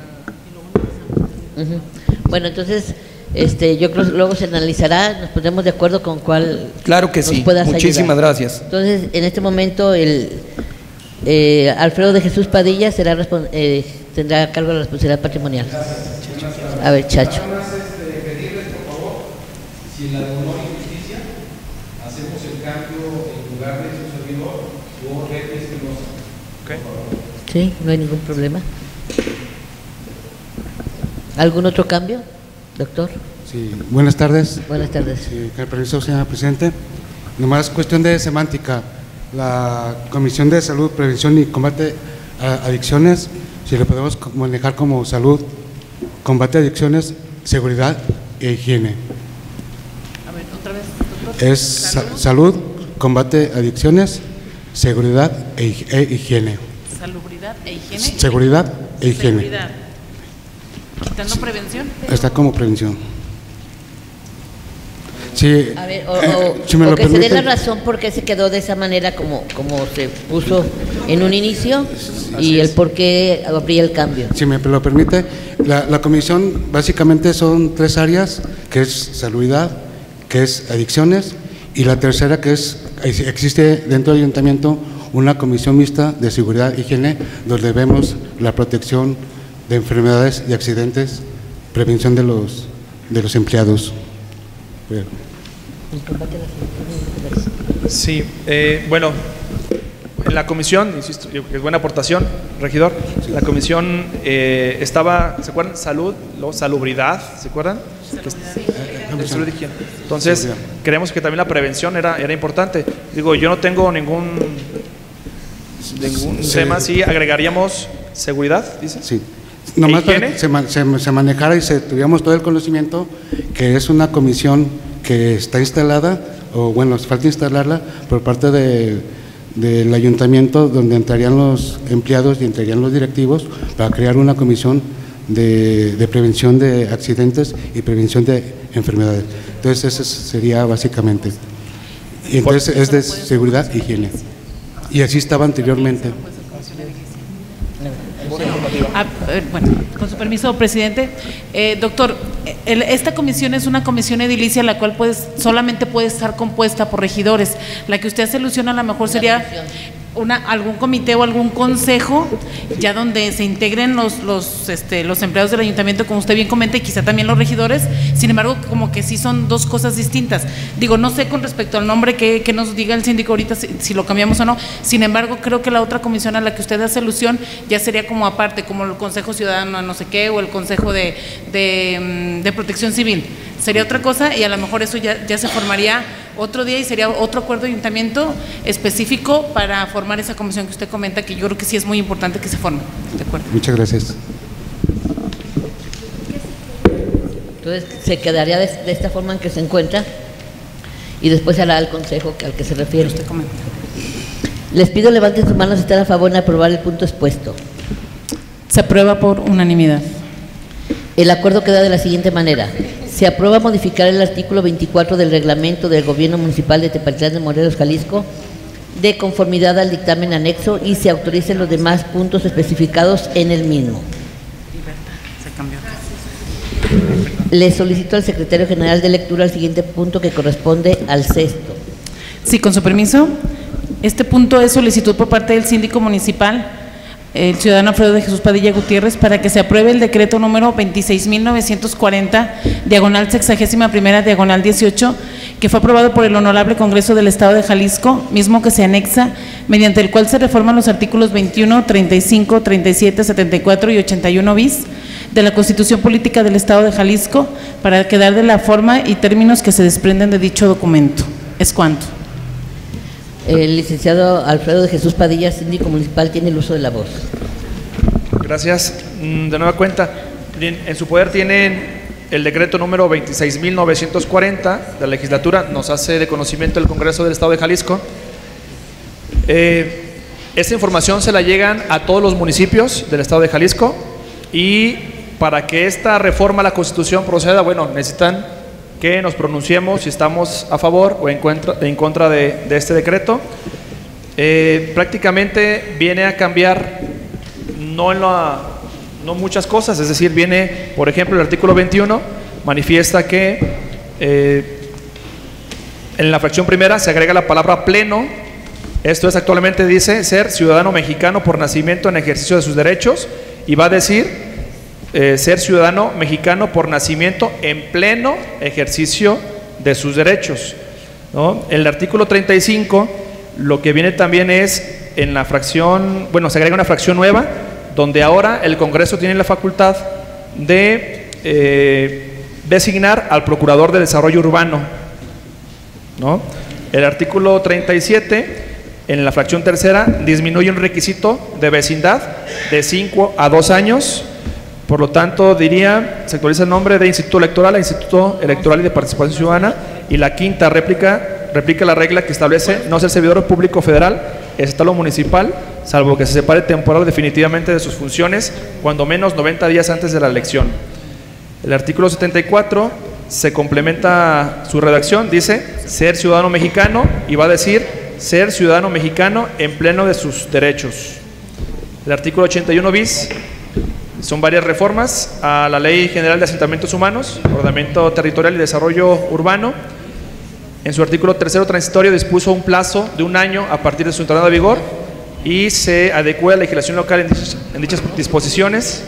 Ujú. Bueno, entonces, este, yo creo que luego se analizará, nos pondremos de acuerdo con cuál. Claro que nos sí. puedas Muchísimas ayudar. gracias. Entonces, en este momento, el eh, Alfredo de Jesús Padilla será respon- eh, tendrá a cargo de la responsabilidad patrimonial. A ver, Chacho. Nada más este, pedirles, por favor, si en la de honor y justicia hacemos el cambio en lugar de su servidor por Reyes Espinosa. Ok. Sí, no hay ningún problema. ¿Algún otro cambio, doctor? Sí, buenas tardes. Buenas tardes. Sí, con el permiso, señora Presidente. Nomás cuestión de semántica. La Comisión de Salud, Prevención y Combate a Adicciones, si le podemos manejar como salud, combate a adicciones, seguridad e higiene. A ver, otra vez, doctor. Es sa- salud, combate a adicciones, seguridad e, hig- e higiene. Salubridad e higiene. Seguridad e higiene. Seguridad. Quitando prevención. Está como prevención. Sí, A ver, o, o- si me o lo que se dé permite. la razón por qué se quedó de esa manera como, como se puso en un inicio y el por qué habría el cambio. Si me lo permite, la, la comisión básicamente son tres áreas, que es salubridad, que es adicciones, y la tercera que es, existe dentro del ayuntamiento una comisión mixta de seguridad e higiene, donde vemos la protección de enfermedades y accidentes, prevención de los, de los empleados. Bueno. Sí, eh, bueno, en la comisión, insisto, yo creo que es buena aportación, regidor, la comisión eh, estaba, ¿se acuerdan? Salud, luego salubridad, ¿se acuerdan? Que es- de salud y higiene. Entonces, Seguridad. creemos que también la prevención era, era importante. Digo, yo no tengo ningún, ningún Sí. tema, sí, agregaríamos seguridad, dice. Sí. Nomás para higiene? que se, ma- se- se manejara y se tuviéramos todo el conocimiento que es una comisión que está instalada, o bueno, falta instalarla por parte de, del ayuntamiento, donde entrarían los empleados y entrarían los directivos para crear una comisión de, de prevención de accidentes y prevención de enfermedades. Entonces, eso sería básicamente. Y entonces es de seguridad e higiene. Y así estaba anteriormente. Ah, eh, bueno, con su permiso, presidente. Eh, doctor, el, esta comisión es una comisión edilicia la cual puedes, solamente puede estar compuesta por regidores. La que usted hace alusión a lo mejor sería una, algún comité o algún consejo, ya donde se integren los, los, este, los empleados del ayuntamiento, como usted bien comenta, y quizá también los regidores. Sin embargo, como que sí son dos cosas distintas. Digo, no sé con respecto al nombre que, que nos diga el síndico ahorita si, si lo cambiamos o no. Sin embargo, creo que la otra comisión a la que usted hace alusión ya sería como aparte, como el Consejo Ciudadano no sé qué, o el Consejo de, de, de Protección Civil. Sería otra cosa, y a lo mejor eso ya, ya se formaría otro día y sería otro acuerdo de ayuntamiento específico para formar esa comisión que usted comenta, que yo creo que sí es muy importante que se forme. De acuerdo. Muchas gracias. Entonces se quedaría de, de esta forma en que se encuentra y después se hará el consejo al que se refiere. Usted comenta. Les pido levanten sus manos si están a favor de aprobar el punto expuesto. Se aprueba por unanimidad. El acuerdo queda de la siguiente manera. Se aprueba modificar el artículo veinticuatro del reglamento del Gobierno Municipal de Tepatitlán de Morelos, Jalisco, de conformidad al dictamen anexo, y se autoricen los demás puntos especificados en el mismo. Se cambió. Le solicito al secretario general de lectura el siguiente punto que corresponde al sexto. Sí, con su permiso. Este punto es solicitud por parte del síndico municipal, el ciudadano Alfredo de Jesús Padilla Gutiérrez, para que se apruebe el decreto número veintiséis mil novecientos cuarenta, diagonal sexagésima primera, diagonal dieciocho, que fue aprobado por el Honorable Congreso del Estado de Jalisco, mismo que se anexa, mediante el cual se reforman los artículos veintiuno, treinta y cinco, treinta y siete, setenta y cuatro y ochenta y uno bis de la Constitución Política del Estado de Jalisco, para quedar de la forma y términos que se desprenden de dicho documento. ¿Es cuanto? El licenciado Alfredo de Jesús Padilla, síndico municipal, tiene el uso de la voz. Gracias. De nueva cuenta, en su poder tienen el decreto número veintiséis mil novecientos cuarenta de la legislatura, nos hace de conocimiento el Congreso del Estado de Jalisco. Eh, esta información se la llegan a todos los municipios del Estado de Jalisco, y para que esta reforma a la Constitución proceda, bueno, necesitan que nos pronunciemos si estamos a favor o en contra, en contra de, de este decreto. Eh, prácticamente viene a cambiar no, en la, no muchas cosas, es decir, viene, por ejemplo, el artículo veintiuno manifiesta que eh, en la fracción primera se agrega la palabra pleno. Esto es, actualmente dice ser ciudadano mexicano por nacimiento en ejercicio de sus derechos, y va a decir Eh, ser ciudadano mexicano por nacimiento en pleno ejercicio de sus derechos, ¿no? El artículo treinta y cinco, lo que viene también es en la fracción, bueno, se agrega una fracción nueva, donde ahora el Congreso tiene la facultad de eh, designar al Procurador de Desarrollo Urbano, ¿no? El artículo treinta y siete, en la fracción tercera, disminuye un requisito de vecindad de cinco a dos años. Por lo tanto, diría, se actualiza el nombre de Instituto Electoral a Instituto Electoral y de Participación Ciudadana. Y la quinta, réplica, replica la regla que establece no ser servidor público federal, estatal o municipal, salvo que se separe temporal o definitivamente de sus funciones, cuando menos noventa días antes de la elección. El artículo setenta y cuatro se complementa su redacción, dice ser ciudadano mexicano, y va a decir ser ciudadano mexicano en pleno de sus derechos. El artículo ochenta y uno bis, son varias reformas a la Ley General de Asentamientos Humanos, Ordenamiento Territorial y Desarrollo Urbano. En su artículo tercero transitorio dispuso un plazo de un año a partir de su entrada en vigor, y se adecua a la legislación local en dichas, en dichas disposiciones.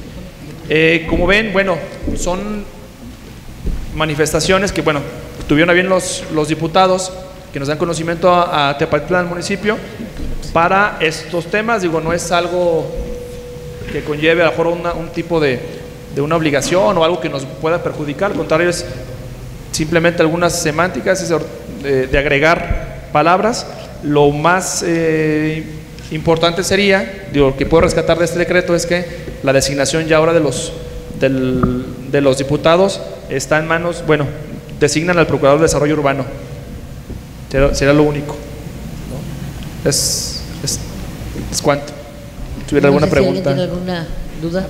Eh, como ven, bueno, son manifestaciones que, bueno, tuvieron a bien los, los diputados que nos dan conocimiento a, a Tepatitlán, al municipio, para estos temas. Digo, no es algo que conlleve a lo mejor una, un tipo de, de una obligación o algo que nos pueda perjudicar. Al contrario, es simplemente algunas semánticas, es de, de agregar palabras. Lo más eh, importante sería, digo, lo que puedo rescatar de este decreto es que la designación ya ahora de los, del, de los diputados está en manos, bueno, designan al Procurador de Desarrollo Urbano. Será, será lo único, ¿no? Es, es, es cuanto. ¿Tuviera no alguna sé pregunta? Si ¿Tiene alguna duda?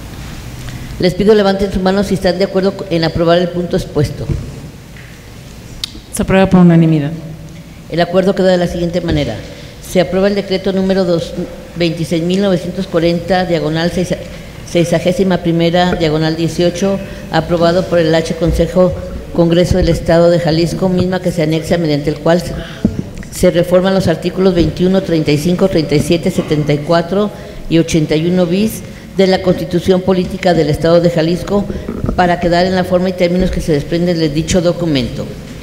Les pido levanten su mano si están de acuerdo en aprobar el punto expuesto. Se aprueba por unanimidad. El acuerdo queda de la siguiente manera. Se aprueba el decreto número veintiséis mil novecientos cuarenta, diagonal sexagésima primera, diagonal dieciocho, aprobado por el H Consejo Congreso del Estado de Jalisco, misma que se anexa mediante el cual se, se reforman los artículos veintiuno, treinta y cinco, treinta y siete, setenta y cuatro y ochenta y uno bis de la Constitución Política del Estado de Jalisco para quedar en la forma y términos que se desprenden de dicho documento.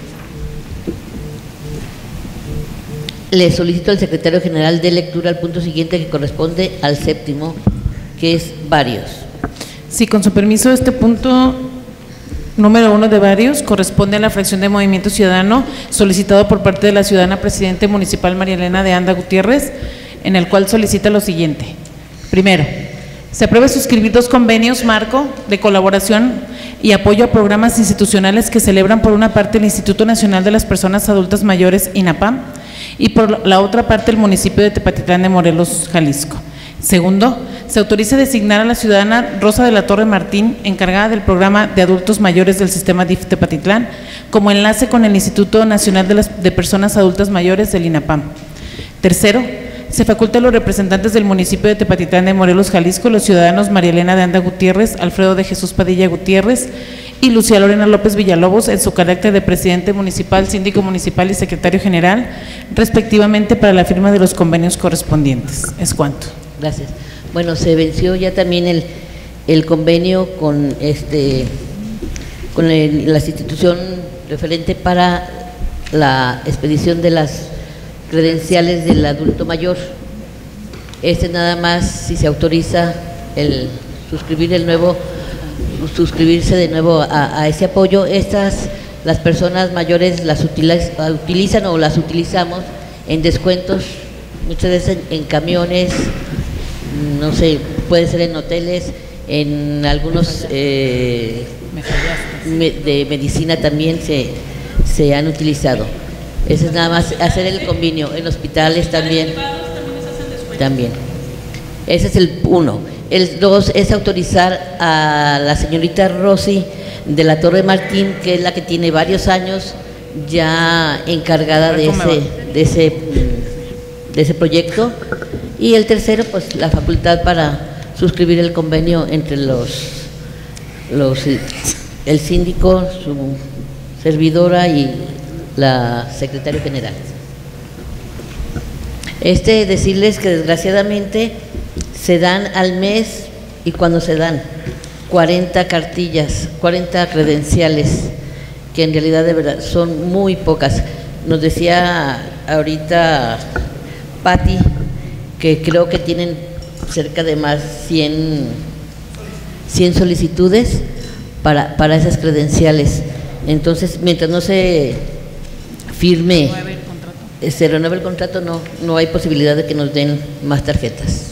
Le solicito al secretario general de lectura al punto siguiente, que corresponde al séptimo, que es varios. Sí, con su permiso, este punto número uno de varios corresponde a la fracción de Movimiento Ciudadano solicitado por parte de la ciudadana presidente municipal María Elena de Anda Gutiérrez, en el cual solicita lo siguiente. Primero, se aprueba suscribir dos convenios marco de colaboración y apoyo a programas institucionales que celebran por una parte el Instituto Nacional de las Personas Adultas Mayores, INAPAM, y por la otra parte el municipio de Tepatitlán de Morelos, Jalisco. Segundo, se autoriza designar a la ciudadana Rosa de la Torre Martín, encargada del programa de adultos mayores del sistema D I F Tepatitlán, como enlace con el Instituto Nacional de, las, de Personas Adultas Mayores del INAPAM. Tercero, se faculta a los representantes del municipio de Tepatitlán de Morelos, Jalisco, los ciudadanos María Elena de Anda Gutiérrez, Alfredo de Jesús Padilla Gutiérrez y Lucía Lorena López Villalobos, en su carácter de presidente municipal, síndico municipal y secretario general, respectivamente, para la firma de los convenios correspondientes. Es cuanto. Gracias. Bueno, se venció ya también el, el convenio con este con el, la institución referente para la expedición de las credenciales del adulto mayor. Este nada más, si se autoriza el suscribir el nuevo suscribirse de nuevo a, a ese apoyo. Estas, las personas mayores las utiliz, utilizan o las utilizamos en descuentos, muchas veces en, en camiones, no sé, puede ser en hoteles, en algunos eh, me, de medicina también se, se han utilizado. Eso es nada más hacer el convenio, en hospitales también. También. Ese es el uno. El dos es autorizar a la señorita Rosy de la Torre Martín, que es la que tiene varios años ya encargada de ese, de ese, de ese proyecto. Y el tercero, pues la facultad para suscribir el convenio entre los, los el síndico, su servidora y la secretaria general. Este, decirles que desgraciadamente se dan al mes, y cuando se dan cuarenta cartillas, cuarenta credenciales, que en realidad de verdad son muy pocas. Nos decía ahorita Patti que creo que tienen cerca de más cien, cien solicitudes para, para esas credenciales. Entonces, mientras no se firme, se renueve el contrato, no, no hay posibilidad de que nos den más tarjetas.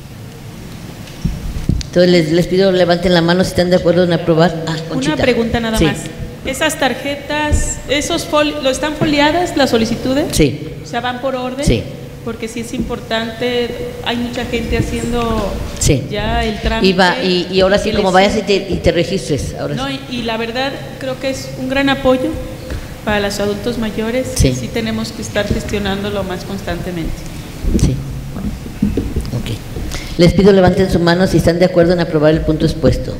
Entonces les, les pido levanten la mano si están de acuerdo en aprobar. Ah, una pregunta nada sí. más. ¿Esas tarjetas, esos foli ¿lo están foliadas las solicitudes? Sí. O sea, van por orden. Sí. Porque sí es importante, hay mucha gente haciendo sí. ya el trámite. Y, va, y, y ahora sí, como vayas y te, y te registres. Ahora no, sí. y, y la verdad creo que es un gran apoyo para los adultos mayores. Sí. Sí tenemos que estar gestionándolo más constantemente. Sí. Ok. Les pido levanten su mano si están de acuerdo en aprobar el punto expuesto.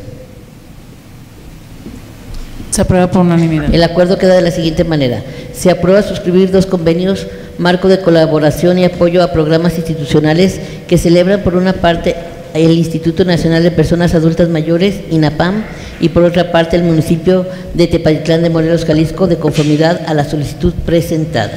Se aprueba por unanimidad. El acuerdo queda de la siguiente manera. Se aprueba suscribir dos convenios marco de colaboración y apoyo a programas institucionales que celebran por una parte el Instituto Nacional de Personas Adultas Mayores, INAPAM, y por otra parte el municipio de Tepatitlán de Morelos, Jalisco, de conformidad a la solicitud presentada.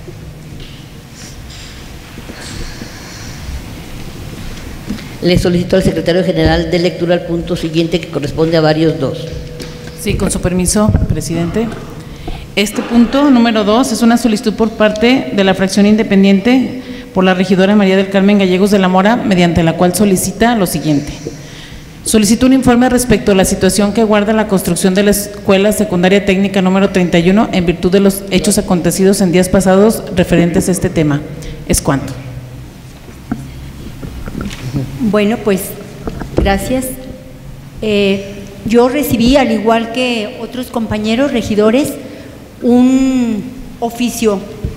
Le solicito al secretario general de lectura al punto siguiente, que corresponde a varios dos. Sí, con su permiso, presidente. Este punto número dos es una solicitud por parte de la fracción independiente por la regidora María del Carmen Gallegos de la Mora, mediante la cual solicita lo siguiente. Solicito un informe respecto a la situación que guarda la construcción de la Escuela Secundaria Técnica número treinta y uno en virtud de los hechos acontecidos en días pasados referentes a este tema. ¿Es cuánto? Bueno, pues gracias. Eh, yo recibí, al igual que otros compañeros regidores, un oficio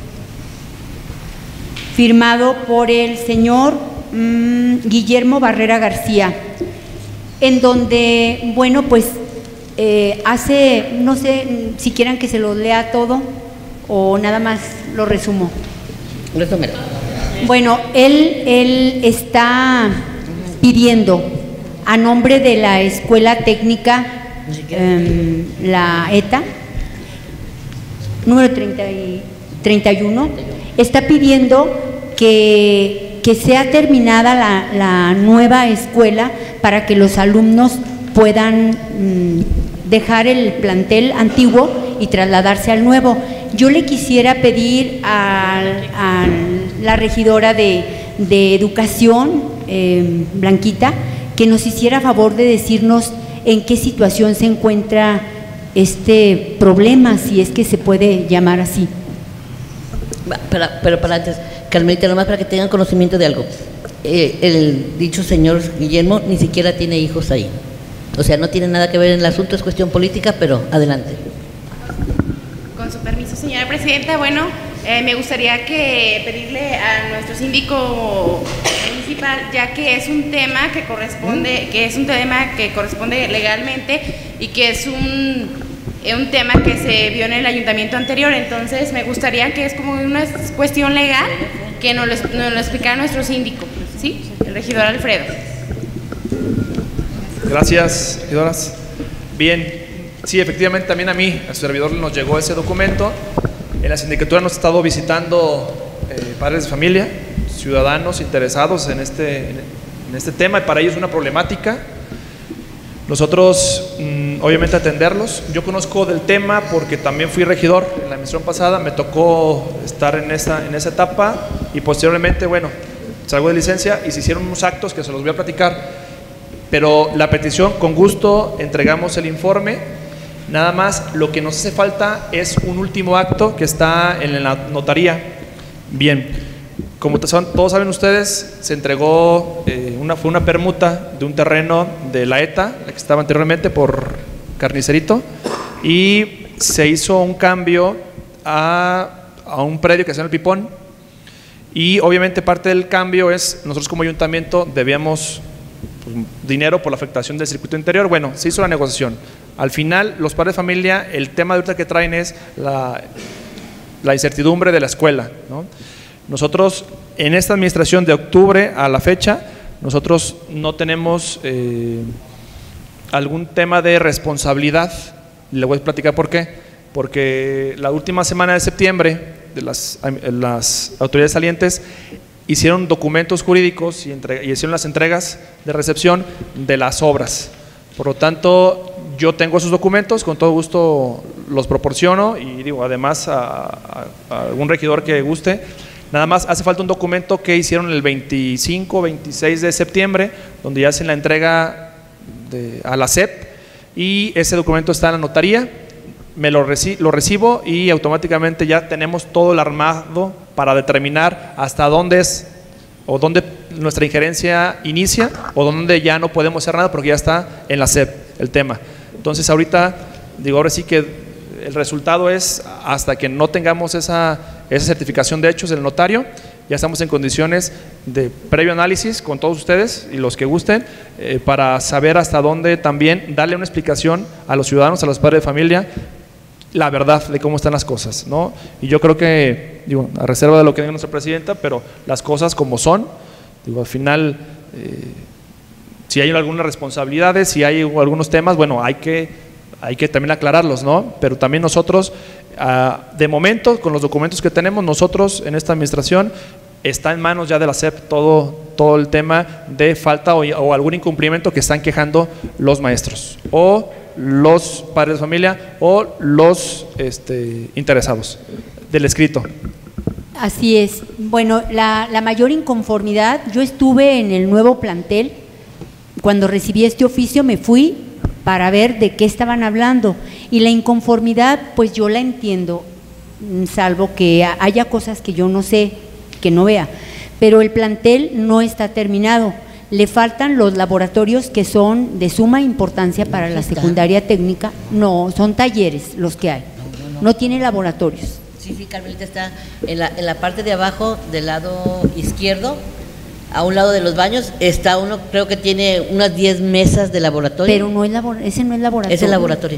firmado por el señor mmm, Guillermo Barrera García, en donde, bueno, pues eh, hace, no sé si quieran que se lo lea todo o nada más lo resumo. Resúmelo. Bueno, él, él está pidiendo a nombre de la Escuela Técnica, eh, la ETA, número treinta y uno, está pidiendo que, que sea terminada la, la nueva escuela para que los alumnos puedan mmm, dejar el plantel antiguo y trasladarse al nuevo. Yo le quisiera pedir a, a la regidora de, de Educación, eh, Blanquita, que nos hiciera favor de decirnos en qué situación se encuentra este problema, si es que se puede llamar así. Pero, pero para antes, Carmelita, nomás para que tengan conocimiento de algo. Eh, el dicho señor Guillermo ni siquiera tiene hijos ahí. O sea, no tiene nada que ver en el asunto, es cuestión política, pero adelante. Con su permiso, señora presidenta, bueno, eh, me gustaría que pedirle a nuestro síndico municipal, ya que es un tema que corresponde, que es un tema que corresponde legalmente y que es un, eh, un tema que se vio en el ayuntamiento anterior, entonces me gustaría que es como una cuestión legal que nos lo, nos lo explicara nuestro síndico, ¿sí? El regidor Alfredo. Gracias, regidoras. Bien. Sí, efectivamente también a mí, a su servidor, nos llegó ese documento. En la sindicatura nos ha estado visitando eh, padres de familia, ciudadanos interesados en este, en este tema, y para ellos es una problemática. Nosotros, mmm, obviamente, atenderlos. Yo conozco del tema porque también fui regidor en la administración pasada, me tocó estar en esa, en esa etapa y posteriormente, bueno, salgo de licencia y se hicieron unos actos que se los voy a platicar, pero la petición, con gusto, entregamos el informe. Nada más, lo que nos hace falta es un último acto que está en la notaría. Bien, como todos saben ustedes, se entregó, eh, una, fue una permuta de un terreno de la ETA, la que estaba anteriormente por Carnicerito, y se hizo un cambio a, a un predio que se llama El Pipón, y obviamente parte del cambio es, nosotros como ayuntamiento debíamos pues, dinero por la afectación del circuito interior. Bueno, se hizo la negociación. Al final, los padres de familia, el tema de ahorita que traen es la, la incertidumbre de la escuela, ¿no? Nosotros, en esta administración de octubre a la fecha, nosotros no tenemos eh, algún tema de responsabilidad. Le voy a platicar por qué. Porque la última semana de septiembre, de las, las autoridades salientes hicieron documentos jurídicos y, entre, y hicieron las entregas de recepción de las obras. Por lo tanto, yo tengo esos documentos, con todo gusto los proporciono y digo, además a, a, a algún regidor que guste, nada más hace falta un documento que hicieron el veinticinco, veintiséis de septiembre, donde ya hacen la entrega de, a la S E P, y ese documento está en la notaría, me lo, reci lo recibo y automáticamente ya tenemos todo el armado para determinar hasta dónde es o dónde nuestra injerencia inicia o dónde ya no podemos hacer nada porque ya está en la S E P el tema. Entonces ahorita, digo, ahora sí que el resultado es hasta que no tengamos esa, esa certificación de hechos del notario, ya estamos en condiciones de previo análisis con todos ustedes y los que gusten, eh, para saber hasta dónde también darle una explicación a los ciudadanos, a los padres de familia, la verdad de cómo están las cosas, ¿no? Y yo creo que, digo, a reserva de lo que diga nuestra presidenta, pero las cosas como son, digo, al final, eh, si hay algunas responsabilidades, si hay algunos temas, bueno, hay que, hay que también aclararlos, ¿no? Pero también nosotros, uh, de momento, con los documentos que tenemos, nosotros en esta administración, está en manos ya de la S E P todo, todo el tema de falta o, o algún incumplimiento que están quejando los maestros o los padres de familia o los este, interesados del escrito. Así es. Bueno, la, la mayor inconformidad, yo estuve en el nuevo plantel, cuando recibí este oficio me fui para ver de qué estaban hablando y la inconformidad pues yo la entiendo, salvo que haya cosas que yo no sé, que no vea, pero el plantel no está terminado, le faltan los laboratorios que son de suma importancia para la secundaria técnica, no, son talleres los que hay, no tiene laboratorios. Sí, sí, Carmelita, está en la, en la parte de abajo del lado izquierdo, a un lado de los baños, está uno, creo que tiene unas diez mesas de laboratorio. Pero no es labor, ese no es laboratorio. Es el laboratorio.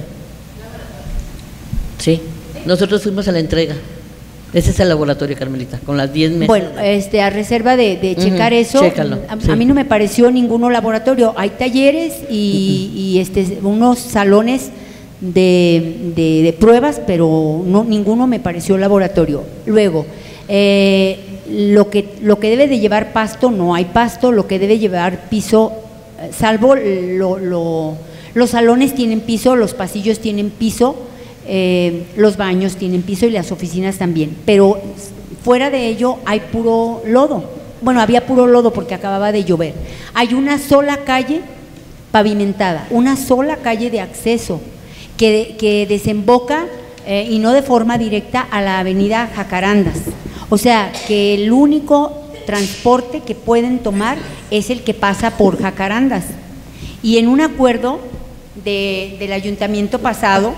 Sí, nosotros fuimos a la entrega. Ese es el laboratorio, Carmelita, con las diez mesas. Bueno, este, a reserva de, de checar uh-huh, eso, chécalo, a, sí. a mí no me pareció ninguno laboratorio. Hay talleres y, uh-huh. y este, unos salones de, de, de pruebas, pero no, ninguno me pareció laboratorio. Luego, eh, lo que, lo que debe de llevar pasto, no hay pasto, lo que debe llevar piso, salvo lo, lo, los salones tienen piso, los pasillos tienen piso, Eh, los baños tienen piso y las oficinas también, pero fuera de ello hay puro lodo. Bueno, había puro lodo porque acababa de llover. Hay una sola calle pavimentada, una sola calle de acceso que, que desemboca eh, y no de forma directa a la avenida Jacarandas. O sea, que el único transporte que pueden tomar es el que pasa por Jacarandas. Y en un acuerdo de, del ayuntamiento pasado,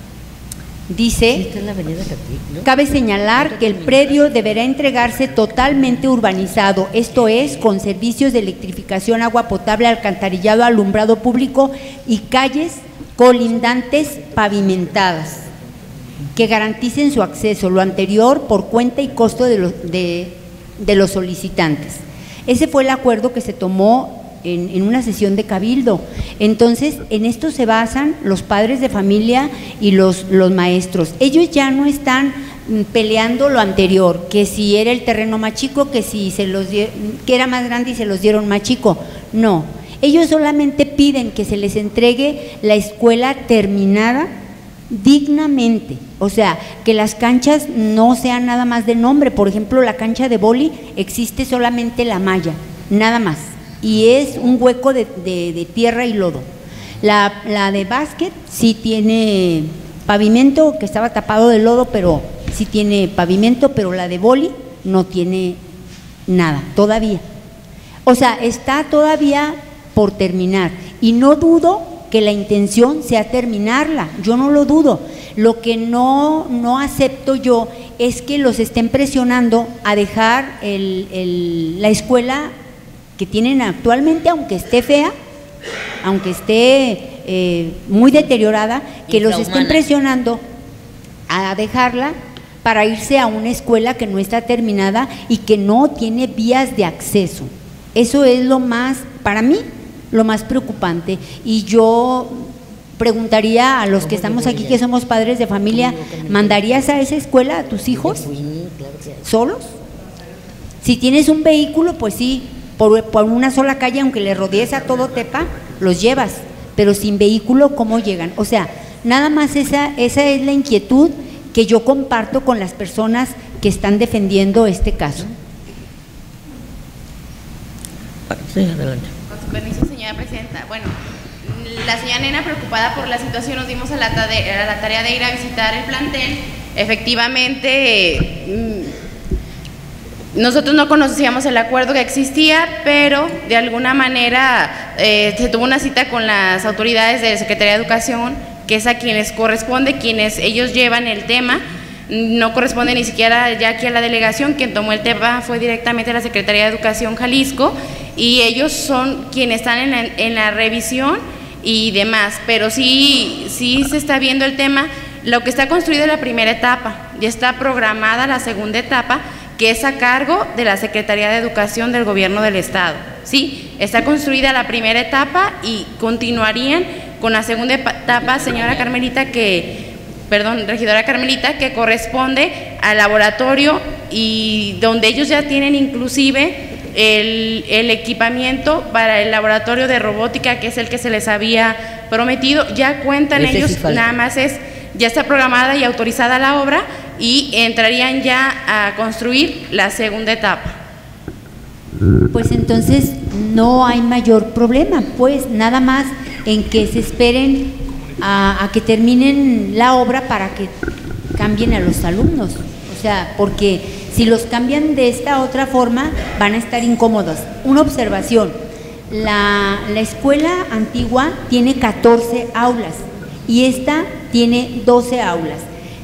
dice, cabe señalar que el predio deberá entregarse totalmente urbanizado, esto es, con servicios de electrificación, agua potable, alcantarillado, alumbrado público y calles colindantes pavimentadas, que garanticen su acceso, lo anterior por cuenta y costo de los, de, de los solicitantes. Ese fue el acuerdo que se tomó En, en una sesión de cabildo. Entonces, en esto se basan los padres de familia y los, los maestros. Ellos ya no están peleando lo anterior, que si era el terreno más chico, que si se los die, que era más grande y se los dieron más chico. No, ellos solamente piden que se les entregue la escuela terminada dignamente, o sea, que las canchas no sean nada más de nombre. Por ejemplo, la cancha de boli existe solamente la malla, nada más, y es un hueco de, de, de tierra y lodo. La, la de básquet sí tiene pavimento, que estaba tapado de lodo, pero sí tiene pavimento, pero la de boli no tiene nada, todavía. O sea, está todavía por terminar, y no dudo que la intención sea terminarla, yo no lo dudo. Lo que no, no acepto yo es que los estén presionando a dejar el, el, la escuela que tienen actualmente, aunque esté fea, aunque esté eh, muy deteriorada, que los estén presionando a dejarla para irse a una escuela que no está terminada y que no tiene vías de acceso. Eso es lo más, para mí, lo más preocupante. Y yo preguntaría a los que estamos aquí, que somos padres de familia, ¿mandarías a esa escuela a tus hijos solos? Si tienes un vehículo, pues sí, por, por una sola calle, aunque le rodees a todo Tepa, los llevas, pero sin vehículo, ¿cómo llegan? O sea, nada más esa, esa es la inquietud que yo comparto con las personas que están defendiendo este caso. Sí, adelante. Con su permiso, señora presidenta. Bueno, la señora Nena, preocupada por la situación, nos dimos a la, a la tarea de ir a visitar el plantel. Efectivamente, nosotros no conocíamos el acuerdo que existía, pero de alguna manera eh, se tuvo una cita con las autoridades de la Secretaría de Educación, que es a quienes corresponde, quienes ellos llevan el tema. No corresponde ni siquiera ya aquí a la delegación. Quien tomó el tema fue directamente la Secretaría de Educación Jalisco, y ellos son quienes están en la, en la revisión y demás, pero sí, sí se está viendo el tema. Lo que está construido es la primera etapa, ya está programada la segunda etapa, que es a cargo de la Secretaría de Educación del Gobierno del Estado. Sí, está construida la primera etapa y continuarían con la segunda etapa, señora Carmelita, que, perdón, regidora Carmelita, que corresponde al laboratorio, y donde ellos ya tienen inclusive el, el equipamiento para el laboratorio de robótica, que es el que se les había prometido. Ya cuentan Ese ellos, sí falta. nada más es, ya está programada y autorizada la obra, y entrarían ya a construir la segunda etapa. Pues entonces no hay mayor problema, pues nada más en que se esperen a, a que terminen la obra para que cambien a los alumnos. O sea, porque si los cambian de esta otra forma van a estar incómodos. Una observación, la, la escuela antigua tiene catorce aulas y esta tiene doce aulas.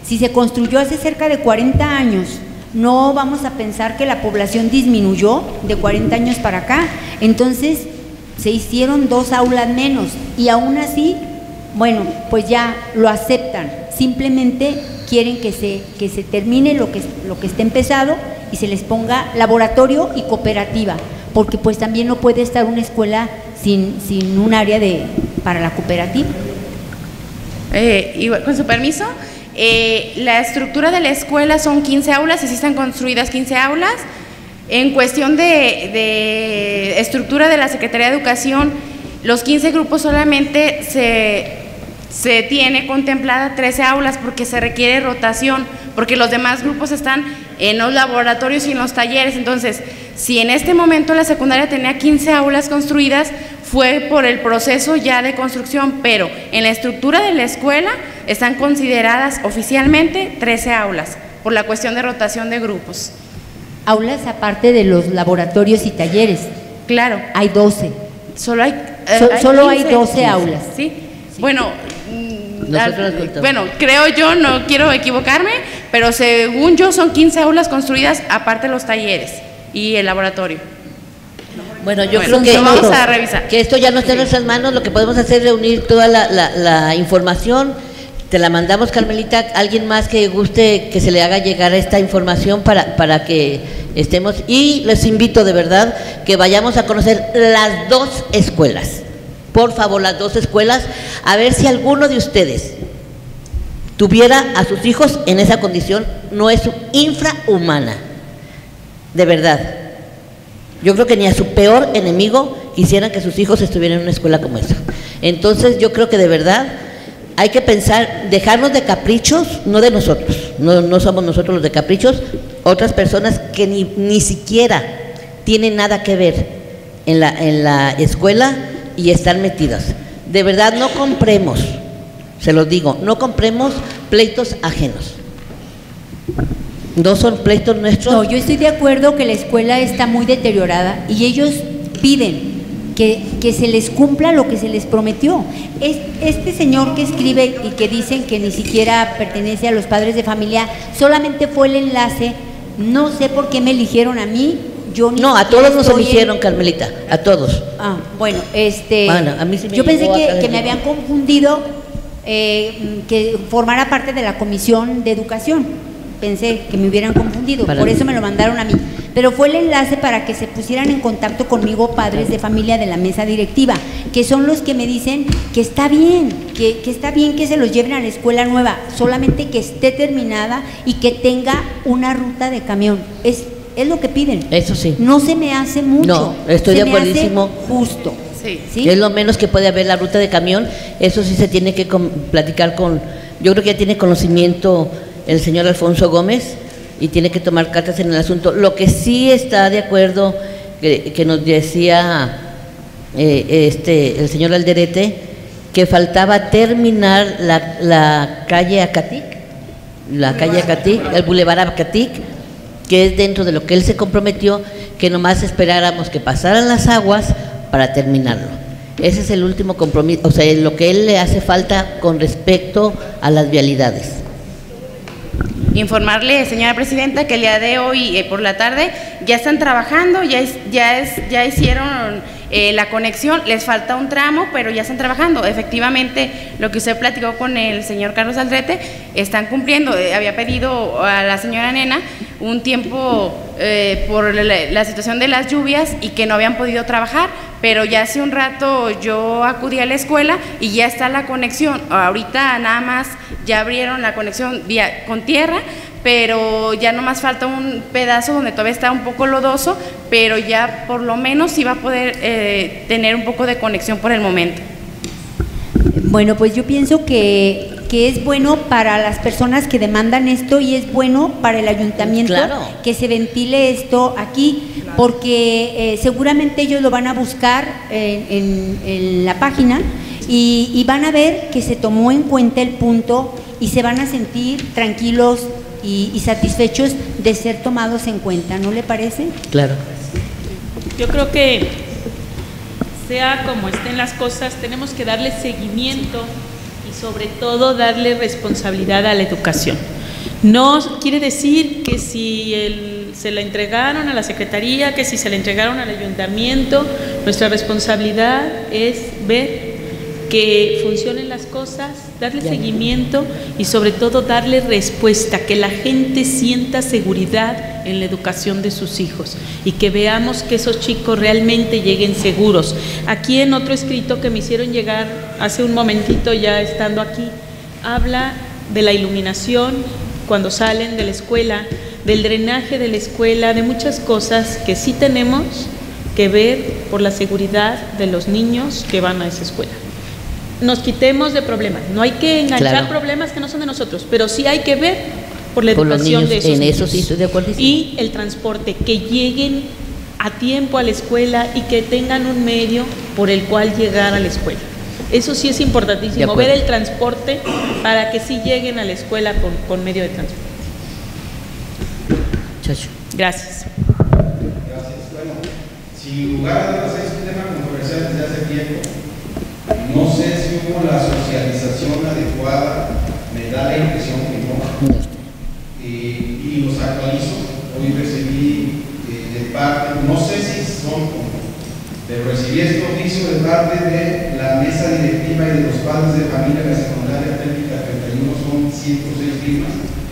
Si se construyó hace cerca de cuarenta años, no vamos a pensar que la población disminuyó de cuarenta años para acá. Entonces, se hicieron dos aulas menos y aún así, bueno, pues ya lo aceptan. Simplemente quieren que se, que se termine lo que, lo que está empezado y se les ponga laboratorio y cooperativa, porque pues también no puede estar una escuela sin, sin un área de, para la cooperativa. Eh, y con su permiso, eh, la estructura de la escuela son quince aulas, y sí están construidas quince aulas. En cuestión de, de estructura de la Secretaría de Educación, los quince grupos solamente se, se tiene contemplada trece aulas porque se requiere rotación, porque los demás grupos están en los laboratorios y en los talleres. Entonces, si en este momento la secundaria tenía quince aulas construidas, fue por el proceso ya de construcción, pero en la estructura de la escuela están consideradas oficialmente trece aulas, por la cuestión de rotación de grupos. Aulas aparte de los laboratorios y talleres. Claro. Hay doce. Solo hay, eh, so, hay solo quince, hay doce quince, aulas. ¿sí? Sí. Bueno, Nosotros al, bueno, creo yo, no quiero equivocarme, pero según yo son quince aulas construidas aparte de los talleres y el laboratorio. Bueno, yo bueno, creo que, vamos esto, a revisar. que esto ya no está en nuestras manos. Lo que podemos hacer es reunir toda la, la, la información. Te la mandamos, Carmelita. Alguien más que guste que se le haga llegar esta información para, para que estemos. Y les invito de verdad que vayamos a conocer las dos escuelas. Por favor, las dos escuelas, a ver si alguno de ustedes tuviera a sus hijos en esa condición. No es infrahumana, de verdad. Yo creo que ni a su peor enemigo quisieran que sus hijos estuvieran en una escuela como esa. Entonces yo creo que de verdad hay que pensar, dejarnos de caprichos, no de nosotros, no, no somos nosotros los de caprichos, otras personas que ni, ni siquiera tienen nada que ver en la, en la escuela y están metidas. De verdad no compremos, se los digo, no compremos pleitos ajenos. No son pleitos nuestros. No, yo estoy de acuerdo que la escuela está muy deteriorada y ellos piden que, que se les cumpla lo que se les prometió. Es, este señor que escribe y que dicen que ni siquiera pertenece a los padres de familia, solamente fue el enlace. No sé por qué me eligieron a mí. Yo ni no, a todos nos estoy eligieron, en... Carmelita, a todos. Ah, bueno, este, bueno, a mí sí me yo pensé que, que me de... habían confundido eh, que formara parte de la Comisión de Educación. Pensé que me hubieran confundido, para por mí. Eso me lo mandaron a mí. Pero fue el enlace para que se pusieran en contacto conmigo padres de familia de la mesa directiva, que son los que me dicen que está bien, que, que está bien que se los lleven a la escuela nueva, solamente que esté terminada y que tenga una ruta de camión. Es, es lo que piden. Eso sí. No se me hace mucho. No, estoy se de acuerdísimo. Me hace justo. Sí. ¿Sí? Es lo menos que puede haber la ruta de camión. Eso sí se tiene que con, platicar con, yo creo que ya tiene conocimiento el señor Alfonso Gómez y tiene que tomar cartas en el asunto. Lo que sí está de acuerdo, que, que nos decía eh, este el señor Alderete, que faltaba terminar la, la calle Acatic, la calle Acatic, el bulevar Acatic, que es dentro de lo que él se comprometió, que nomás esperáramos que pasaran las aguas para terminarlo. Ese es el último compromiso, o sea, lo que él le hace falta con respecto a las vialidades. Informarle, señora presidenta, que el día de hoy eh, por la tarde ya están trabajando, ya es, ya es, ya hicieron eh, la conexión, les falta un tramo, pero ya están trabajando. Efectivamente, lo que usted platicó con el señor Carlos Aldrete, están cumpliendo. Eh, había pedido a la señora Nena un tiempo eh, por la, la situación de las lluvias y que no habían podido trabajar, pero ya hace un rato yo acudí a la escuela y ya está la conexión. Ahorita nada más ya abrieron la conexión vía, con tierra, pero ya nomás falta un pedazo donde todavía está un poco lodoso, pero ya por lo menos sí va a poder eh, tener un poco de conexión por el momento. Bueno, pues yo pienso que, que es bueno para las personas que demandan esto y es bueno para el ayuntamiento, claro, que se ventile esto aquí, porque eh, seguramente ellos lo van a buscar en, en, en la página y, y van a ver que se tomó en cuenta el punto y se van a sentir tranquilos y, y satisfechos de ser tomados en cuenta, ¿no le parece? Claro. Yo creo que sea como estén las cosas, tenemos que darle seguimiento y sobre todo darle responsabilidad a la educación. No quiere decir que si el, se la entregaron a la Secretaría, que si se la entregaron al Ayuntamiento, nuestra responsabilidad es ver que funcionen las cosas, darle seguimiento y sobre todo darle respuesta, que la gente sienta seguridad en la educación de sus hijos y que veamos que esos chicos realmente lleguen seguros. Aquí en otro escrito que me hicieron llegar hace un momentito ya estando aquí, habla de la iluminación cuando salen de la escuela, del drenaje de la escuela, de muchas cosas que sí tenemos que ver por la seguridad de los niños que van a esa escuela. Nos quitemos de problemas, no hay que enganchar Claro. problemas que no son de nosotros, pero sí hay que ver por la Por los educación niños, de esos en niños. eso sí estoy de acuerdo. Y el transporte, que lleguen a tiempo a la escuela y que tengan un medio por el cual llegar a la escuela. Eso sí es De importantísimo, acuerdo. ver el transporte para que sí lleguen a la escuela con, con medio de transporte. Chacho. Gracias. Gracias. Bueno, sin lugar a dudas es un tema controversial desde hace tiempo. No sé si hubo la socialización adecuada, me da la impresión que no. Eh, y los actualizo. Hoy recibí eh, de parte, no sé si son, pero recibí este oficio de parte de la mesa directiva y de los padres de familia de la secundaria técnica treinta y uno, son ciento seis firmas,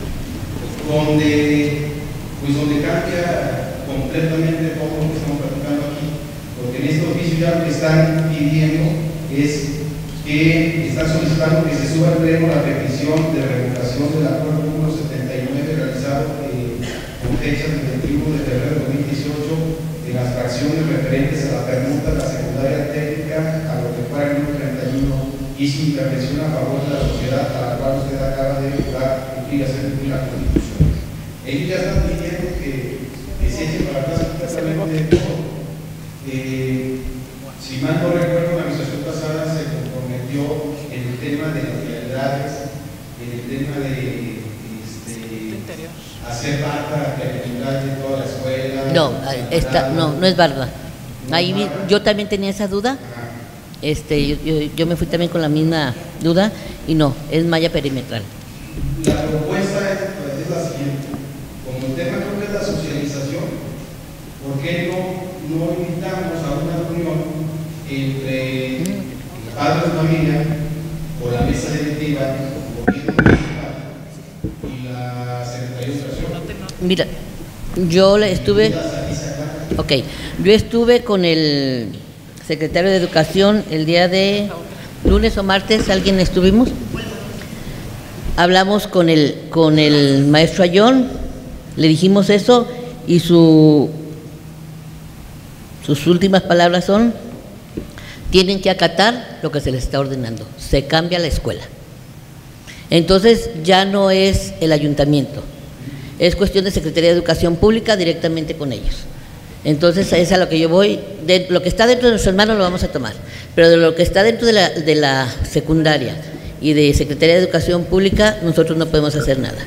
donde pues donde cambia completamente todo lo que estamos platicando aquí, porque en este oficio ya lo que están pidiendo es que están solicitando que se suba al pleno la petición de revocación del acuerdo número setenta y nueve realizado eh, con fecha del veintiuno de febrero de dos mil dieciocho de las fracciones referentes a la permuta de la secundaria técnica a lo que fuera el número treinta y uno y su intervención a favor de la sociedad a la cual usted acaba de jugar cumplir y hacer cumplir la Constitución. Ellos ya están pidiendo que, que se eche para atrás completamente todo. Eh, si mal no recuerdo, la administración pasada se comprometió en el tema de las realidades, en el tema de este, hacer barra territorial de toda la escuela. No, esta, no, no es barba. Ahí vi- yo también tenía esa duda. Este, yo, yo, yo me fui también con la misma duda y no, es malla perimetral. La propuesta es, pues, es la siguiente. Como el tema creo que es la socialización, ¿por qué no, no invitamos a una reunión entre padres de familia o la mesa directiva, el gobierno municipal y la Secretaría de Educación? Mira, yo le estuve, ok, yo estuve con el secretario de Educación el día de lunes o martes, alguien estuvimos, hablamos con el, con el maestro Ayón, le dijimos eso y su, sus últimas palabras son: tienen que acatar lo que se les está ordenando, se cambia la escuela. Entonces ya no es el ayuntamiento, es cuestión de Secretaría de Educación Pública directamente con ellos. Entonces es a lo que yo voy, de lo que está dentro de nuestras manos lo vamos a tomar, pero de lo que está dentro de la, de la secundaria y de Secretaría de Educación Pública nosotros no podemos hacer nada.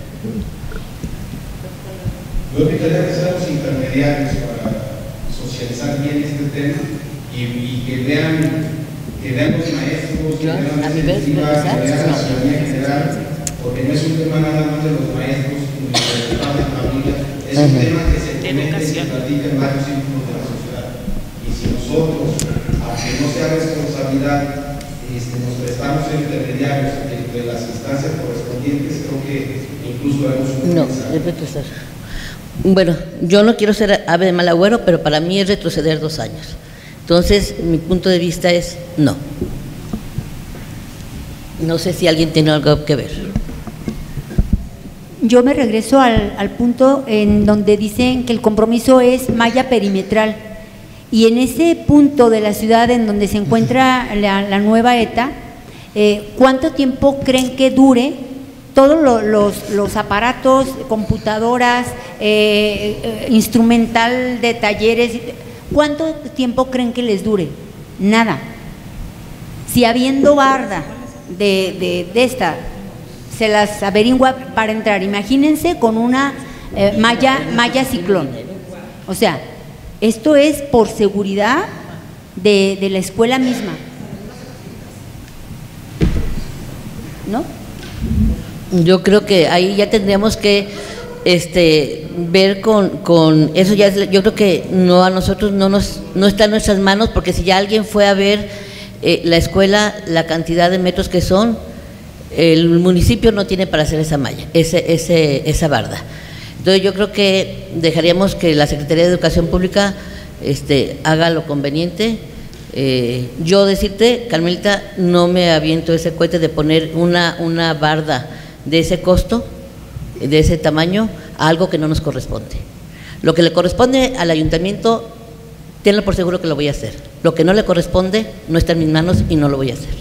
Yo invitaría que seamos intermediarios para socializar bien este tema y, y que vean que vean los maestros, que Yo, vean a la mi vez, directiva, ¿verdad? que vean la ciudadanía en general, porque no es un tema nada más de los maestros ni de los padres de familia, es un Ujú. tema que se comete y se platica en varios círculos de la sociedad. Y si nosotros, aunque no sea responsabilidad, este, nos prestamos a intermediarios entre las instancias correspondientes, creo que incluso haremos un No, mensaje. es retroceder. Bueno, yo no quiero ser ave de mal agüero, pero para mí es retroceder dos años. Entonces, mi punto de vista es no. No sé si alguien tiene algo que ver. Yo me regreso al, al punto en donde dicen que el compromiso es malla perimetral. Y en ese punto de la ciudad en donde se encuentra la, la nueva ETA, eh, ¿cuánto tiempo creen que dure todos lo, los, los aparatos, computadoras, eh, eh, instrumental de talleres? ¿Cuánto tiempo creen que les dure? Nada. Si habiendo barda de, de, de esta, se las averigua para entrar, imagínense con una eh, malla, malla ciclón. O sea, esto es por seguridad de, de la escuela misma, ¿no? Yo creo que ahí ya tendríamos que este ver con, con eso ya es, yo creo que no a nosotros no nos no está en nuestras manos, porque si ya alguien fue a ver eh, la escuela, la cantidad de metros que son, el municipio no tiene para hacer esa malla, ese, ese, esa barda. Entonces yo creo que dejaríamos que la Secretaría de Educación Pública este, haga lo conveniente. Eh, yo decirte, Carmelita, no me aviento ese cohete de poner una, una barda de ese costo, de ese tamaño, a algo que no nos corresponde. Lo que le corresponde al ayuntamiento, tenlo por seguro que lo voy a hacer. Lo que no le corresponde no está en mis manos y no lo voy a hacer.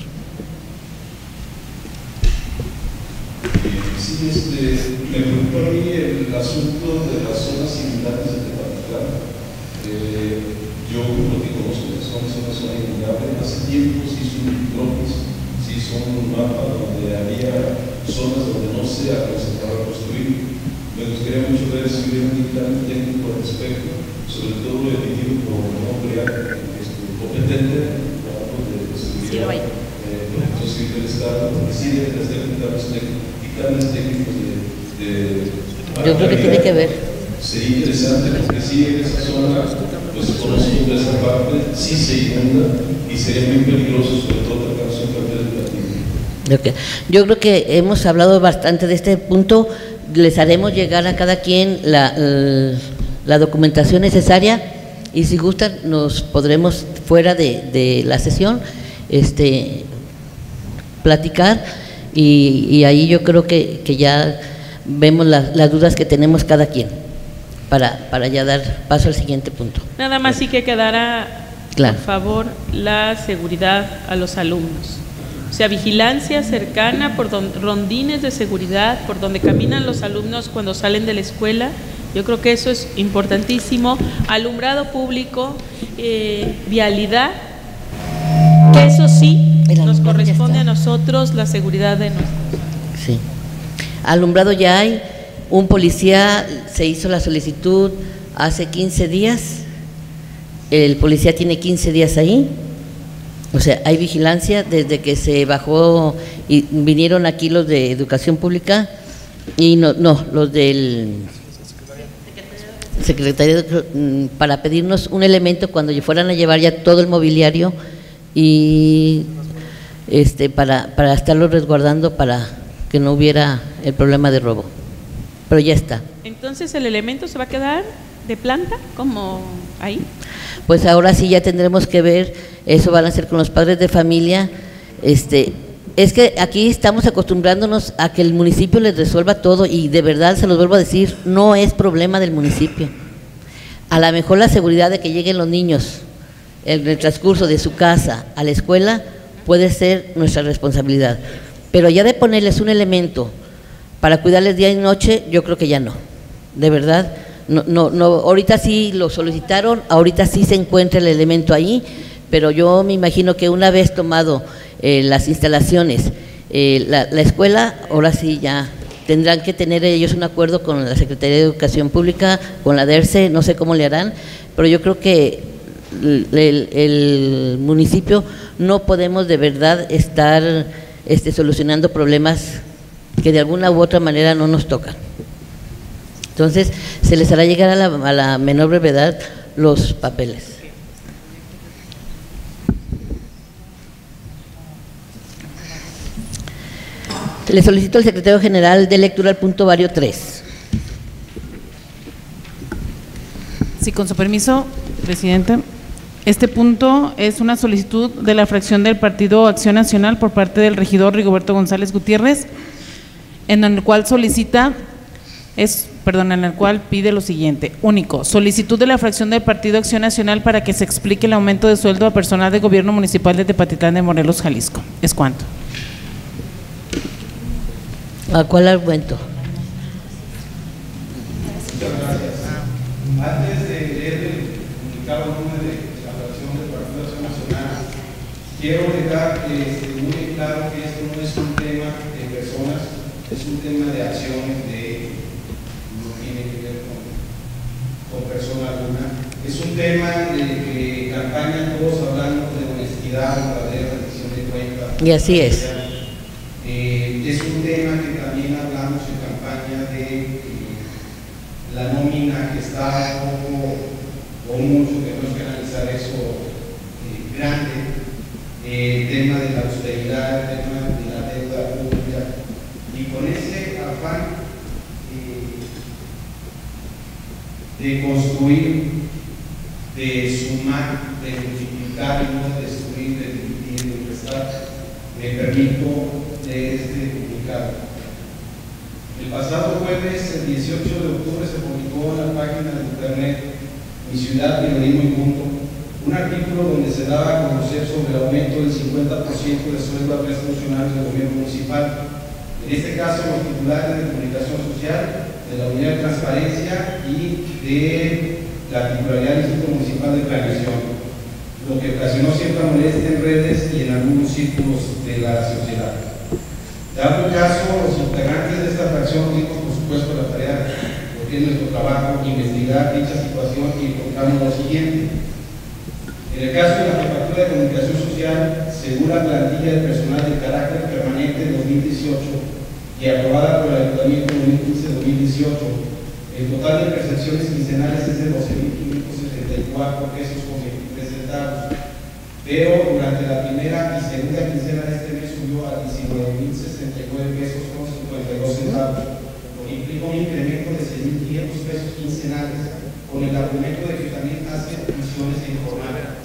Sí, este, me preocupa a mí el asunto de las zonas similares de Tepatitlán. Eh, yo lo que conozco que son zonas zona inundable, hace tiempo se hizo un croquis, se hizo un mapa donde había zonas donde no se aconsejaba construir. Me gustaría mucho ver si hubiera un dictamen técnico al respecto, sobre todo lo emitido por un hombre competente, hablando de seguridad, eh, proyectos civiles del Estado, porque sí deben de ser dictámenes técnicos. De, de, Yo creo que tiene que ver. Sería interesante porque sí en esa zona, pues conozco de esa parte, sí se inunda y sería muy peligroso, sobre todo tratarse un papel educativo. Okay. Yo creo que hemos hablado bastante de este punto, les haremos llegar a cada quien la, la, la documentación necesaria y si gustan nos podremos fuera de, de la sesión este, platicar. Y, y ahí yo creo que, que ya vemos la, las dudas que tenemos cada quien para, para ya dar paso al siguiente punto. Nada más sí que quedara, claro, por favor, la seguridad a los alumnos. O sea, vigilancia cercana por don, rondines de seguridad, por donde caminan los alumnos cuando salen de la escuela. Yo creo que eso es importantísimo. Alumbrado público, eh, vialidad, que eso sí nos corresponde a nosotros la seguridad de nuestros. Sí. Alumbrado ya hay, un policía se hizo la solicitud hace quince días, el policía tiene quince días ahí, o sea, hay vigilancia desde que se bajó y vinieron aquí los de Educación Pública y no, no los del Secretaría para pedirnos un elemento cuando fueran a llevar ya todo el mobiliario y este para, para estarlo resguardando para que no hubiera el problema de robo, pero ya está. Entonces el elemento se va a quedar de planta como ahí. Pues ahora sí ya tendremos que ver, eso van a hacer con los padres de familia. Este, es que aquí estamos acostumbrándonos a que el municipio les resuelva todo y de verdad se los vuelvo a decir, no es problema del municipio. A lo mejor la seguridad de que lleguen los niños en el transcurso de su casa a la escuela puede ser nuestra responsabilidad, pero ya de ponerles un elemento para cuidarles día y noche, yo creo que ya no, de verdad, no, no, no, ahorita sí lo solicitaron, ahorita sí se encuentra el elemento ahí, pero yo me imagino que una vez tomado eh, las instalaciones, eh, la, la escuela, ahora sí ya tendrán que tener ellos un acuerdo con la Secretaría de Educación Pública, con la D E R C E, no sé cómo le harán, pero yo creo que el, el, el municipio no podemos de verdad estar este, solucionando problemas que de alguna u otra manera no nos tocan. Entonces, se les hará llegar a la, a la menor brevedad los papeles. Le solicito al secretario general de lectura al punto vario tres. Sí, con su permiso, presidente. Este punto es una solicitud de la fracción del Partido Acción Nacional por parte del regidor Rigoberto González Gutiérrez, en el cual solicita, es, perdón, en el cual pide lo siguiente: único, solicitud de la fracción del Partido Acción Nacional para que se explique el aumento de sueldo a personal de gobierno municipal de Tepatitlán de Morelos, Jalisco. ¿Es cuánto? ¿A cuál argumento? Muchas gracias. Antes de leer el comunicado número de la fracción del Partido Acción Nacional, quiero dejar eh, muy claro que esto no es un tema de personas, es un tema de acciones, de no tiene que ver con, con persona alguna. Es un tema de que campañan todos hablando de honestidad, verdadera rendición de cuentas. Y así es. Eh, es un tema que también ha está un poco o mucho, tenemos que analizar eso eh, grande, eh, el tema de la austeridad, el tema de la deuda pública, y con ese afán eh, de construir, de sumar, de multiplicar y no de destruir, de dividir, de prestar, me permito leer este comunicado. El pasado jueves, el dieciocho de octubre, se publicó en la página de internet Mi Ciudad, Periodismo y Punto, un artículo donde se daba a conocer sobre el aumento del cincuenta por ciento de sueldo a tres funcionarios del gobierno municipal. En este caso, los titulares de Comunicación Social, de la Unidad de Transparencia y de la titularidad del Instituto Municipal de Planeación, lo que ocasionó cierta molestia en redes y en algunos círculos de la sociedad. Dado el caso, los integrantes de esta fracción dimos, por supuesto, la tarea, porque es nuestro trabajo, investigar dicha situación y encontramos lo siguiente. En el caso de la Jefatura de Comunicación Social, según la plantilla de personal de carácter permanente de dos mil dieciocho y aprobada por el Ayuntamiento dos mil quince a dos mil dieciocho, el total de percepciones quincenales es de doce mil quinientos setenta y cuatro pesos con veintitrés centavos, pero durante la primera y segunda quincena de este mes subió a diecinueve mil sesenta y nueve pesos con cincuenta y dos centavos, lo que implica un incremento de seis mil quinientos pesos quincenales, con el argumento de que también hace funciones informales.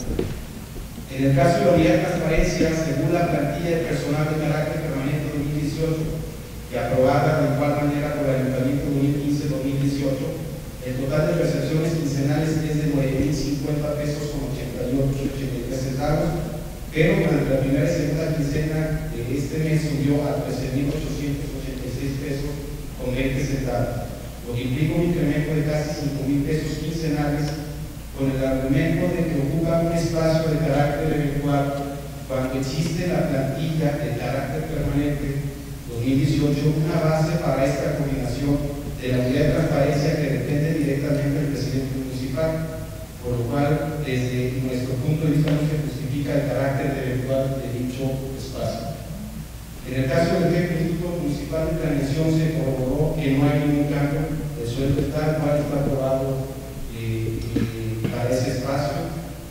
En el caso de la Unidad de Transparencia, según la plantilla de personal de carácter permanente dos mil dieciocho, y aprobada de igual manera por el Ayuntamiento dos mil quince a dos mil dieciocho, el total de percepciones quincenales es de nueve mil cincuenta pesos con ochenta y ocho centavos, pero durante la primera y segunda quincena de este mes subió a trece mil ochocientos ochenta y seis pesos con veinte centavos, lo que implica un incremento de casi cinco mil pesos quincenales, con el argumento de que ocupa un espacio de carácter eventual cuando existe la plantilla de carácter permanente dos mil dieciocho, una base para esta coordinación de la Unidad de Transparencia que depende directamente del presidente municipal, por lo cual desde nuestro punto de vista no se justifica el carácter eventual de dicho espacio. En el caso del jefe del Instituto Municipal de Planeación se corroboró que no hay ningún cambio, el sueldo tal cual está aprobado eh, eh, para ese espacio.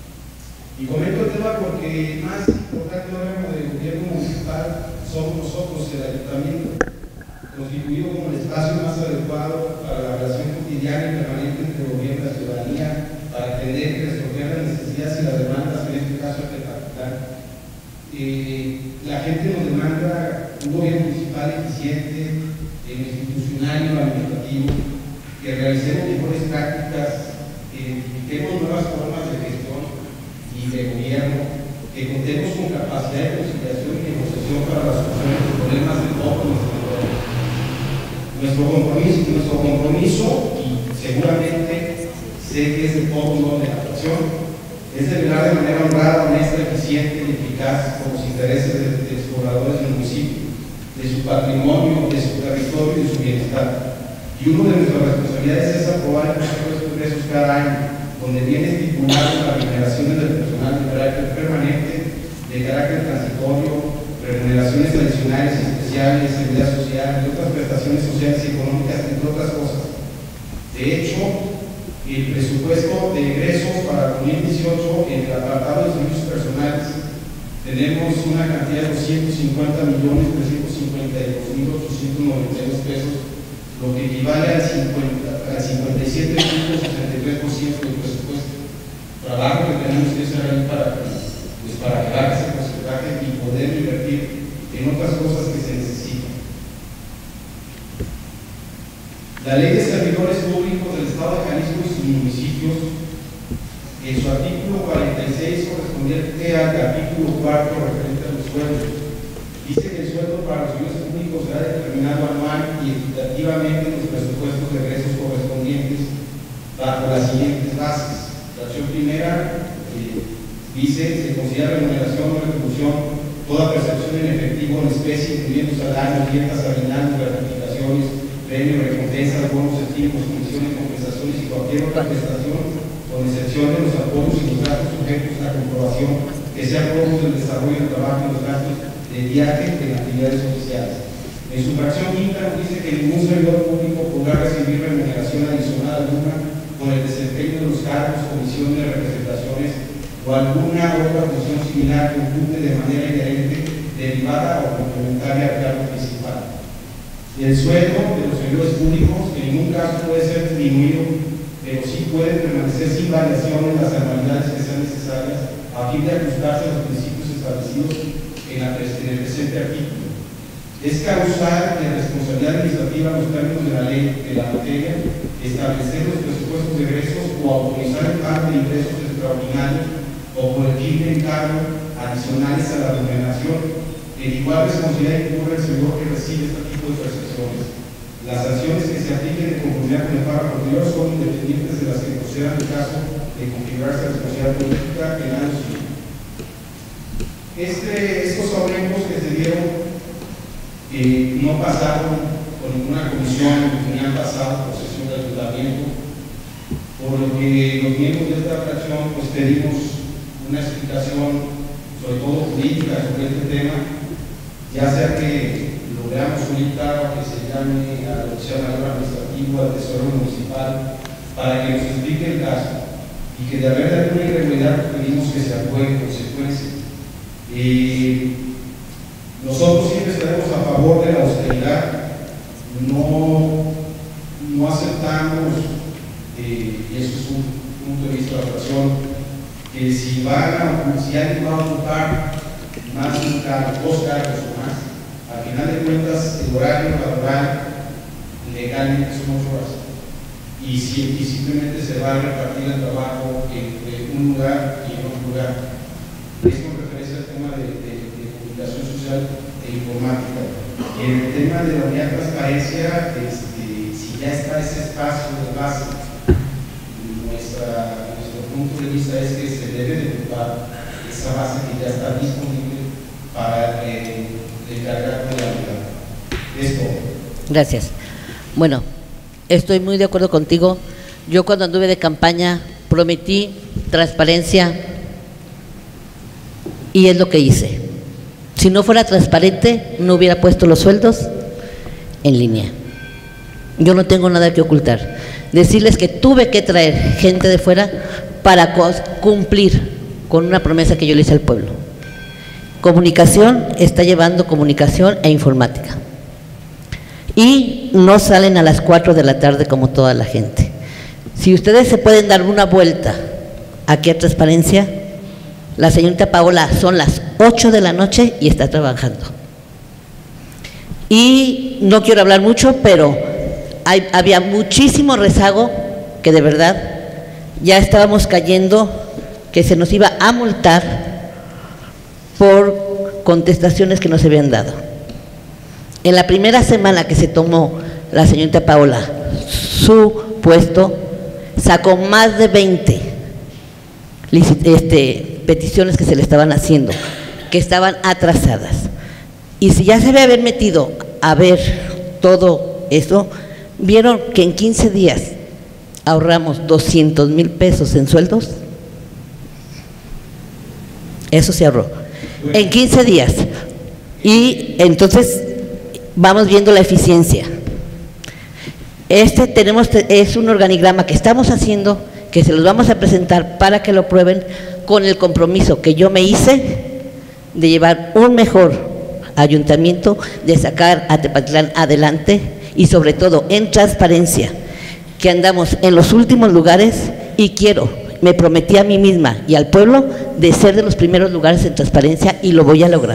Y comento el tema porque más importante órgano del gobierno municipal somos nosotros, el ayuntamiento, constituido como el espacio más adecuado para la relación cotidiana y permanente entre el gobierno y la ciudadanía, para atender y resolver las necesidades y las demandas, en este caso de capital. Eh, la gente nos demanda un gobierno municipal eficiente, eh, institucional y administrativo, que realicemos mejores prácticas, que identifiquemos nuevas formas de gestión y de gobierno, que contemos con capacidad de conciliación y negociación para la solución de los problemas de todos nuestros pueblos. Nuestro compromiso, nuestro compromiso, y seguramente sé que es de todo uno de la nación, es de velar de manera honrada, honesta, eficiente y eficaz por los intereses de, de los pobladores del municipio, de su patrimonio, de su territorio y de su bienestar. Y una de nuestras responsabilidades es aprobar el Consejo de Ingresos cada año, donde viene estipulado las remuneraciones del personal de carácter permanente, de carácter transitorio, remuneraciones adicionales y especiales, seguridad social y otras prestaciones sociales y económicas, entre otras cosas. De hecho, el presupuesto de egresos para dos mil dieciocho en el apartado de servicios personales tenemos una cantidad de doscientos cincuenta millones trescientos cincuenta y dos mil ochocientos noventa y dos pesos, lo que equivale al, cincuenta, al cincuenta y siete punto sesenta y tres por ciento del presupuesto. Trabajo que tenemos que hacer ahí para, pues, para crear ese porcentaje y poder invertir en otras cosas que se necesitan. La Ley de Servidores Públicos del Estado de Jalisco y sus municipios, en su artículo cuarenta y seis, correspondiente al capítulo cuarto referente a los sueldos, dice que el sueldo para los servidores públicos será determinado anual y equitativamente en los presupuestos de egresos correspondientes bajo las siguientes bases. La acción primera eh, dice: se considera remuneración o retribución toda percepción en efectivo o en especie, incluyendo salarios, dietas, aguinaldos, gratificaciones, premios, recompensas, bonos, incentivos, comisiones, compensaciones y cualquier otra prestación, con excepción de los apoyos y los gastos sujetos a comprobación que sean producto del desarrollo del trabajo y los gastos de viaje de actividades oficiales. En su fracción quinta nos dice que ningún servidor público podrá recibir remuneración adicional alguna con el desempeño de los cargos, comisiones, representaciones o alguna otra función similar que ocupe de manera inherente, derivada o complementaria al cargo principal. El sueldo de los servidores públicos en ningún caso puede ser disminuido, pero sí puede permanecer sin variación en las anualidades que sean necesarias a fin de ajustarse a los principios establecidos en, la, en el presente artículo. Es causal de responsabilidad administrativa en los términos de la ley de la materia establecer los presupuestos de egresos o autorizar el pago de ingresos extraordinarios o por el fin de encargo adicionales a la remuneración. En igual responsabilidad incurre el servidor que recibe este tipo de prestaciones. Las sanciones que se apliquen de conformidad con el párrafo anterior son independientes de las que procedan en caso de configurarse la responsabilidad política penal o civil. Este, estos aumentos que se dieron eh, no pasaron por ninguna comisión ni han pasado por sesión de ayuntamiento, por lo que los miembros de esta fracción pues pedimos una explicación, sobre todo política, sobre este tema, ya sea que lo veamos ahorita o que se llame a la Oficina Administrativa, al Tesoro Municipal, para que nos explique el caso y que de haber alguna irregularidad pedimos que se actúe en consecuencia. Eh, nosotros siempre estaremos a favor de la austeridad, no, no aceptamos, eh, y eso es un punto de vista de la fracción, que si van a, si alguien va a ocupar más de un cargo, dos cargos o más, al final de cuentas el horario laboral legalmente son ocho horas y, si, y simplemente se va a repartir el trabajo entre un lugar y en otro lugar. Es con referencia al tema de, de, de comunicación social e informática. Y en el tema de la unidad de transparencia, este, si ya está ese espacio de base, nuestra, nuestro punto de vista es que se debe de ocupar esa base que ya está disponible para eh, descargar de la unidad. Esto. Gracias. Bueno, estoy muy de acuerdo contigo. Yo cuando anduve de campaña prometí transparencia y es lo que hice. Si no fuera transparente, no hubiera puesto los sueldos en línea. Yo no tengo nada que ocultar. Decirles que tuve que traer gente de fuera para cumplir con una promesa que yo le hice al pueblo. Comunicación está llevando comunicación e informática. Y no salen a las cuatro de la tarde como toda la gente. Si ustedes se pueden dar una vuelta aquí a Transparencia, la señorita Paola son las ocho de la noche y está trabajando. Y no quiero hablar mucho, pero hay, había muchísimo rezago que de verdad ya estábamos cayendo, que se nos iba a multar por contestaciones que no se habían dado. En la primera semana que se tomó la señorita Paola su puesto, sacó más de veinte este, peticiones que se le estaban haciendo, que estaban atrasadas. Y si ya se había haber metido a ver todo eso, vieron que en quince días ahorramos doscientos mil pesos en sueldos. Eso se ahorró en quince días. Y entonces vamos viendo la eficiencia. Este tenemos, es un organigrama que estamos haciendo, que se los vamos a presentar para que lo prueben, con el compromiso que yo me hice de llevar un mejor ayuntamiento, de sacar a Tepatitlán adelante y sobre todo en transparencia, que andamos en los últimos lugares y quiero, me prometí a mí misma y al pueblo de ser de los primeros lugares en transparencia y lo voy a lograr.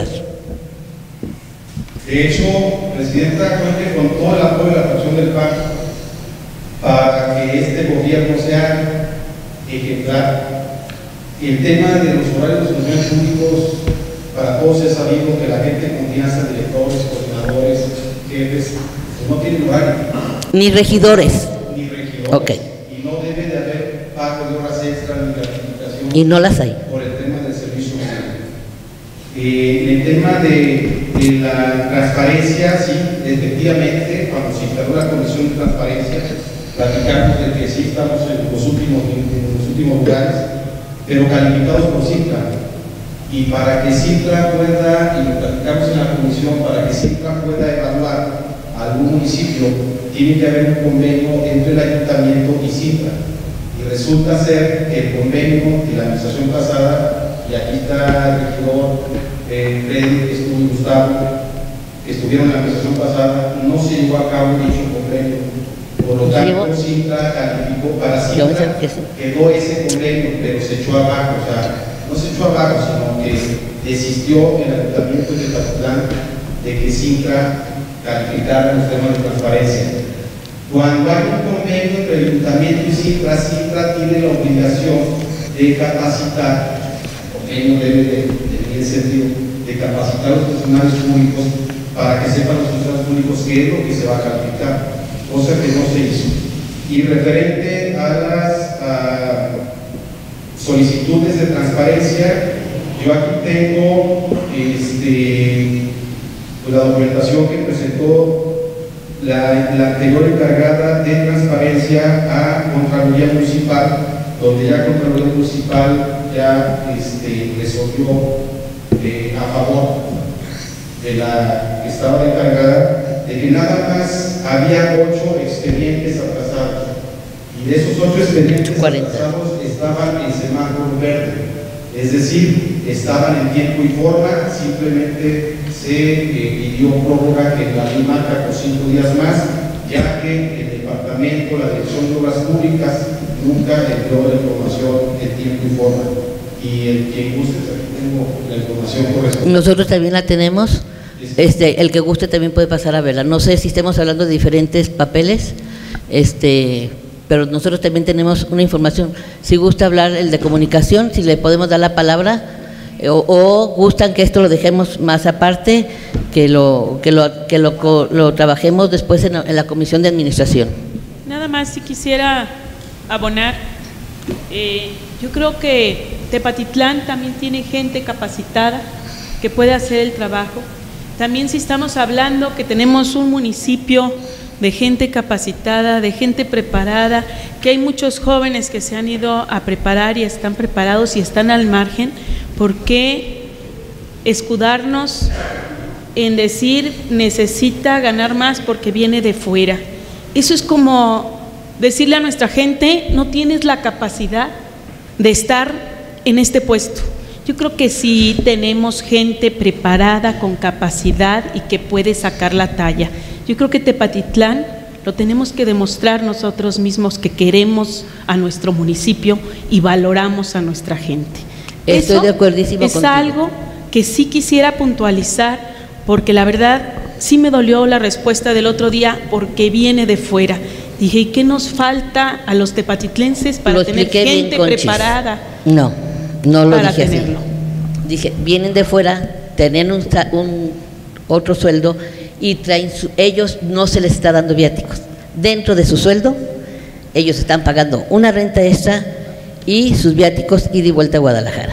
De hecho, Presidenta, cuente con todo el apoyo de la fracción del P A N para que este gobierno sea ejemplar. El tema de los horarios de los funcionarios públicos, para todos es sabido que la gente de confianza, directores, coordinadores, jefes, pues no tienen horario. Ni regidores. Ni regidores. Okay. Y no debe de haber pago de horas extras ni gratificación. Y no las hay. Por el tema del servicio público. Eh, en el tema de, de la transparencia, sí, efectivamente, cuando se instaló la Comisión de Transparencia, platicamos de que sí estamos en los últimos, en los últimos lugares, pero calificados por CITRA. Y para que CITRA pueda, y lo platicamos en la comisión, para que CITRA pueda evaluar algún municipio, tiene que haber un convenio entre el ayuntamiento y CITRA. resulta ser que el convenio de la administración pasada, y aquí está el regidor eh, Freddy, estuvo y Gustavo, que estuvieron en la administración pasada, no se llevó a cabo dicho convenio. Por lo tanto, Cintra calificó para Cintra, quedó ese convenio, pero se echó abajo, o sea, no se echó abajo, sino que desistió el ayuntamiento de Tepatitlán de que Cintra calificara los temas de transparencia. Cuando hay un convenio entre el ayuntamiento y Cintra, Cintra tiene la obligación de capacitar, el convenio debe de, de, de sentido, de capacitar a los funcionarios públicos para que sepan los funcionarios públicos qué es lo que se va a calificar, cosa que no se hizo. Y referente a las a solicitudes de transparencia, yo aquí tengo este, pues, la documentación que presentó la, la anterior encargada de transparencia a Contraloría Municipal, donde ya Contraloría Municipal ya este, resolvió eh, a favor de la que estaba encargada de que nada más había ocho expedientes atrasados, y de esos ocho expedientes atrasados estaban en semáforo verde, es decir, estaban en tiempo y forma, simplemente se eh, pidió prórroga que la ley marca por cinco días más, ya que el departamento, la Dirección de Obras Públicas, nunca envió la información en tiempo y forma. Y el que guste, aquí tengo la información correspondiente. Nosotros también la tenemos. Este, el que guste también puede pasar a verla. No sé si estemos hablando de diferentes papeles, este, pero nosotros también tenemos una información. Si gusta hablar el de comunicación, si le podemos dar la palabra, o, o gustan que esto lo dejemos más aparte, que lo que lo que lo, lo trabajemos después en, en la comisión de administración. Nada más si quisiera abonar, eh, yo creo que Tepatitlán también tiene gente capacitada que puede hacer el trabajo. También si estamos hablando que tenemos un municipio de gente capacitada, de gente preparada, que hay muchos jóvenes que se han ido a preparar y están preparados y están al margen, ¿por qué escudarnos en decir necesita ganar más porque viene de fuera? Eso es como decirle a nuestra gente, no tienes la capacidad de estar en este puesto. Yo creo que sí tenemos gente preparada, con capacidad y que puede sacar la talla. Yo creo que Tepatitlán lo tenemos que demostrar nosotros mismos, que queremos a nuestro municipio y valoramos a nuestra gente. Estoy Eso de acuerdísimo es contigo. algo que sí quisiera puntualizar, porque la verdad sí me dolió la respuesta del otro día, porque viene de fuera. Dije, ¿y qué nos falta a los tepatitlenses para Lo tener expliqué bien, gente Conchis. preparada? No, no lo para dije así. tenerlo. Dije, vienen de fuera, tienen un, sa- un otro sueldo y traen su- ellos no se les está dando viáticos. Dentro de su sueldo, ellos están pagando una renta extra y sus viáticos ida y vuelta a Guadalajara.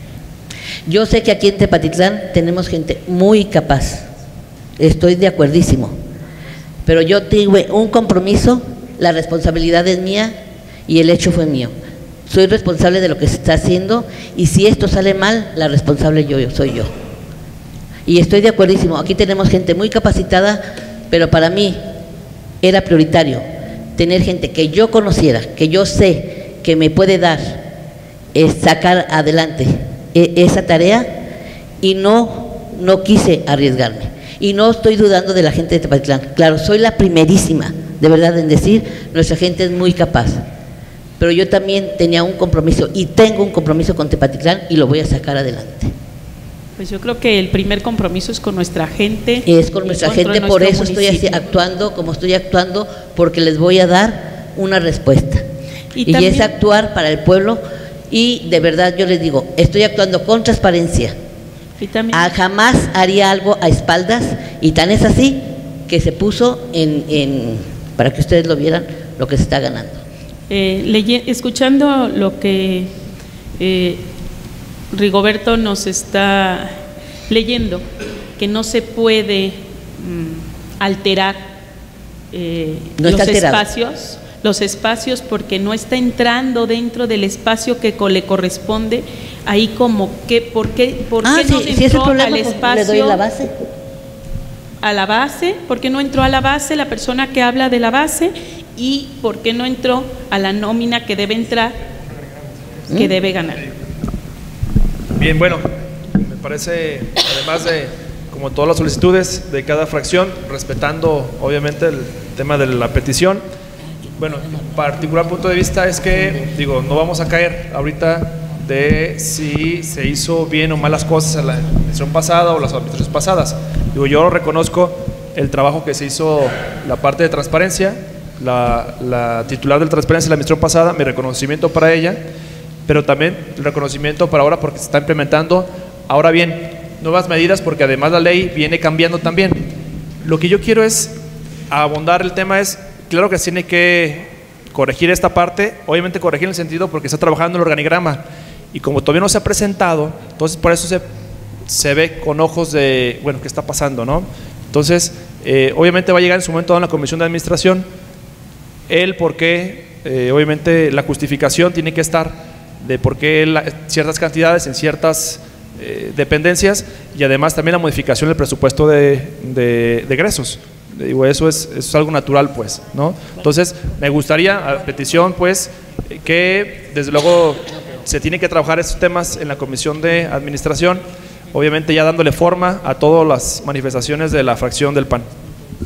Yo sé que aquí en Tepatitlán tenemos gente muy capaz, estoy de acuerdísimo, pero yo tuve un compromiso, la responsabilidad es mía y el hecho fue mío. Soy responsable de lo que se está haciendo y si esto sale mal, la responsable yo, yo soy yo. Y estoy de acuerdísimo, aquí tenemos gente muy capacitada, pero para mí era prioritario tener gente que yo conociera, que yo sé que me puede dar, es sacar adelante e- esa tarea y no, no quise arriesgarme. Y no estoy dudando de la gente de Tepatitlán. Claro, soy la primerísima, de verdad, en decir, nuestra gente es muy capaz. Pero yo también tenía un compromiso y tengo un compromiso con Tepatitlán y lo voy a sacar adelante. Pues yo creo que el primer compromiso es con nuestra gente. Es con y nuestra contra gente, por nuestro eso estoy así, municipio. actuando como estoy actuando, porque les voy a dar una respuesta. Y Y, también- es actuar para el pueblo y de verdad yo les digo, estoy actuando con transparencia. Y también, Ah, jamás haría algo a espaldas y tan es así que se puso en, en para que ustedes lo vieran, lo que se está ganando. eh, leye- escuchando lo que eh, Rigoberto nos está leyendo, que no se puede mm, alterar eh, No los está alterado. espacios, los espacios porque no está entrando dentro del espacio que co- le corresponde, ahí como que, ¿por qué, por Ah, qué sí, no si es el entró problema, al pues, espacio? le doy la base. A la base, ¿por qué no entró a la base la persona que habla de la base? y por qué no entró a la nómina que debe entrar, que debe ganar. Bien, bueno, me parece, además de, como todas las solicitudes de cada fracción, respetando obviamente el tema de la petición, bueno, particular punto de vista es que, digo, no vamos a caer ahorita de si se hizo bien o mal las cosas en la administración pasada o las administraciones pasadas. Digo, yo reconozco el trabajo que se hizo, la parte de transparencia, la, la titular de transparencia de la administración pasada, mi reconocimiento para ella, pero también el reconocimiento para ahora porque se está implementando, ahora bien, nuevas medidas porque además la ley viene cambiando también. Lo que yo quiero es abondar el tema es, claro que se tiene que corregir esta parte, obviamente corregir en el sentido porque está trabajando el organigrama y como todavía no se ha presentado, entonces por eso se, se ve con ojos de, bueno, ¿qué está pasando, no? Entonces, eh, obviamente va a llegar en su momento a la comisión de administración el por qué, eh, obviamente la justificación tiene que estar de por qué la, ciertas cantidades en ciertas eh, dependencias y además también la modificación del presupuesto de, de, de egresos. Digo, eso es, eso es algo natural, pues, ¿no? Entonces, me gustaría, a petición, pues, que desde luego se tiene que trabajar estos temas en la comisión de administración, obviamente ya dándole forma a todas las manifestaciones de la fracción del P A N.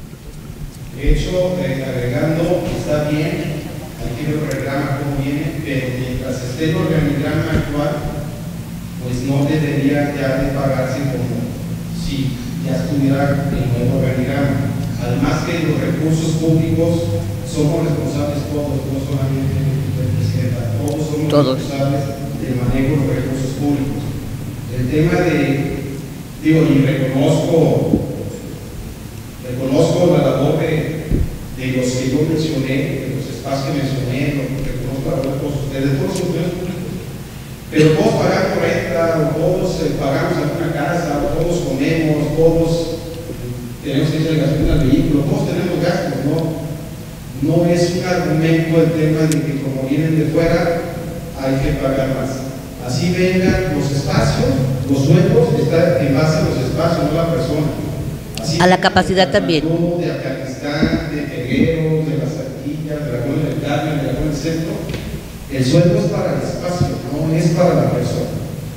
De hecho, eh, agregando, está bien, hay que ver el organigrama cómo viene, pero mientras esté el organigrama actual, pues no debería ya de pagarse como si ya estuviera el nuevo organigrama. Además que los recursos públicos somos responsables todos, no solamente el presidente, todos somos todos. responsables del manejo de los recursos públicos. El tema de, digo, y reconozco, reconozco la labor de, de los que yo mencioné, de los espacios que mencioné, reconozco la labor de todos ustedes, todos los empleados públicos. Pero todos pagamos renta, o todos eh, pagamos alguna casa, o todos comemos, todos tenemos que hacer gasolina al vehículo, todos tenemos gastos, ¿no? No es un argumento el tema de que como vienen de fuera hay que pagar más. Así vengan los espacios, los sueldos están en base a los espacios, no a la persona. Así a la capacidad también. De Afganistán, de Pegueros, de las Arquillas, de la Colonia del Carmen, de la Colonia del Centro, el sueldo es para el espacio, no es para la persona.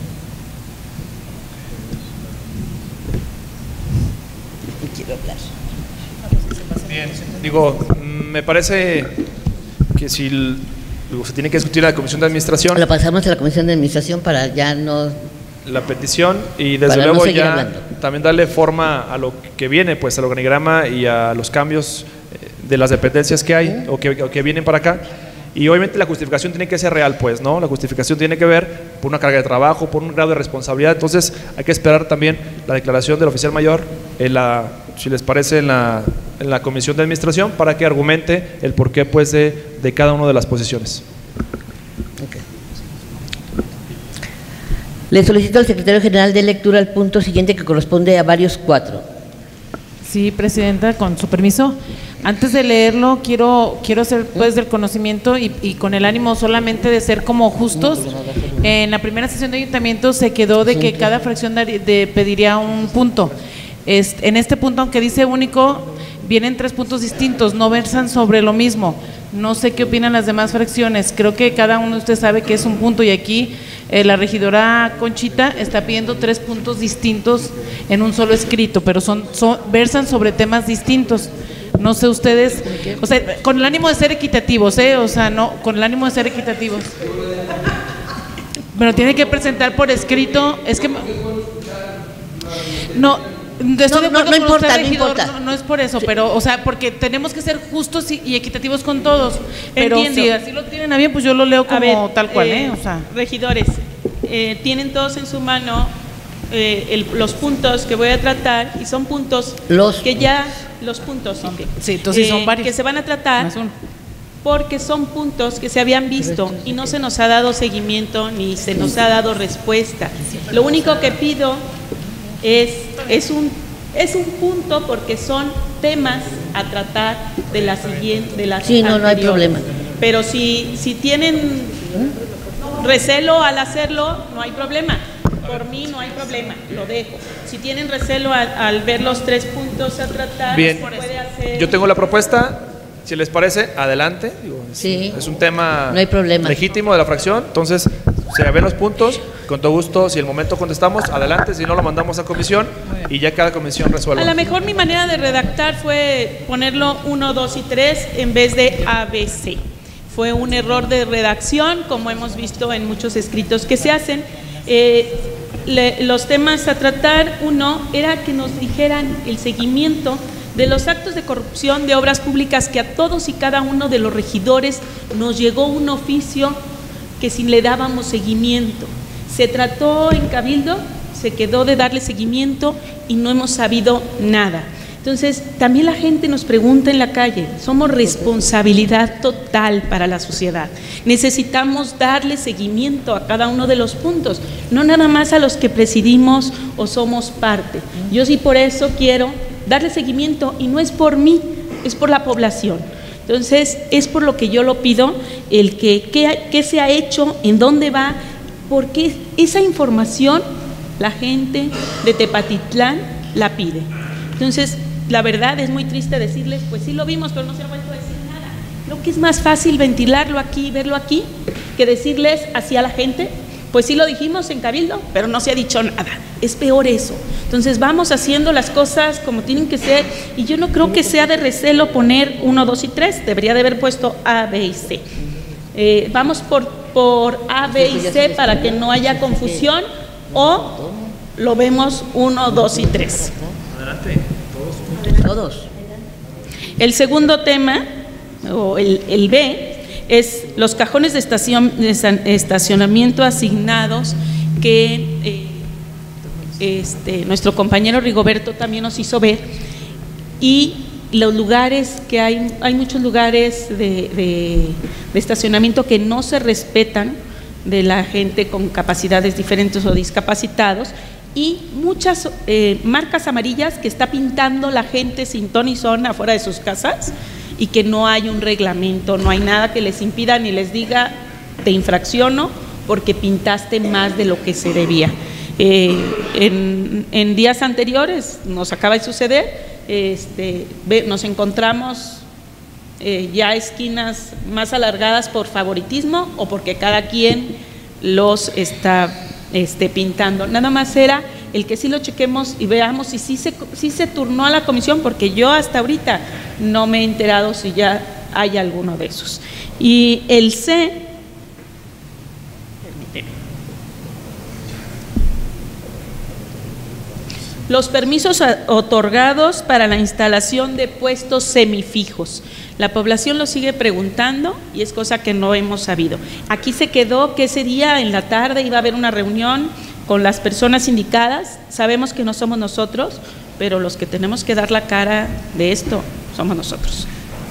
Bien, digo, me parece que si digo, se tiene que discutir en la comisión de administración. Lo pasamos a la comisión de administración para ya no. La petición y desde luego no ya hablando. También darle forma a lo que viene, pues al organigrama y a los cambios de las dependencias que hay ¿Eh? o, que, o que vienen para acá. Y obviamente la justificación tiene que ser real, pues, ¿no? La justificación tiene que ver por una carga de trabajo, por un grado de responsabilidad. Entonces hay que esperar también la declaración del oficial mayor, en la, si les parece, en la, en la comisión de administración para que argumente el porqué, pues, de, de cada una de las posiciones. Okay. Le solicito al secretario general de lectura el punto siguiente que corresponde a varios cuatro. Sí, presidenta, con su permiso. Antes de leerlo, quiero quiero hacer pues del conocimiento y, y con el ánimo solamente de ser como justos. En la primera sesión de ayuntamiento se quedó de que cada fracción de, de pediría un punto. Este, en este punto, aunque dice único, vienen tres puntos distintos, no versan sobre lo mismo. No sé qué opinan las demás fracciones. Creo que cada uno de ustedes sabe que es un punto y aquí eh, la regidora Conchita está pidiendo tres puntos distintos en un solo escrito, pero son, son versan sobre temas distintos. No sé ustedes, o sea, con el ánimo de ser equitativos, ¿eh? O sea, no, con el ánimo de ser equitativos. Pero tiene que presentar por escrito, es que no, estoy de no, no, no importa, usted, no regidor, importa. No, no es por eso, sí. Pero, o sea, porque tenemos que ser justos y, y equitativos con todos. Pero Entiendo. si así lo tienen a bien, pues yo lo leo como ver, tal cual, eh, ¿eh? O sea, regidores, eh, tienen todos en su mano eh, el, los puntos que voy a tratar y son puntos los que ya los puntos sí, que, sí entonces eh, son varios que se van a tratar porque son puntos que se habían visto y no se nos ha dado seguimiento ni se nos ha dado respuesta. Lo único que pido es es un es un punto porque son temas a tratar de la siguiente de la sí no no hay problema, pero si si tienen recelo al hacerlo no hay problema. Por mí no hay problema, lo dejo. Si tienen recelo al, al ver los tres puntos a tratar, bien, puede hacer... yo tengo la propuesta si les parece, adelante. Digo, es, sí. es un tema no hay problema. legítimo de la fracción, entonces se ven los puntos, con todo gusto, si el momento contestamos, adelante, si no lo mandamos a comisión y ya cada comisión resuelve. A lo mejor mi manera de redactar fue ponerlo uno, dos y tres en vez de A, B, C. Fue un error de redacción, como hemos visto en muchos escritos que se hacen. Eh, le, los temas a tratar, uno, era que nos dijeran el seguimiento de los actos de corrupción de obras públicas, que a todos y cada uno de los regidores nos llegó un oficio que si le dábamos seguimiento. Se trató en Cabildo, se quedó de darle seguimiento y no hemos sabido nada. Entonces, también la gente nos pregunta en la calle, somos responsabilidad total para la sociedad. Necesitamos darle seguimiento a cada uno de los puntos, no nada más a los que presidimos o somos parte. Yo sí por eso quiero darle seguimiento y no es por mí, es por la población. Entonces, es por lo que yo lo pido, el que qué, qué se ha hecho, en dónde va, porque esa información la gente de Tepatitlán la pide. Entonces, la verdad es muy triste decirles, pues sí lo vimos, pero no se ha vuelto a decir nada. Creo que es más fácil ventilarlo aquí, verlo aquí, que decirles así a la gente, pues sí lo dijimos en Cabildo, pero no se ha dicho nada. Es peor eso. Entonces vamos haciendo las cosas como tienen que ser, y yo no creo que sea de recelo poner uno, dos y tres, debería de haber puesto A, B y C. Eh, vamos por, por A, B y C para que no haya confusión, o lo vemos uno, dos y tres. Adelante. Todos. El segundo tema, o el, el B, es los cajones de, estación, de estacionamiento asignados que eh, este, nuestro compañero Rigoberto también nos hizo ver, y los lugares que hay, hay muchos lugares de, de, de estacionamiento que no se respetan de la gente con capacidades diferentes o discapacitados, y muchas eh, marcas amarillas que está pintando la gente sin ton y son afuera de sus casas, y que no hay un reglamento, no hay nada que les impida ni les diga te infracciono porque pintaste más de lo que se debía. Eh, en, en días anteriores nos acaba de suceder, este, ve, nos encontramos eh, ya esquinas más alargadas por favoritismo o porque cada quien los está Este, pintando. Nada más era el que sí lo chequemos y veamos si sí se, si se turnó a la comisión, porque yo hasta ahorita no me he enterado si ya hay alguno de esos. Y el C, los permisos otorgados para la instalación de puestos semifijos. La población lo sigue preguntando y es cosa que no hemos sabido. Aquí se quedó que ese día en la tarde iba a haber una reunión con las personas indicadas. Sabemos que no somos nosotros, pero los que tenemos que dar la cara de esto somos nosotros.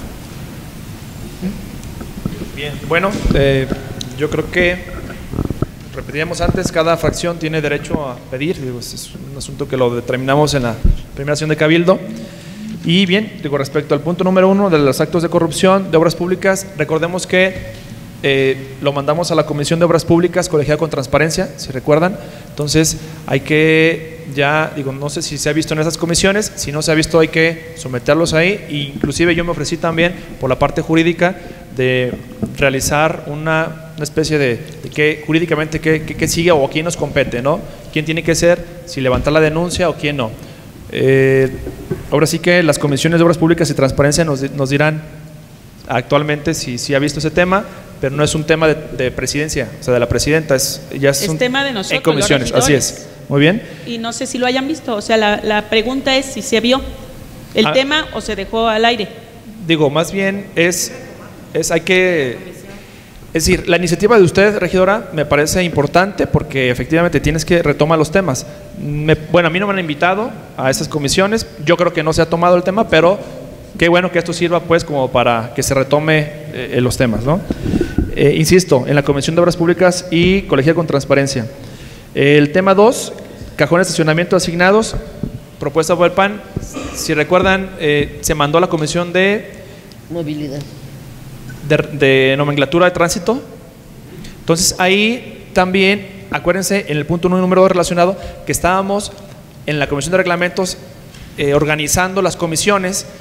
Bien, bueno, eh, yo creo que repetíamos antes, cada fracción tiene derecho a pedir, digo, es un asunto que lo determinamos en la primera sesión de Cabildo. Y bien, digo, respecto al punto número uno de los actos de corrupción de obras públicas, recordemos que eh, lo mandamos a la Comisión de Obras Públicas colegiada con transparencia, si recuerdan. Entonces hay que, ya digo, no sé si se ha visto en esas comisiones, si no se ha visto hay que someterlos ahí, e inclusive yo me ofrecí también por la parte jurídica de realizar una, una especie de, de que jurídicamente qué, qué, qué sigue o a quién nos compete, ¿no? ¿Quién tiene que ser, si levantar la denuncia o quién no? Eh, ahora sí que las comisiones de obras públicas y transparencia nos, nos dirán actualmente si, si ha visto ese tema, pero no es un tema de, de presidencia, o sea, de la presidenta, es, ya es, es un tema de nosotros, en comisiones, así es. Muy bien. Y no sé si lo hayan visto, o sea, la, la pregunta es si se vio el ah, tema o se dejó al aire. Digo, más bien es, es hay que... Es decir, la iniciativa de usted, regidora, me parece importante porque efectivamente tienes que retomar los temas. Me, bueno, a mí no me han invitado a esas comisiones, yo creo que no se ha tomado el tema, pero qué bueno que esto sirva pues como para que se retome eh, los temas, ¿no? Eh, insisto, en la Comisión de Obras Públicas y Colegiada con Transparencia. Eh, el tema dos, cajones de estacionamiento asignados, propuesta por el P A N. Si recuerdan, eh, se mandó a la Comisión de Movilidad. De, de nomenclatura de tránsito. Entonces ahí también, acuérdense en el punto número dos relacionado, que estábamos en la Comisión de Reglamentos eh, organizando las comisiones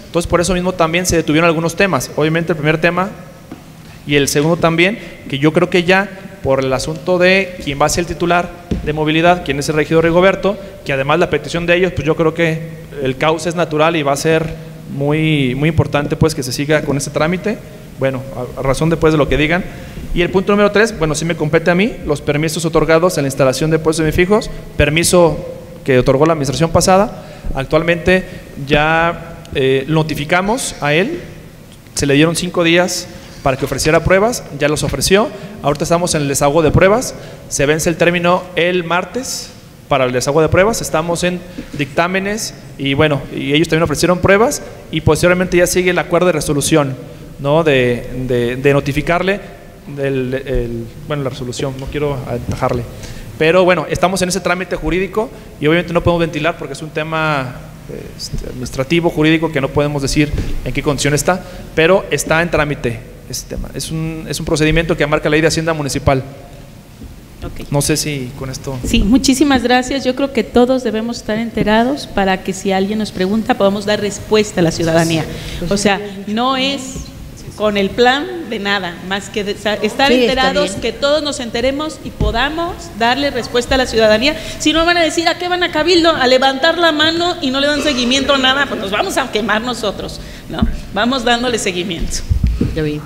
Entonces, por eso mismo también se detuvieron algunos temas. Obviamente, el primer tema y el segundo también, que yo creo que ya por el asunto de quién va a ser el titular de movilidad, quién es el regidor Rigoberto, que además la petición de ellos, pues yo creo que el cauce es natural y va a ser muy, muy importante pues que se siga con este trámite, bueno, a, a razón después de lo que digan. Y el punto número tres, bueno, sí me compete a mí, los permisos otorgados en la instalación de puestos semifijos, permiso que otorgó la administración pasada, actualmente ya eh, notificamos a él, se le dieron cinco días para que ofreciera pruebas, ya los ofreció, ahorita estamos en el desahogo de pruebas, se vence el término el martes para el desahogo de pruebas, estamos en dictámenes y bueno, y ellos también ofrecieron pruebas y posteriormente ya sigue el acuerdo de resolución, ¿no? de, de, de notificarle del, el, bueno, la resolución, no quiero atajarle, pero bueno, estamos en ese trámite jurídico y obviamente no podemos ventilar porque es un tema este, administrativo, jurídico, que no podemos decir en qué condición está, pero está en trámite este tema, es un, es un procedimiento que marca la ley de Hacienda Municipal. Okay. No sé si con esto… Sí, muchísimas gracias. Yo creo que todos debemos estar enterados para que si alguien nos pregunta podamos dar respuesta a la ciudadanía. O sea, no es con el plan de nada, más que de estar sí, enterados, que todos nos enteremos y podamos darle respuesta a la ciudadanía. Si no van a decir, ¿a qué van a Cabildo? A levantar la mano y no le dan seguimiento a nada, pues nos vamos a quemar nosotros, ¿no? Vamos dándole seguimiento. Ya vi.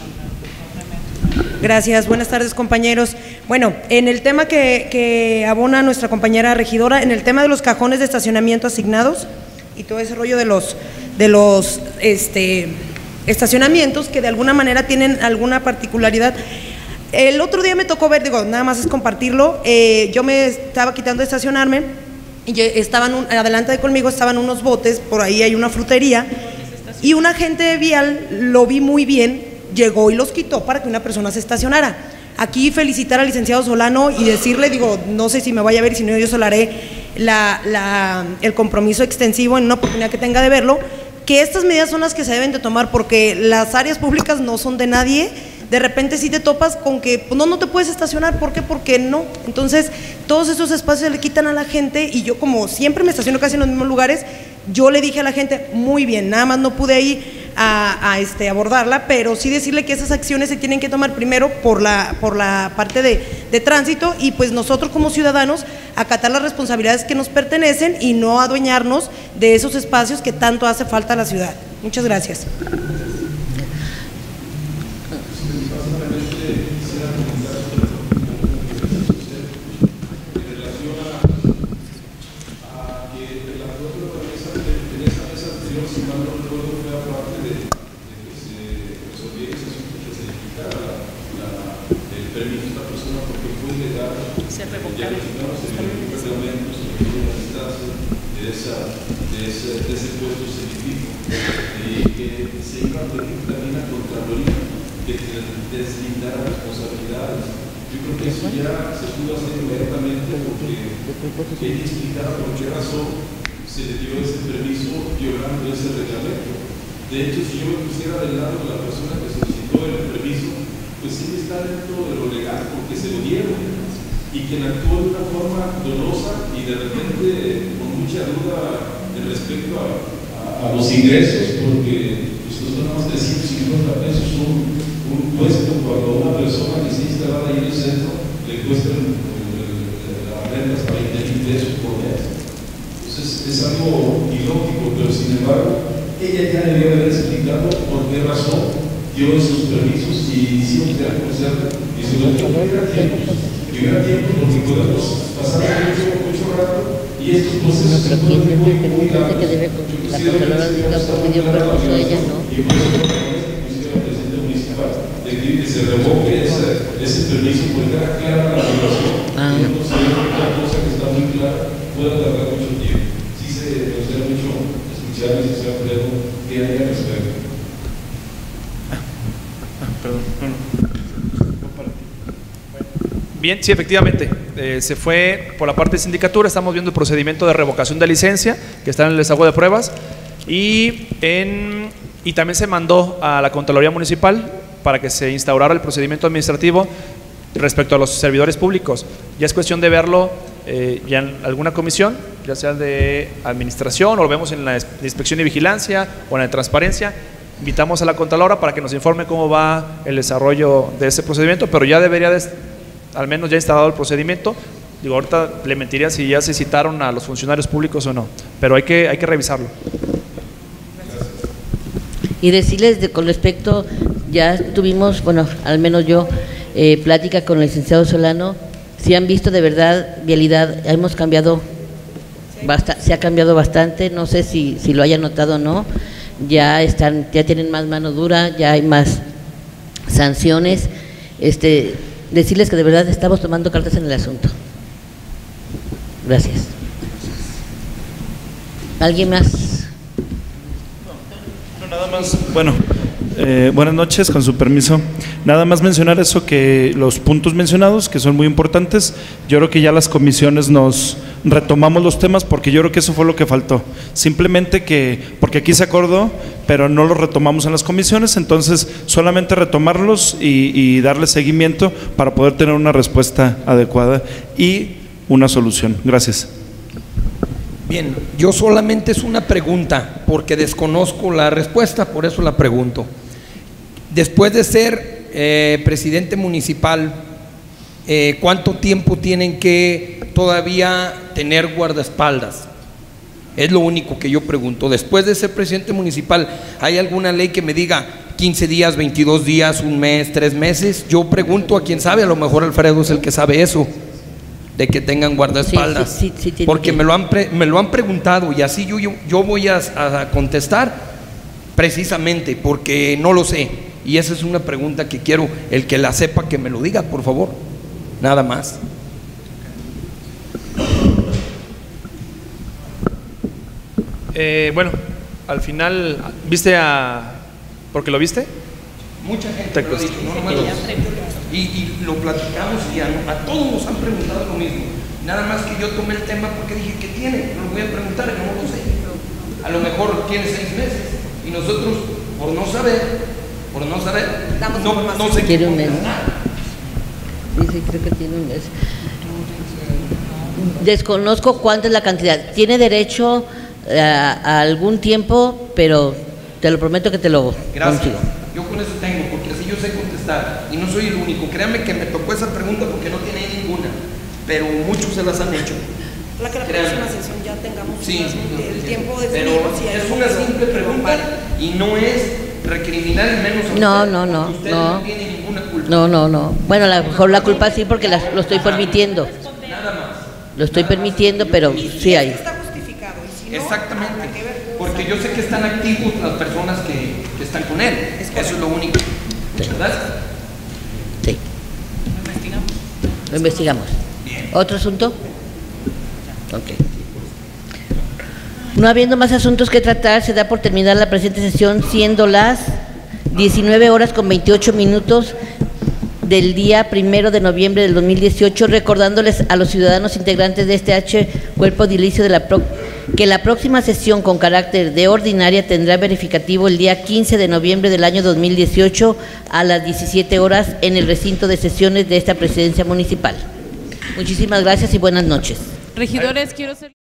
Gracias, buenas tardes compañeros. Bueno, en el tema que, que abona nuestra compañera regidora, en el tema de los cajones de estacionamiento asignados y todo ese rollo de los, de los este, estacionamientos que de alguna manera tienen alguna particularidad. El otro día me tocó ver, digo, nada más es compartirlo, eh, yo me estaba quitando de estacionarme y estaban, un, adelante de conmigo estaban unos botes, por ahí hay una frutería y un agente vial, lo vi muy bien, llegó y los quitó para que una persona se estacionara. Aquí felicitar al licenciado Solano y decirle, digo, no sé si me vaya a ver y si no yo se lo haré la, la, el compromiso extensivo en una oportunidad que tenga de verlo, que estas medidas son las que se deben de tomar porque las áreas públicas no son de nadie. De repente sí te topas con que pues, no, no te puedes estacionar, ¿por qué? Porque no. Entonces todos esos espacios le quitan a la gente y yo como siempre me estaciono casi en los mismos lugares, yo le dije a la gente, muy bien, nada más no pude ir a, a este, abordarla, pero sí decirle que esas acciones se tienen que tomar primero por la, por la parte de, de tránsito y pues nosotros como ciudadanos acatar las responsabilidades que nos pertenecen y no adueñarnos de esos espacios que tanto hace falta a la ciudad. Muchas gracias. Ella explicaba por qué razón se le dio ese permiso violando ese reglamento. De hecho, si yo me pusiera del lado de la persona que solicitó el permiso, pues sí está dentro de lo legal porque se lo dieron y quien actuó de una forma dolosa y de repente con mucha duda respecto a, a, a los ingresos, porque pues, son nada más trescientos cincuenta pesos un, un puesto cuando a una persona que está instalada ahí en el centro le cuesta rentas para veinte mil pesos por mes. Entonces es algo ilógico, pero sin embargo ella ya debió haber explicado por qué razón dio esos permisos y hicieron que conocerla y se lo dio que hubiera tiempo, que hubiera tiempo porque podemos pasar mucho, mucho rato y estos procesos se pueden muy, muy largos. Yo quisiera ver si vamos a hablar la violación y por eso inclusive al presidente municipal de que se revoque ese, ese permiso porque era clara la violación. Ah. No sé, una cosa que está muy clara, puede tardar mucho tiempo. Sí se me gustaría mucho escuchar al licenciado Alfredo que haya al respecto. Ah, ah, perdón, no, no. Bien, sí, efectivamente, eh, se fue por la parte de sindicatura, estamos viendo el procedimiento de revocación de licencia, que está en el desahogo de pruebas, y, en, y también se mandó a la Contraloría Municipal para que se instaurara el procedimiento administrativo respecto a los servidores públicos. Ya es cuestión de verlo eh, ya en alguna comisión, ya sea de administración o lo vemos en la inspección y vigilancia o en la de transparencia, invitamos a la Contralora para que nos informe cómo va el desarrollo de ese procedimiento, pero ya debería de, al menos ya instalado el procedimiento. Digo, ahorita le mentiría si ya se citaron a los funcionarios públicos o no, pero hay que, hay que revisarlo. Y decirles de, con respecto, ya tuvimos, bueno, al menos yo, eh, plática con el licenciado Solano, si han visto de verdad vialidad, hemos cambiado, basta, se ha cambiado bastante, no sé si, si lo hayan notado o no, ya están, ya tienen más mano dura, ya hay más sanciones, este, decirles que de verdad estamos tomando cartas en el asunto. Gracias. ¿Alguien más? No, nada más, bueno, eh, buenas noches, con su permiso. Nada más mencionar eso, que los puntos mencionados, que son muy importantes, yo creo que ya las comisiones nos retomamos los temas, porque yo creo que eso fue lo que faltó. Simplemente que, porque aquí se acordó, pero no los retomamos en las comisiones, entonces solamente retomarlos y, y darle seguimiento para poder tener una respuesta adecuada y una solución. Gracias. Bien, yo solamente es una pregunta, porque desconozco la respuesta, por eso la pregunto. Después de ser eh, presidente municipal, eh, ¿cuánto tiempo tienen que todavía tener guardaespaldas? Es lo único que yo pregunto. Después de ser presidente municipal, ¿hay alguna ley que me diga quince días, veintidós días, un mes, tres meses? Yo pregunto a quien sabe, a lo mejor Alfredo es el que sabe eso, de que tengan guardaespaldas, sí, sí, sí, sí, porque me lo, han pre, me lo han preguntado y así yo, yo, yo voy a, a contestar precisamente porque no lo sé, y esa es una pregunta que quiero, el que la sepa que me lo diga, por favor, nada más. Eh, bueno, al final, ¿viste a...? ¿Porque lo viste? Mucha gente lo ha dicho, no nomás los, y, y lo platicamos y a, a todos nos han preguntado lo mismo. Nada más que yo tomé el tema porque dije, ¿qué tiene? No lo voy a preguntar, no lo sé. A lo mejor tiene seis meses y nosotros, por no saber, por no saber, no, no sé qué tiene un mes. Dice, creo que tiene un mes. Desconozco cuánto es la cantidad. Tiene derecho a, a algún tiempo, pero te lo prometo que te lo Gracias. consigo. Yo con eso tengo, porque así yo sé contestar y no soy el único. Créanme que me tocó esa pregunta porque no tiene ninguna, pero muchos se las han hecho. La que la Créanme. próxima sesión ya tengamos sí, el tiempo de pero si es una simple pregunta y no es recriminar y menos a No, usted, no, no, usted no. no tiene ninguna culpa. No, no, no. Bueno, a lo mejor la culpa sí porque la, lo estoy permitiendo. Nada más. Lo estoy permitiendo, pero sí hay. Exactamente, porque yo sé que están activos las personas que, que están con él, eso es lo único, ¿verdad? Sí. Lo investigamos. ¿Otro asunto? Ok. No habiendo más asuntos que tratar, se da por terminada la presente sesión, siendo las diecinueve horas con veintiocho minutos del día primero de noviembre del dos mil dieciocho, recordándoles a los ciudadanos integrantes de este H cuerpo edilicio de la Pro, que la próxima sesión con carácter de ordinaria tendrá verificativo el día quince de noviembre del año dos mil dieciocho a las diecisiete horas en el recinto de sesiones de esta presidencia municipal. Muchísimas gracias y buenas noches. Regidores, quiero ser...